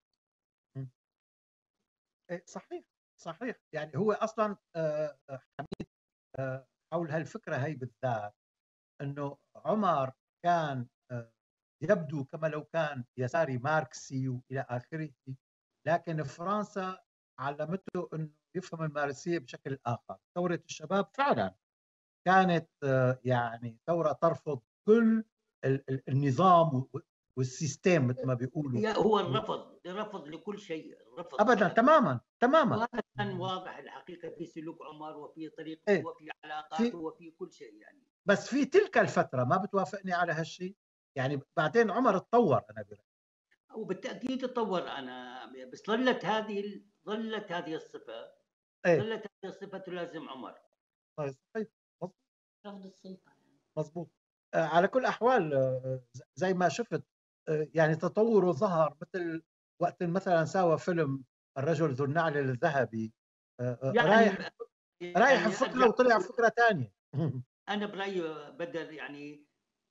صحيح صحيح. يعني هو اصلا حميد حول هالفكره هي بالذات، انه عمر كان يبدو كما لو كان يساري ماركسي والى اخره، لكن فرنسا علمته انه يفهم الماركسيه بشكل اخر. ثوره الشباب فعلا كانت يعني ثوره ترفض كل النظام والسيستم مثل ما بيقولوا. هو الرفض لكل شيء، الرفض ابدا يعني. تماما تماما. وهذا كان واضح الحقيقه في سلوك عمر وفي طريقته وفي علاقاته وفي كل شيء يعني. بس في تلك الفتره ما بتوافقني على هالشيء؟ يعني بعدين عمر تطور انا برايي. وبالتاكيد تطور انا، بس ظلت هذه الصفه، ظلت هذه الصفه تلازم عمر. طيب صحيح، رفض السلطه يعني. مضبوط. على كل الاحوال زي ما شفت يعني تطوره ظهر مثل وقت مثلا ساوى فيلم الرجل ذو النعل الذهبي، يعني رايح بفكره وطلع فكره ثانيه. انا برايي بدر يعني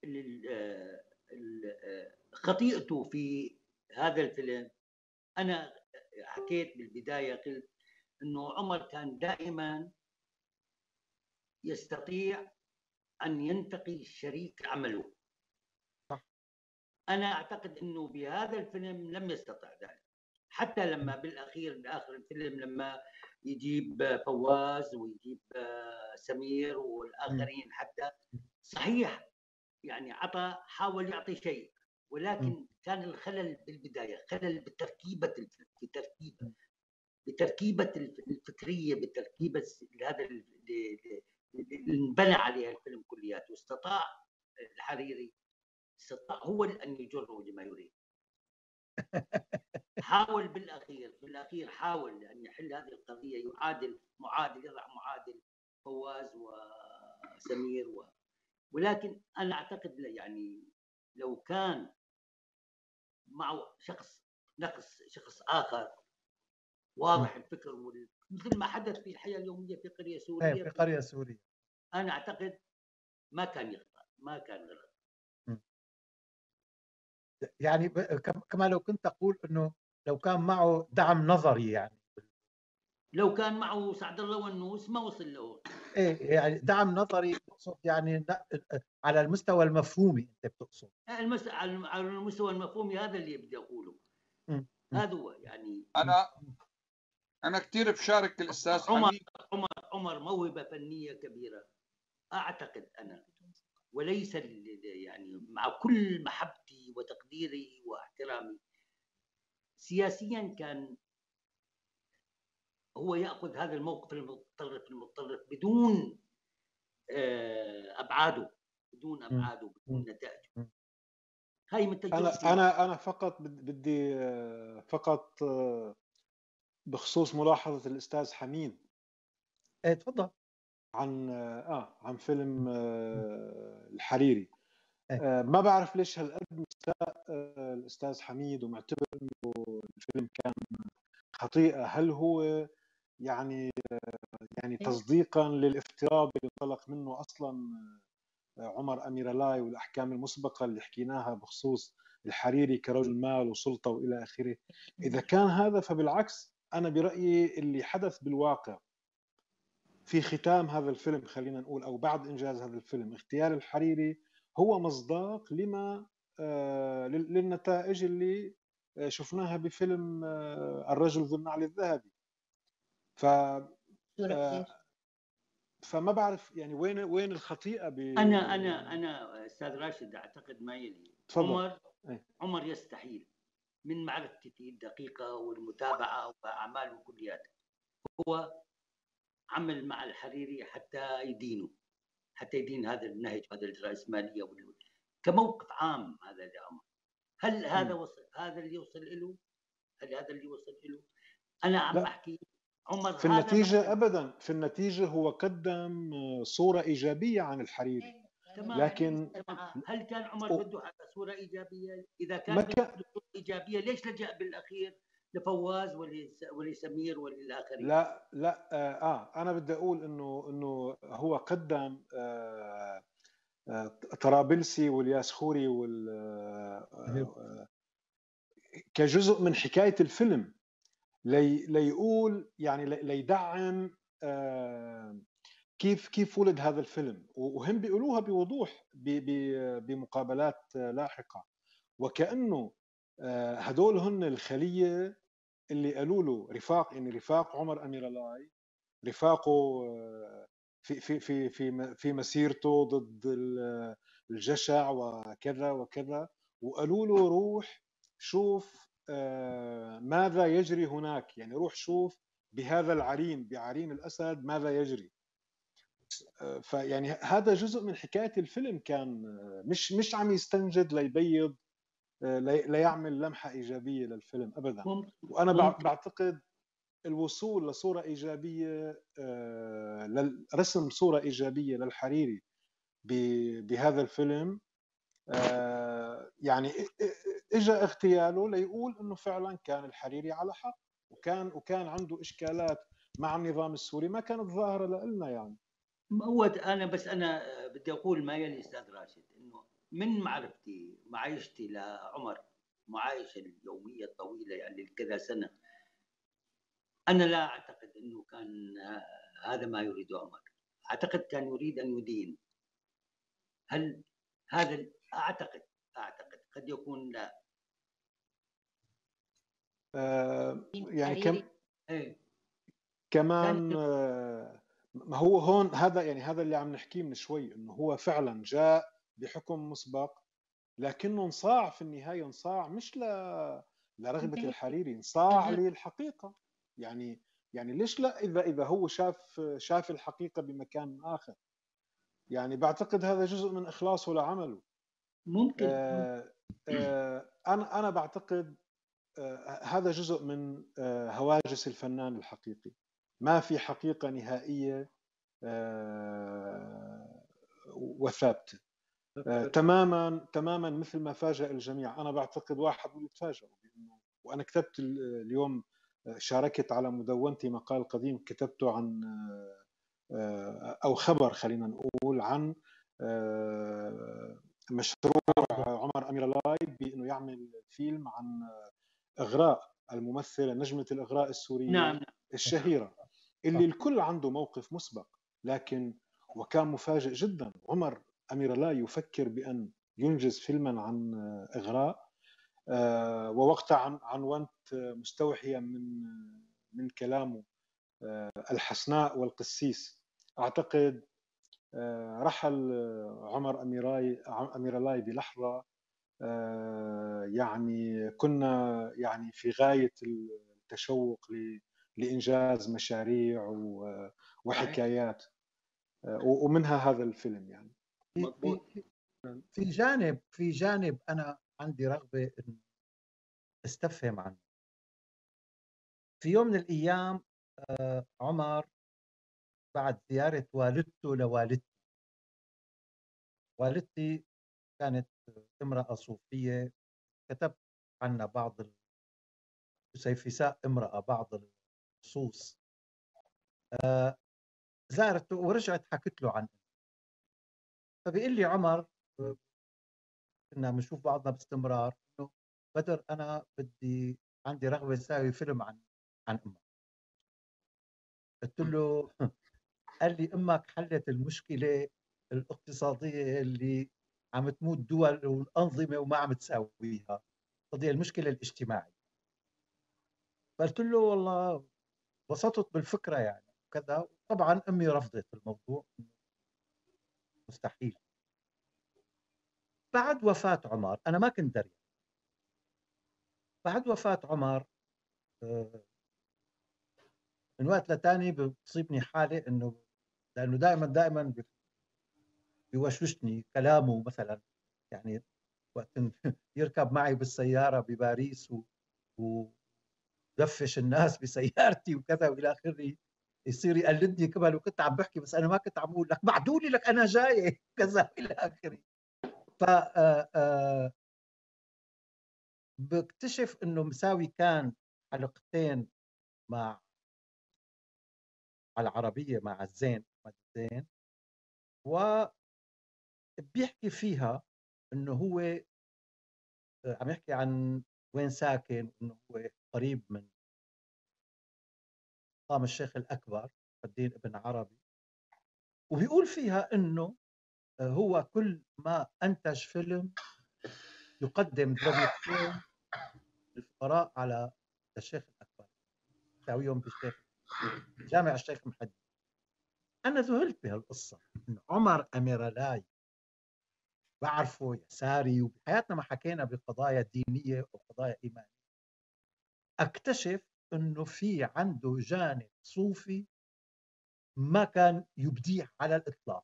خطيئته في هذا الفيلم، انا حكيت بالبدايه قلت انه عمر كان دائما يستطيع ان ينتقي شريك عمله. انا اعتقد انه بهذا الفيلم لم يستطع ذلك، حتى لما بالاخير باخر الفيلم لما يجيب فواز ويجيب سمير والاخرين، حتى صحيح يعني حاول يعطي شيء، ولكن كان الخلل بالبدايه، خلل بتركيبه الفيلم، بتركيبه الفكريه، بتركيبه هذا اللي انبنى عليها الفيلم كلياته. استطاع الحريري هو ان يجره لما يريد. حاول بالاخير حاول ان يحل هذه القضيه، يضع معادل فواز وسمير ولكن انا اعتقد يعني لو كان معه شخص اخر واضح الفكر مثل ما حدث في الحياه اليوميه في قريه سوريه، في قريه سوريه، انا اعتقد ما كان يخطأ، ما كان غلط. يعني كما لو كنت اقول انه لو كان معه دعم نظري، يعني لو كان معه سعد الله والنوس ما وصل له. يعني دعم نظري تقصد يعني على المستوى المفهومي انت بتقصد؟ على المستوى المفهومي هذا اللي بدي اقوله. هذا هو يعني. انا كثير بشارك الاستاذ حميد. عمر موهبه فنيه كبيره اعتقد انا، وليس يعني مع كل محبتي وتقديري واحترامي، سياسيا كان هو ياخذ هذا الموقف المتطرف بدون ابعاده، بدون نتائجه. هاي من تجربتي. انا فقط بدي فقط بخصوص ملاحظه الاستاذ حميد. تفضل. عن فيلم الحريري. ما بعرف ليش هالقد مستاء الاستاذ حميد ومعتبر انه الفيلم كان خطيئه. هل هو يعني تصديقا للافتراض اللي انطلق منه اصلا عمر أميرلاي والاحكام المسبقه اللي حكيناها بخصوص الحريري كرجل مال وسلطه والى اخره؟ اذا كان هذا فبالعكس، انا برايي اللي حدث بالواقع في ختام هذا الفيلم، خلينا نقول، او بعد انجاز هذا الفيلم، اغتيال الحريري هو مصداق لما للنتائج اللي شفناها بفيلم الرجل ذو النعل الذهبي. فما بعرف يعني وين الخطيئه انا استاذ راشد اعتقد ما يلي. عمر يستحيل من معرفتي الدقيقه والمتابعه واعماله كلياتها، هو عمل مع الحريري حتى يدين هذا النهج، هذا الرأسمالية كموقف عام. هذا لعمر. هل هذا اللي وصل له؟ أنا عم أحكي عمر في النتيجة أبدا، في النتيجة هو قدم صورة إيجابية عن الحريري. تمام. لكن هل كان عمر بده حتى صورة إيجابية؟ إذا كان بده صورة إيجابية ليش لجأ بالأخير لفواز ولسمير وللآخرين؟ لا أنا بدي أقول إنه هو قدم طرابلسي والياس خوري كجزء من حكاية الفيلم، ليقول يعني ليدعم كيف ولد هذا الفيلم، وهم بيقولوها بوضوح بمقابلات لاحقة، وكأنه هدول هن الخلية اللي قالوا له رفاق، يعني رفاق عمر أميرلاي، رفاقه في مسيرته ضد الجشع وكذا وكذا، وقالوا له روح شوف ماذا يجري هناك، يعني روح شوف بهذا العرين، بعرين الأسد ماذا يجري. فيعني هذا جزء من حكاية الفيلم، كان مش عم يستنجد ليبيض ليعمل لمحة إيجابية للفيلم أبدا. وأنا بعتقد الوصول لصورة إيجابية، رسم صورة إيجابية للحريري بهذا الفيلم، يعني اجى اغتياله ليقول انه فعلا كان الحريري على حق، وكان عنده اشكالات مع النظام السوري ما كانت ظاهره لنا يعني. هو انا بدي اقول ما يلي استاذ راشد، انه من معرفتي معايشتي لعمر، معايشه اليوميه الطويله يعني كذا سنه، انا لا اعتقد انه كان هذا ما يريده عمر. اعتقد كان يريد ان يدين. هل هذا اعتقد قد يكون لا. يعني كمان ما هو هون هذا اللي عم نحكيه من شوي، انه هو فعلا جاء بحكم مسبق، لكنه انصاع في النهايه، انصاع مش لرغبه الحريري، انصاع للحقيقه. يعني ليش لا، اذا هو شاف الحقيقه بمكان اخر. يعني بعتقد هذا جزء من اخلاصه لعمله. ممكن. انا بعتقد هذا جزء من هواجس الفنان الحقيقي. ما في حقيقة نهائية وثابتة. تماما مثل ما فاجأ الجميع. أنا بعتقد واحد يتفاجئوا بأنه، وأنا كتبت اليوم، شاركت على مدونتي مقال قديم كتبته عن أو خبر خلينا نقول عن مشروع عمر أميرلاي بأنه يعمل فيلم عن إغراء الممثلة نجمة الإغراء السورية. نعم. الشهيرة اللي الكل عنده موقف مسبق، لكن وكان مفاجئ جدا عمر أميرلاي يفكر بأن ينجز فيلما عن إغراء. ووقتها عنونت مستوحيا من كلامه الحسناء والقسيس. أعتقد رحل عمر أميرلاي بلحظة، يعني كنا يعني في غاية التشوق لإنجاز مشاريع وحكايات، ومنها هذا الفيلم. يعني في جانب أنا عندي رغبة أن استفهم عنه. في يوم من الأيام عمر بعد زيارة والدته والدتي كانت امرأة صوفية، كتبت عنها بعض سيفساء امرأة بعض النصوص. زارته ورجعت حكت له عنه، فبيقول لي عمر، كنا بنشوف بعضنا باستمرار، انه بدر انا عندي رغبه اسوي فيلم عن امك. قلت له قال لي امك حلت المشكله الاقتصاديه اللي عم تموت دول والانظمه وما عم تساويها، قضيه المشكله الاجتماعيه. قلت له والله وسطت بالفكره يعني كذا. طبعا امي رفضت الموضوع، مستحيل. بعد وفاه عمر انا ما كنت دريان. بعد وفاه عمر من وقت لتاني بتصيبني حاله انه، لانه دائما بيوشوشني كلامه. مثلا يعني وقت يركب معي بالسياره بباريس ودفش الناس بسيارتي وكذا والى اخره، يصير يقلدني كمان، وكنت عم بحكي بس انا ما كنت عم اقول لك بعدوا لي لك انا جاي كذا والى اخره. ف بكتشف انه مساوي كان حلقتين مع العربيه مع الزين وبيحكي فيها انه هو عم يحكي عن وين ساكن، انه هو قريب من مقام الشيخ الاكبر الدين ابن عربي، وبيقول فيها انه هو كل ما انتج فيلم يقدم زاويتين للفقراء على الشيخ الاكبر، يساويهم بالشيخ جامع الشيخ محمد. انا ذهلت بهالقصه انه عمر اميرالاي بعرفه يساري، وبحياتنا ما حكينا بقضايا دينيه وقضايا ايمانيه، اكتشف انه في عنده جانب صوفي ما كان يبديه على الاطلاق،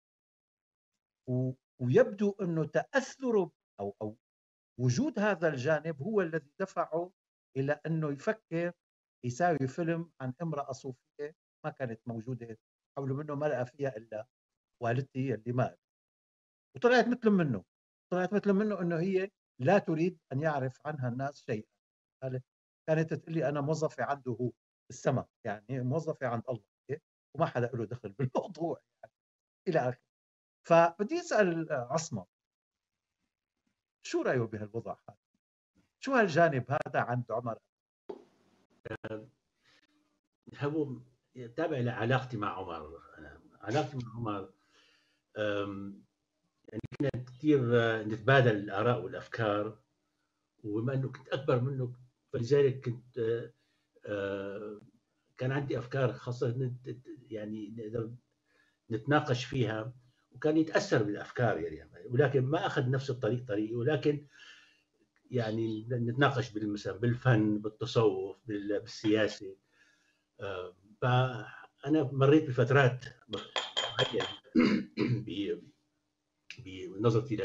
ويبدو انه تاثره او وجود هذا الجانب هو الذي دفعه الى انه يفكر يساوي فيلم عن امراه صوفيه ما كانت موجوده حول منه، ما لقى فيها الا والدتي اللي مات، وطلعت مثل منه انه هي لا تريد ان يعرف عنها الناس شيئا. كانت تقول لي انا موظفه عنده هو السماء، يعني موظفه عند الله وما حدا له دخل بالموضوع يعني الى اخره. فبدي اسال عصمت شو رايه بهالوضع هذا؟ شو هالجانب هذا عند عمر؟ هو تابع لعلاقتي مع عمر. علاقتي مع عمر يعني كنا كثير نتبادل الاراء والافكار، وبما انه كنت اكبر منه فلذلك كنت كان عندي افكار خاصه يعني نقدر نتناقش فيها، وكان يتاثر بالافكار يعني، ولكن ما اخذ نفس الطريق طريقي، ولكن يعني نتناقش مثلا بالفن، بالتصوف، بالسياسه. فانا مريت بفترات معينه بنظرتي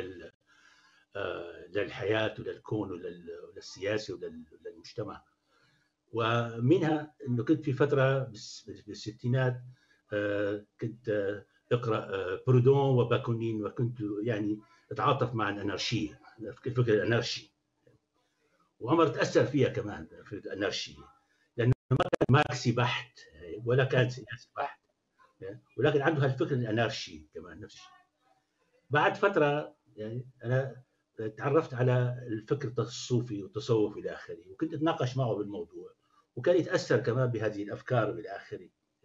للحياه وللكون وللسياسه وللمجتمع، ومنها انه كنت في فتره بالستينات كنت اقرا برودون وباكونين، وكنت يعني اتعاطف مع الانارشيه، الفكر الانارشي، وعمر تاثر فيها كمان في الانارشيه، لانه ما كان ماركسي بحت ولا كان سياسي بحت، ولكن عنده هالفكر الانارشي كمان نفس الشيء. بعد فتره يعني انا تعرفت على الفكر الصوفي والتصوف الى اخره، وكنت اتناقش معه بالموضوع، وكان يتاثر كمان بهذه الافكار والى اخره.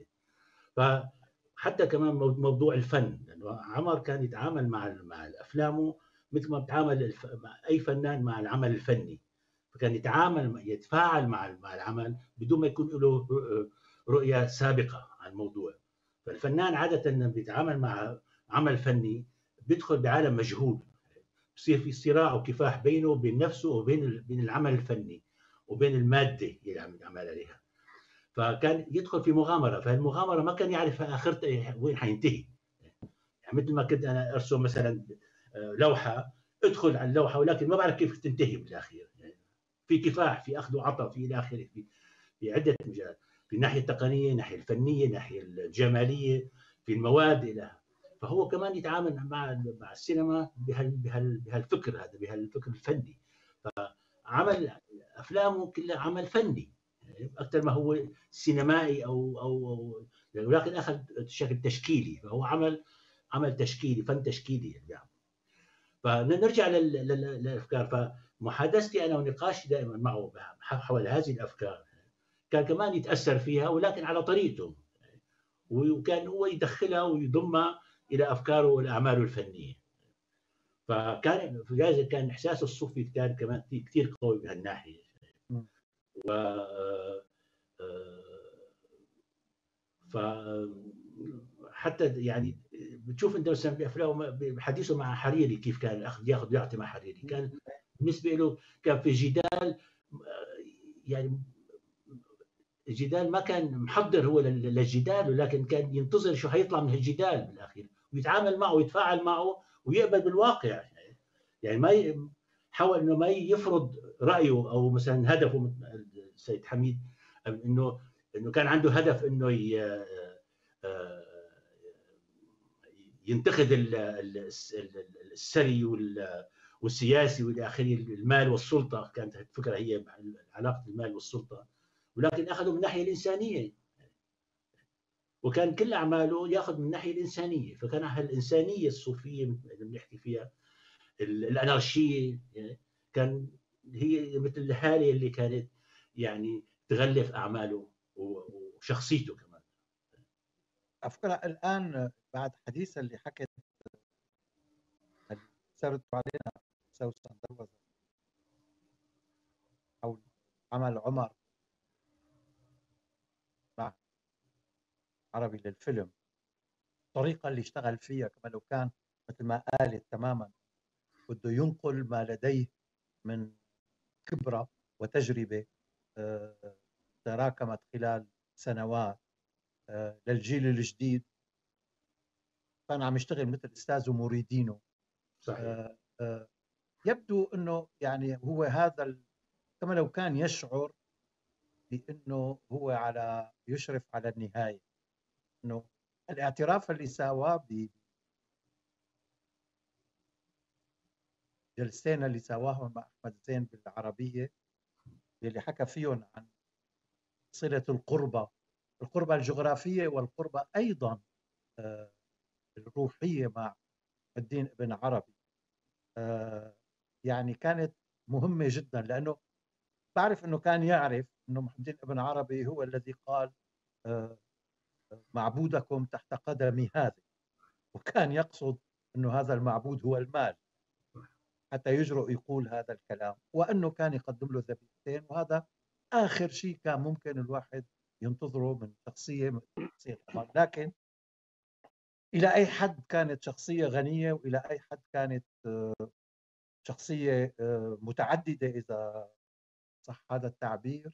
فحتى كمان موضوع الفن، لانه عمر كان يتعامل مع افلامه مثل ما بتعامل مع اي فنان مع العمل الفني، فكان يتفاعل مع العمل بدون ما يكون له رؤيه سابقه عن الموضوع. فالفنان عاده لما بيتعامل مع عمل فني بيدخل بعالم مجهول، بصير في صراع وكفاح بينه وبين نفسه وبين العمل الفني وبين الماده اللي عم يعمل عليها. فكان يدخل في مغامره، فالمغامره ما كان يعرف اخرتها وين حينتهي. يعني مثل ما كنت انا ارسم مثلا لوحه، ادخل على اللوحه ولكن ما بعرف كيف تنتهي بالاخير، يعني في كفاح، في اخذ وعطاء، في الى اخره، في عده مجالات، في الناحيه التقنيه، الناحيه الفنيه، الناحيه الجماليه، في المواد الى. فهو كمان يتعامل مع السينما بهالفكر هذا، بهالفكر الفني. فعمل افلامه كلها عمل فني اكثر ما هو سينمائي او ولكن اخذ شكل تشكيلي، فهو عمل تشكيلي، فن تشكيلي يعني. فنرجع للافكار، فمحادثتي انا ونقاشي دائما معه حول هذه الافكار كان كمان يتاثر فيها، ولكن على طريقته، وكان هو يدخلها ويضمها الى افكاره والاعمال الفنيه. فكان في كان احساس الصوفي كان كمان كثير قوي بهالناحيه. و ف حتى يعني بتشوف انت مثلا بافلام بحديثه مع حريري كيف كان ياخذ ويعطي مع حريري، كان بالنسبه له كان في جدال، يعني الجدال ما كان محضر هو للجدال، ولكن كان ينتظر شو حيطلع من الجدال بالاخير، ويتعامل معه ويتفاعل معه ويقبل بالواقع. يعني ما حاول انه ما يفرض رايه او مثلا هدفه السيد حميد، انه كان عنده هدف انه ينتقد الثري والسياسي والى اخره، المال والسلطه، كانت الفكره هي علاقه المال والسلطه، ولكن اخذوا من الناحيه الانسانيه، وكان كل اعماله ياخذ من الناحيه الانسانيه، فكان الانسانيه الصوفيه اللي بنحكي فيها، الانارشيه، كان هي مثل الهاله اللي كانت يعني تغلف اعماله وشخصيته كمان. أفكر الآن بعد حديث اللي حكت اللي سردوا علينا سوسن دروزة حول عمل عمر مع عربي للفيلم، الطريقة اللي اشتغل فيها كما لو كان مثل ما قالت تماما بده ينقل ما لديه من خبرة وتجربة تراكمت خلال سنوات للجيل الجديد، كان عم يشتغل مثل أستاذه مريدينه. صحيح. يبدو أنه يعني هو هذا كما لو كان يشعر بأنه هو يشرف على النهاية، أنه الاعتراف اللي ساواه بجلستين اللي سواهم مع أحمد زين بالعربية، اللي حكى فيهم عن صلة القربة الجغرافية والقربة أيضا الروحية مع الدين ابن عربي، يعني كانت مهمة جدا، لأنه بعرف أنه كان يعرف أنه محمد الدين ابن عربي هو الذي قال معبودكم تحت قدمي هذه، وكان يقصد أنه هذا المعبود هو المال حتى يجرؤ يقول هذا الكلام، وأنه كان يقدم له ذبيحتين، وهذا آخر شيء كان ممكن الواحد ينتظره من شخصية عمر. لكن إلى أي حد كانت شخصية غنية، وإلى أي حد كانت شخصية متعددة إذا صح هذا التعبير،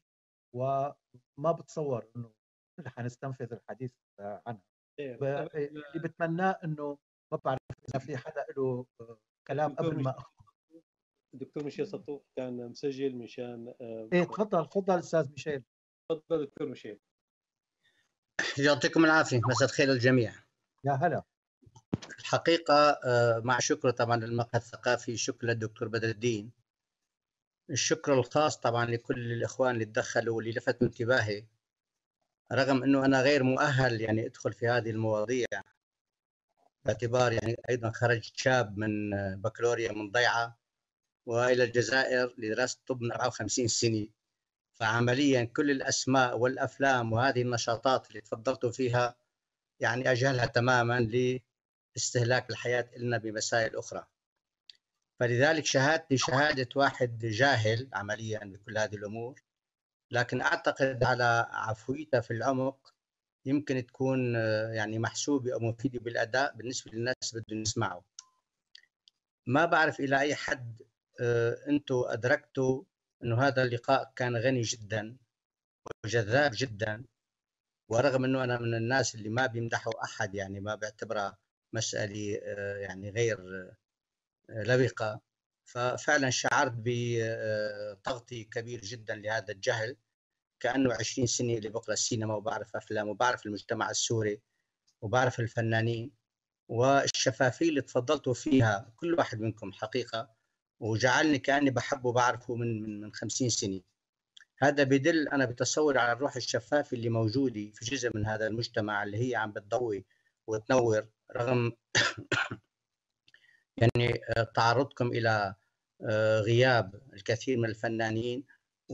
وما بتصور أنه حنستنفذ الحديث عنها. اللي بتمناه أنه ما بعرف إذا في حدا له كلام قبل ما الدكتور ميشيل سطوف كان مسجل مشان ايه تفضل استاذ ميشيل. تفضل دكتور ميشيل. يعطيكم العافيه، مساء الخير للجميع. يا هلا. الحقيقه مع شكر طبعا للمقهى الثقافي، شكر للدكتور بدر الدين، الشكر الخاص طبعا لكل الاخوان اللي تدخلوا واللي لفتوا انتباهي، رغم انه انا غير مؤهل يعني ادخل في هذه المواضيع، باعتبار يعني ايضا خرجت شاب من بكالوريا من ضيعه والى الجزائر لدراسه طب من 54 سنه، فعمليا كل الاسماء والافلام وهذه النشاطات اللي تفضلتوا فيها يعني اجهلها تماما لاستهلاك الحياه لنا بمسائل اخرى. فلذلك شهادتي شهاده واحد جاهل عمليا بكل هذه الامور، لكن اعتقد على عفويتها في العمق يمكن تكون يعني محسوبه او مفيده بالاداء بالنسبه للناس بدهم يسمعوا. ما بعرف الى اي حد انتم ادركتوا انه هذا اللقاء كان غني جدا وجذاب جدا، ورغم انه انا من الناس اللي ما بيمدحوا احد، يعني ما بعتبرها مساله يعني غير لبقه، ففعلا شعرت بتغطي كبير جدا لهذا الجهل، كانه 20 سنه اللي بقرا السينما وبعرف افلام وبعرف المجتمع السوري وبعرف الفنانين، والشفافيه اللي تفضلتوا فيها كل واحد منكم حقيقه، وجعلني كاني بحبه وبعرفه من 50 سنه. هذا بدل انا بتصور على الروح الشفافه اللي موجوده في جزء من هذا المجتمع اللي هي عم بتضوي وتنور، رغم يعني تعرضكم الى غياب الكثير من الفنانين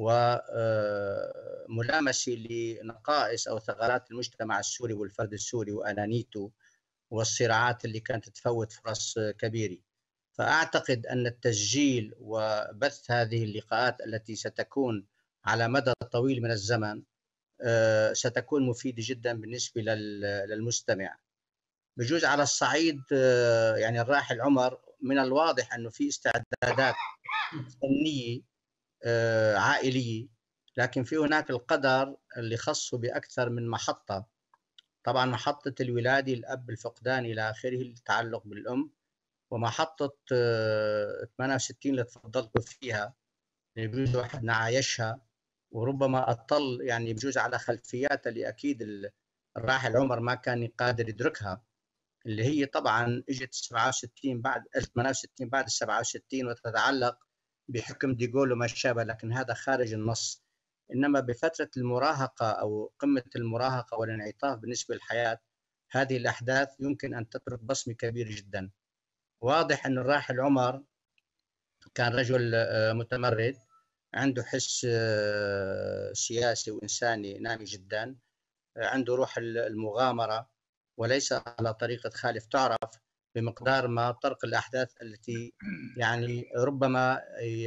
وملامسه لنقائص او ثغرات المجتمع السوري والفرد السوري وانانيته والصراعات اللي كانت تفوت فرص كبيره. فاعتقد ان التسجيل وبث هذه اللقاءات التي ستكون على مدى طويل من الزمن ستكون مفيدة جدا بالنسبة للمستمع. بجوز على الصعيد يعني الراحل عمر من الواضح أنه في استعدادات فنية عائلية، لكن في هناك القدر اللي خصه بأكثر من محطة، طبعا محطة الولادة، الأب، الفقدان إلى آخره، التعلق بالأم، ومحطة 68 اللي تفضلتوا فيها اللي بجوز واحد نعايشها وربما أطل يعني بجوز على خلفيات اللي أكيد الراحل عمر ما كان قادر يدركها، اللي هي طبعا اجت 67 بعد 68 بعد 67 وتتعلق بحكم ديغول وما شابه، لكن هذا خارج النص. انما بفتره المراهقه او قمه المراهقه والانعطاف بالنسبه للحياه، هذه الاحداث يمكن ان تترك بصمه كبير جدا. واضح ان الراحل عمر كان رجل متمرد، عنده حس سياسي وانساني نامي جدا، عنده روح المغامره، وليس على طريقه خالف تعرف بمقدار ما طرق الاحداث التي يعني ربما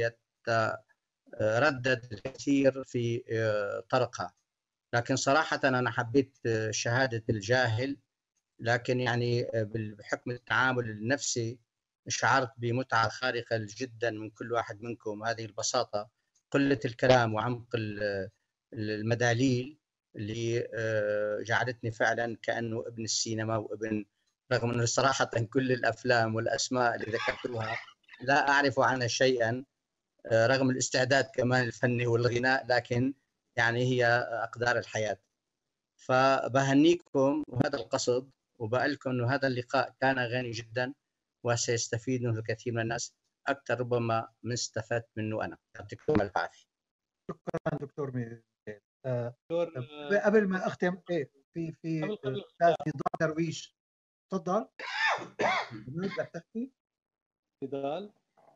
يتردد الكثير في طرقها. لكن صراحه انا حبيت شهاده الجاهل، لكن يعني بحكم التعامل النفسي شعرت بمتعه خارقه جدا من كل واحد منكم. هذه البساطه، قله الكلام وعمق المداليل اللي جعلتني فعلا كأنه ابن السينما وابن، رغم أنه صراحة كل الأفلام والأسماء اللي ذكرتوها لا أعرف عنها شيئا، رغم الاستعداد كمان الفني والغناء، لكن يعني هي أقدار الحياة. فبهنيكم وهذا القصد، وبقول لكم أنه هذا اللقاء كان غني جدا وسيستفيد منه الكثير من الناس أكثر ربما من استفدت منه أنا. يعطيكم العافية. شكرا دكتور مير. قبل ما اختم في استاذ نضال درويش، تفضل. بدك تحكي؟ نضال،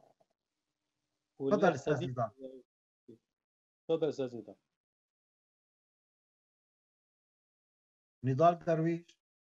تفضل استاذ نضال. تفضل استاذ نضال. نضال درويش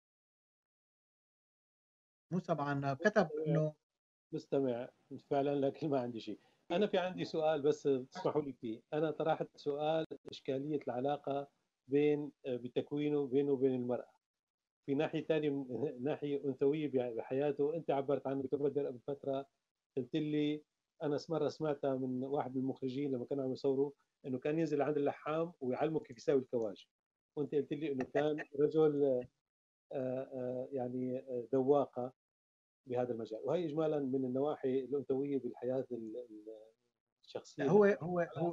مو سمعنا، كتب انه مستمع فعلا، لكن ما عندي شيء. انا في عندي سؤال بس تسمحوا لي فيه. انا طرحت سؤال اشكاليه العلاقه بتكوينه بينه وبين المراه، في ناحيه ثانيه من ناحيه انثويه بحياته. انت عبرت عنه دكتور بدر قبل فتره، قلت لي انا مره سمعتها من واحد من المخرجين لما كانوا عم يصوروا، انه كان ينزل عند اللحام ويعلمه كيف يساوي الكواج، وانت قلت لي انه كان رجل يعني ذواقه بهذا المجال. وهي اجمالا من النواحي الانثويه بالحياه الشخصيه. هو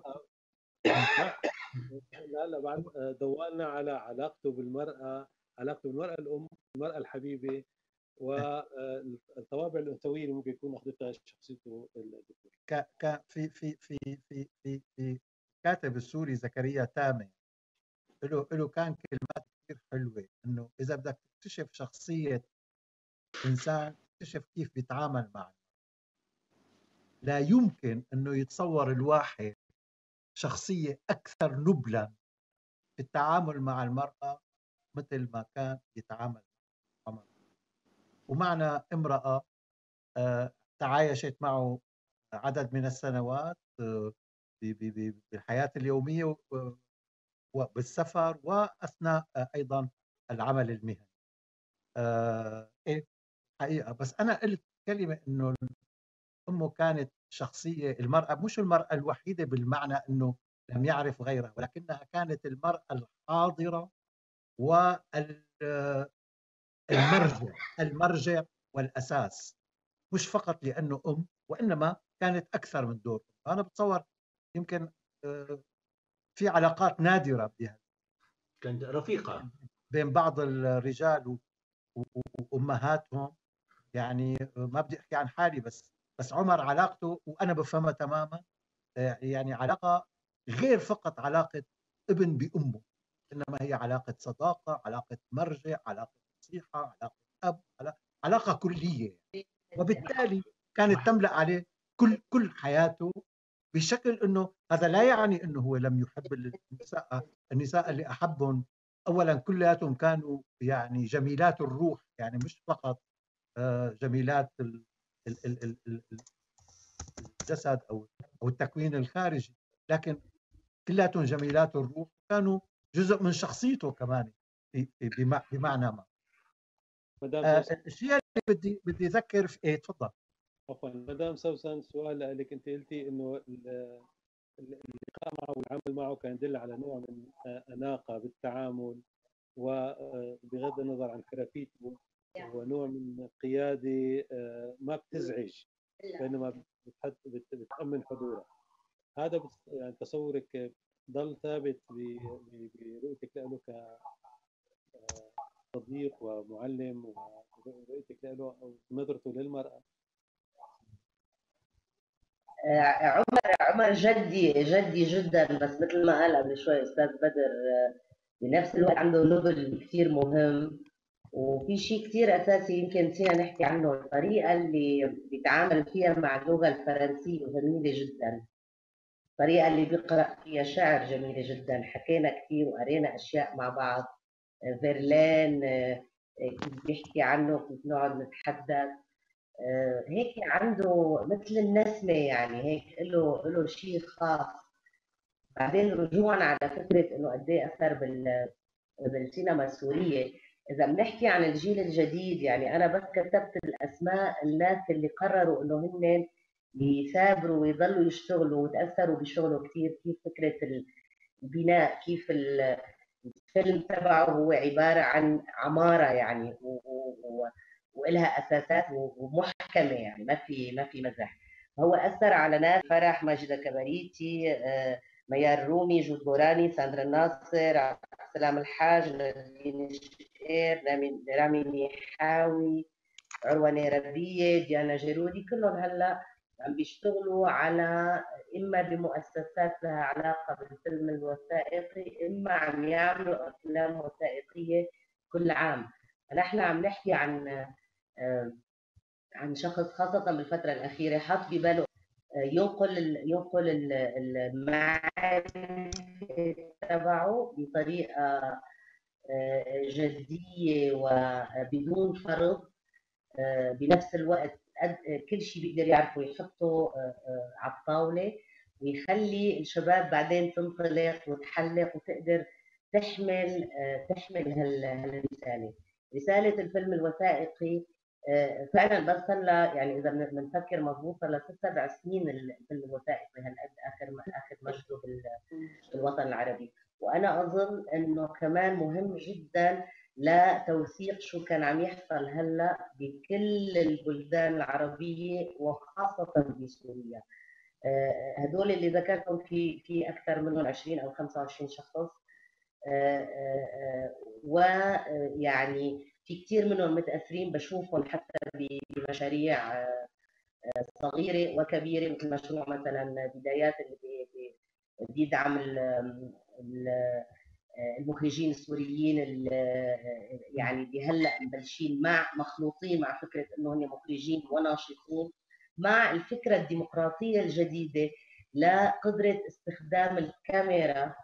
لا بعد ضوالنا على علاقته بالمراه الام، المراه الحبيبه، والطوابع الانثويه اللي ممكن يكون اخذتها شخصيته الدكتور. في الكاتب السوري زكريا تامي له كان كلمات كثير حلوه، انه اذا بدك تكتشف شخصيه انسان تكتشف كيف بيتعامل معه. لا يمكن انه يتصور الواحد شخصيه اكثر نبلا في التعامل مع المراه مثل ما كان يتعامل مع عمر. ومعنى امراه تعايشت معه عدد من السنوات بالحياه اليوميه وبالسفر واثناء ايضا العمل المهني. حقيقه بس انا قلت كلمه انه امه كانت شخصيه، المراه مش المراه الوحيده بالمعنى انه لم يعرف غيرها، ولكنها كانت المراه الحاضره والمرجع والاساس، مش فقط لانه ام، وانما كانت اكثر من دور. انا بتصور يمكن في علاقات نادره بها، كانت رفيقه بين بعض الرجال وامهاتهم. يعني ما بدي احكي عن حالي، بس عمر علاقته وانا بفهمها تماما، يعني علاقه غير فقط علاقه ابن بامه، انما هي علاقه صداقه، علاقه مرجع، علاقه نصيحه، علاقه اب، علاقه كليه. وبالتالي كانت تملا عليه كل حياته، بشكل انه هذا لا يعني انه هو لم يحب النساء اللي احبهم اولا كلياتهم كانوا يعني جميلات الروح، يعني مش فقط جميلات الجسد او التكوين الخارجي، لكن كلياتهم جميلات الروح، كانوا جزء من شخصيته كمان بمعنى ما. الشيء اللي بدي اذكر في تفضل. عفوا مدام سوسن، سؤال لك. انت قلتي انه اللقاء معه والعمل معه كان يدل على نوع من اناقه بالتعامل، وبغض النظر عن حرفيته ونوع من قياده ما بتزعج بينما بتأمن حضورها. هذا يعني تصورك ضل ثابت برؤيتك له كصديق ومعلم، ورؤيتك له أو نظرته للمرأة؟ عمر جدي جدا، بس مثل ما قال قبل شوي استاذ بدر، بنفس الوقت عنده نبل كثير مهم. وفي شيء كثير اساسي يمكن فينا نحكي عنه، الطريقه اللي بيتعامل فيها مع اللغه الفرنسيه جميله جدا، الطريقه اللي بيقرا فيها شعر جميله جدا. حكينا كثير وقرينا اشياء مع بعض، فيرلين كيف بيحكي عنه، كيف نقعد نتحدث، هيك عنده مثل النسمه، يعني هيك له شيء خاص. بعدين رجوعا على فكره انه قد ايه اثر بالسينما السوريه، اذا بنحكي عن الجيل الجديد، يعني انا بس كتبت الاسماء الناس اللي قرروا انه هن يثابروا ويضلوا يشتغلوا وتاثروا بشغله كثير. كيف فكره البناء، كيف الفيلم تبعه هو عباره عن عماره يعني، وإلها اساسات ومحكمه، يعني ما في مزح. هو اثر على ناس، فرح، ماجدة كبريتي، ميار رومي، جود غوراني، ساندرا الناصر، عبد السلام الحاج، نادين الشقير، رامي ميحاوي، عروه نيربيه، ديانا جيرودي، كلهم هلا عم بيشتغلوا على اما بمؤسسات لها علاقه بالفيلم الوثائقي، اما عم يعملوا افلام وثائقيه كل عام. نحن عم نحكي عن شخص خاصه بالفتره الاخيره حط بباله ينقل المعرفة تبعه بطريقة جدية وبدون فرض، بنفس الوقت كل شيء بيقدر يعرفه يحطه على الطاولة، ويخلي الشباب بعدين تنطلق وتحلق وتقدر تحمل هالرسالة. رسالة الفيلم الوثائقي فعلا بس هلا، يعني اذا بنفكر مضبوط، صار له 6-7 سنين الفيلم الوثائقي هالقد اخر مجده بالوطن العربي. وانا اظن انه كمان مهم جدا لتوثيق شو كان عم يحصل هلا بكل البلدان العربيه وخاصه بسوريا. هدول اللي ذكرتهم في اكثر منهم 20 او 25 شخص، ويعني في كثير منهم متاثرين، بشوفهم حتى بمشاريع صغيره وكبيره، مثل مشروع مثلا بدايات اللي بيدعم المخرجين السوريين يعني بهلا مبلشين مخلوطين مع فكره انه هن مخرجين وناشطين، مع الفكره الديمقراطيه الجديده لقدره استخدام الكاميرا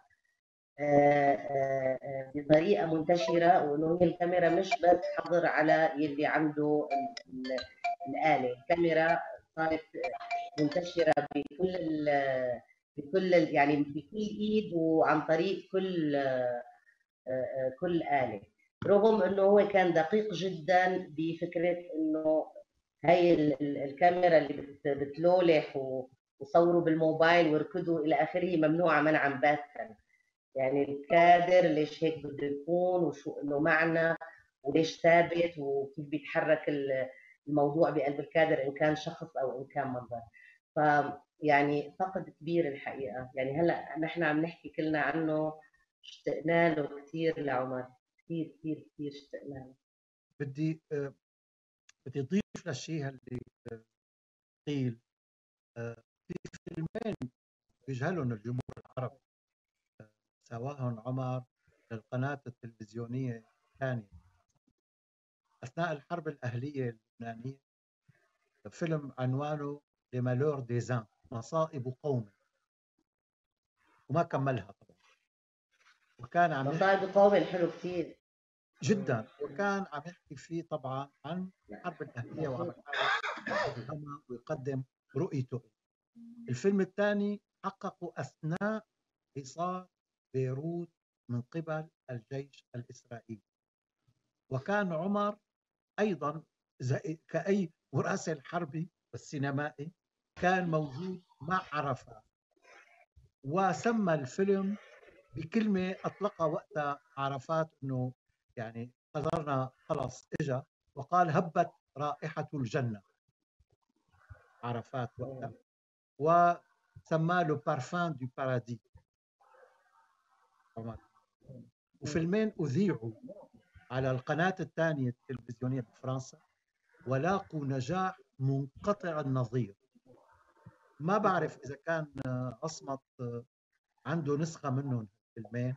بطريقه منتشره، وانه هي الكاميرا مش بس حظر على يلي عنده الاله، الكاميرا صارت منتشره بكل يعني بكل ايد وعن طريق كل آلة. رغم انه هو كان دقيق جدا بفكره انه هي الكاميرا اللي بتلولح وصوروا بالموبايل ويركضوا الى اخره ممنوعه منعا باتا، يعني الكادر ليش هيك بده يكون وشو انه معنى وليش ثابت وكيف بيتحرك الموضوع بقلب الكادر ان كان شخص او ان كان منظر. فيعني فقد كبير الحقيقه، يعني هلا نحن عم نحكي كلنا عنه، اشتقنا له كثير لعمر، كثير كثير كثير اشتقنا له. بدي اضيف للشيء اللي قيل، في فيلمين بيجهلهم الجمهور العربي سواهم عمر للقناة التلفزيونية الثانية أثناء الحرب الأهلية اللبنانية، فيلم عنوانه Les Malheurs des uns، مصائب قوم، وما كملها طبعا. وكان عم مصائب قوم حلو كثير جدا، وكان عم يحكي فيه طبعا عن الحرب الأهلية وعم يفهمها ويقدم رؤيته. الفيلم الثاني حققوا أثناء حصار بيروت من قبل الجيش الإسرائيلي، وكان عمر أيضا كأي مراسل حربي والسينمائي كان موجود مع عرفات، وسمى الفيلم بكلمة أطلقها وقتها عرفات أنه يعني قدرنا خلاص إجا، وقال هبت رائحة الجنة عرفات وقتها، وسمى له بارفان دو بارادي. عمر. وفيلمين أذيعوا على القناة الثانية التلفزيونية بفرنسا ولاقوا نجاح منقطع النظير. ما بعرف إذا كان أصمت عنده نسخة منهم الفيلمين.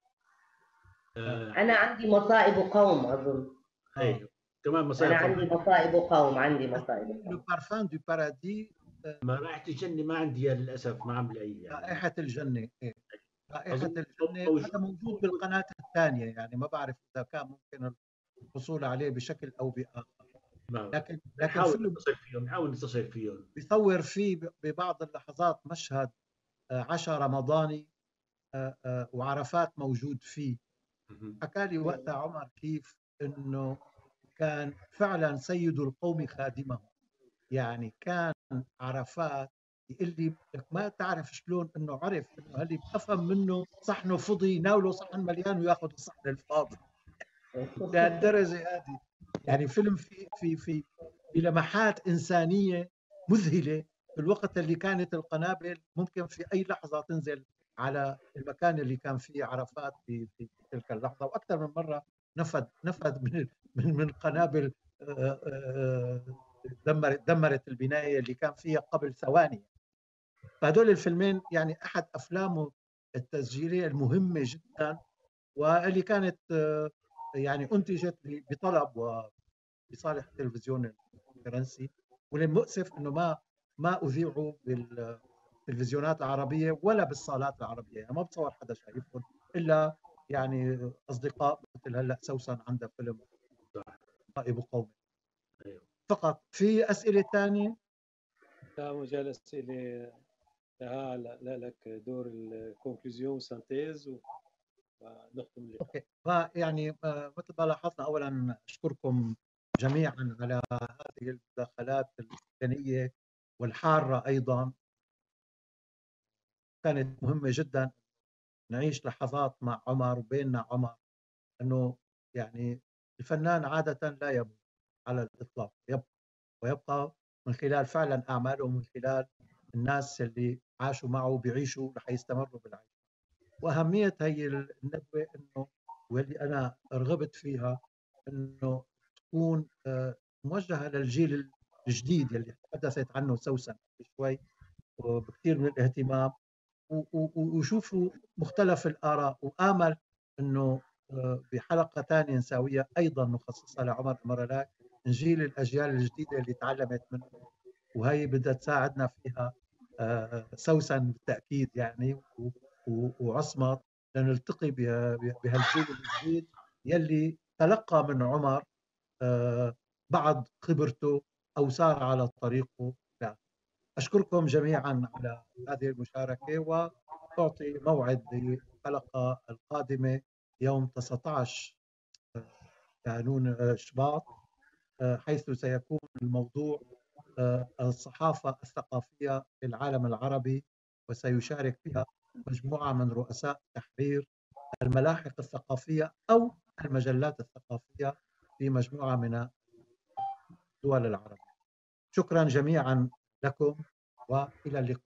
أنا عندي مصائب قوم أظن. أيوه كمان مصائب أنا عندي مصائب قوم. عندي مصائب قوم. لو بارفان دو بارادي. ما رائحة الجنة ما عندي للأسف، ما عم بلاقي يعني. رائحة الجنة إيه. رائحة الجنة هذا موجود بالقناة الثانية، يعني ما بعرف إذا كان ممكن الحصول عليه بشكل أو بآخر. لكن نحاول نتصل فيهم. بيصور فيه ببعض اللحظات مشهد عشاء رمضاني وعرفات موجود فيه. حكى لي وقتها عمر كيف انه كان فعلا سيد القوم خادمه. يعني كان عرفات يقول لي ما تعرف شلون انه عرف انه اللي بفهم منه صحنه فضي يناوله صحن مليان وياخذ الصحن الفاضي. لهالدرجه هذه يعني فيلم في لمحات انسانيه مذهله في الوقت اللي كانت القنابل ممكن في اي لحظه تنزل على المكان اللي كان فيه عرفات في تلك اللحظه، واكثر من مره نفذ من قنابل دمرت البنايه اللي كان فيها قبل ثواني. فهدول الفيلمين يعني احد افلامه التسجيليه المهمه جدا، واللي كانت يعني انتجت بطلب وبصالح التلفزيون الفرنسي. والمؤسف انه ما اذيعوا بالتلفزيونات العربيه ولا بالصالات العربيه، يعني ما بتصور حدا شايفهم الا يعني اصدقاء مثل هلا سوسن عندها فيلم طائب قومي فقط. في اسئله ثانيه؟ لا مجال اسئله. لا لك دور الكونكلوزيون سانتيز ونختم اللقاء. اوكي. فيعني مثل ما لاحظنا، اولا اشكركم جميعا على هذه المداخلات الثانيه والحاره، ايضا كانت مهمه جدا نعيش لحظات مع عمر وبيننا عمر، انه يعني الفنان عاده لا يموت على الاطلاق، يبقى ويبقى من خلال فعلا اعماله ومن خلال الناس اللي عاشوا معه بيعيشوا رح يستمروا بالعيش. واهميه هي الندوه انه واللي انا رغبت فيها انه تكون موجهه للجيل الجديد اللي تحدثت عنه سوسن شوي وبكثير من الاهتمام، وشوفوا مختلف الاراء. وامل انه بحلقه ثانيه نساويها ايضا نخصصها لعمر أمرلاك، نجيل الاجيال الجديده اللي تعلمت منه، وهي بدها تساعدنا فيها سوسن بالتاكيد يعني وعصمت، لنلتقي بهالجيل الجديد يلي تلقى من عمر بعض خبرته او سار على طريقه. اشكركم جميعا على هذه المشاركه، وتعطي موعد للحلقه القادمه يوم 19 كانون شباط، حيث سيكون الموضوع الصحافة الثقافية في العالم العربي، وسيشارك فيها مجموعة من رؤساء تحرير الملاحق الثقافية أو المجلات الثقافية في مجموعة من الدول العربية. شكرا جميعا لكم وإلى اللقاء.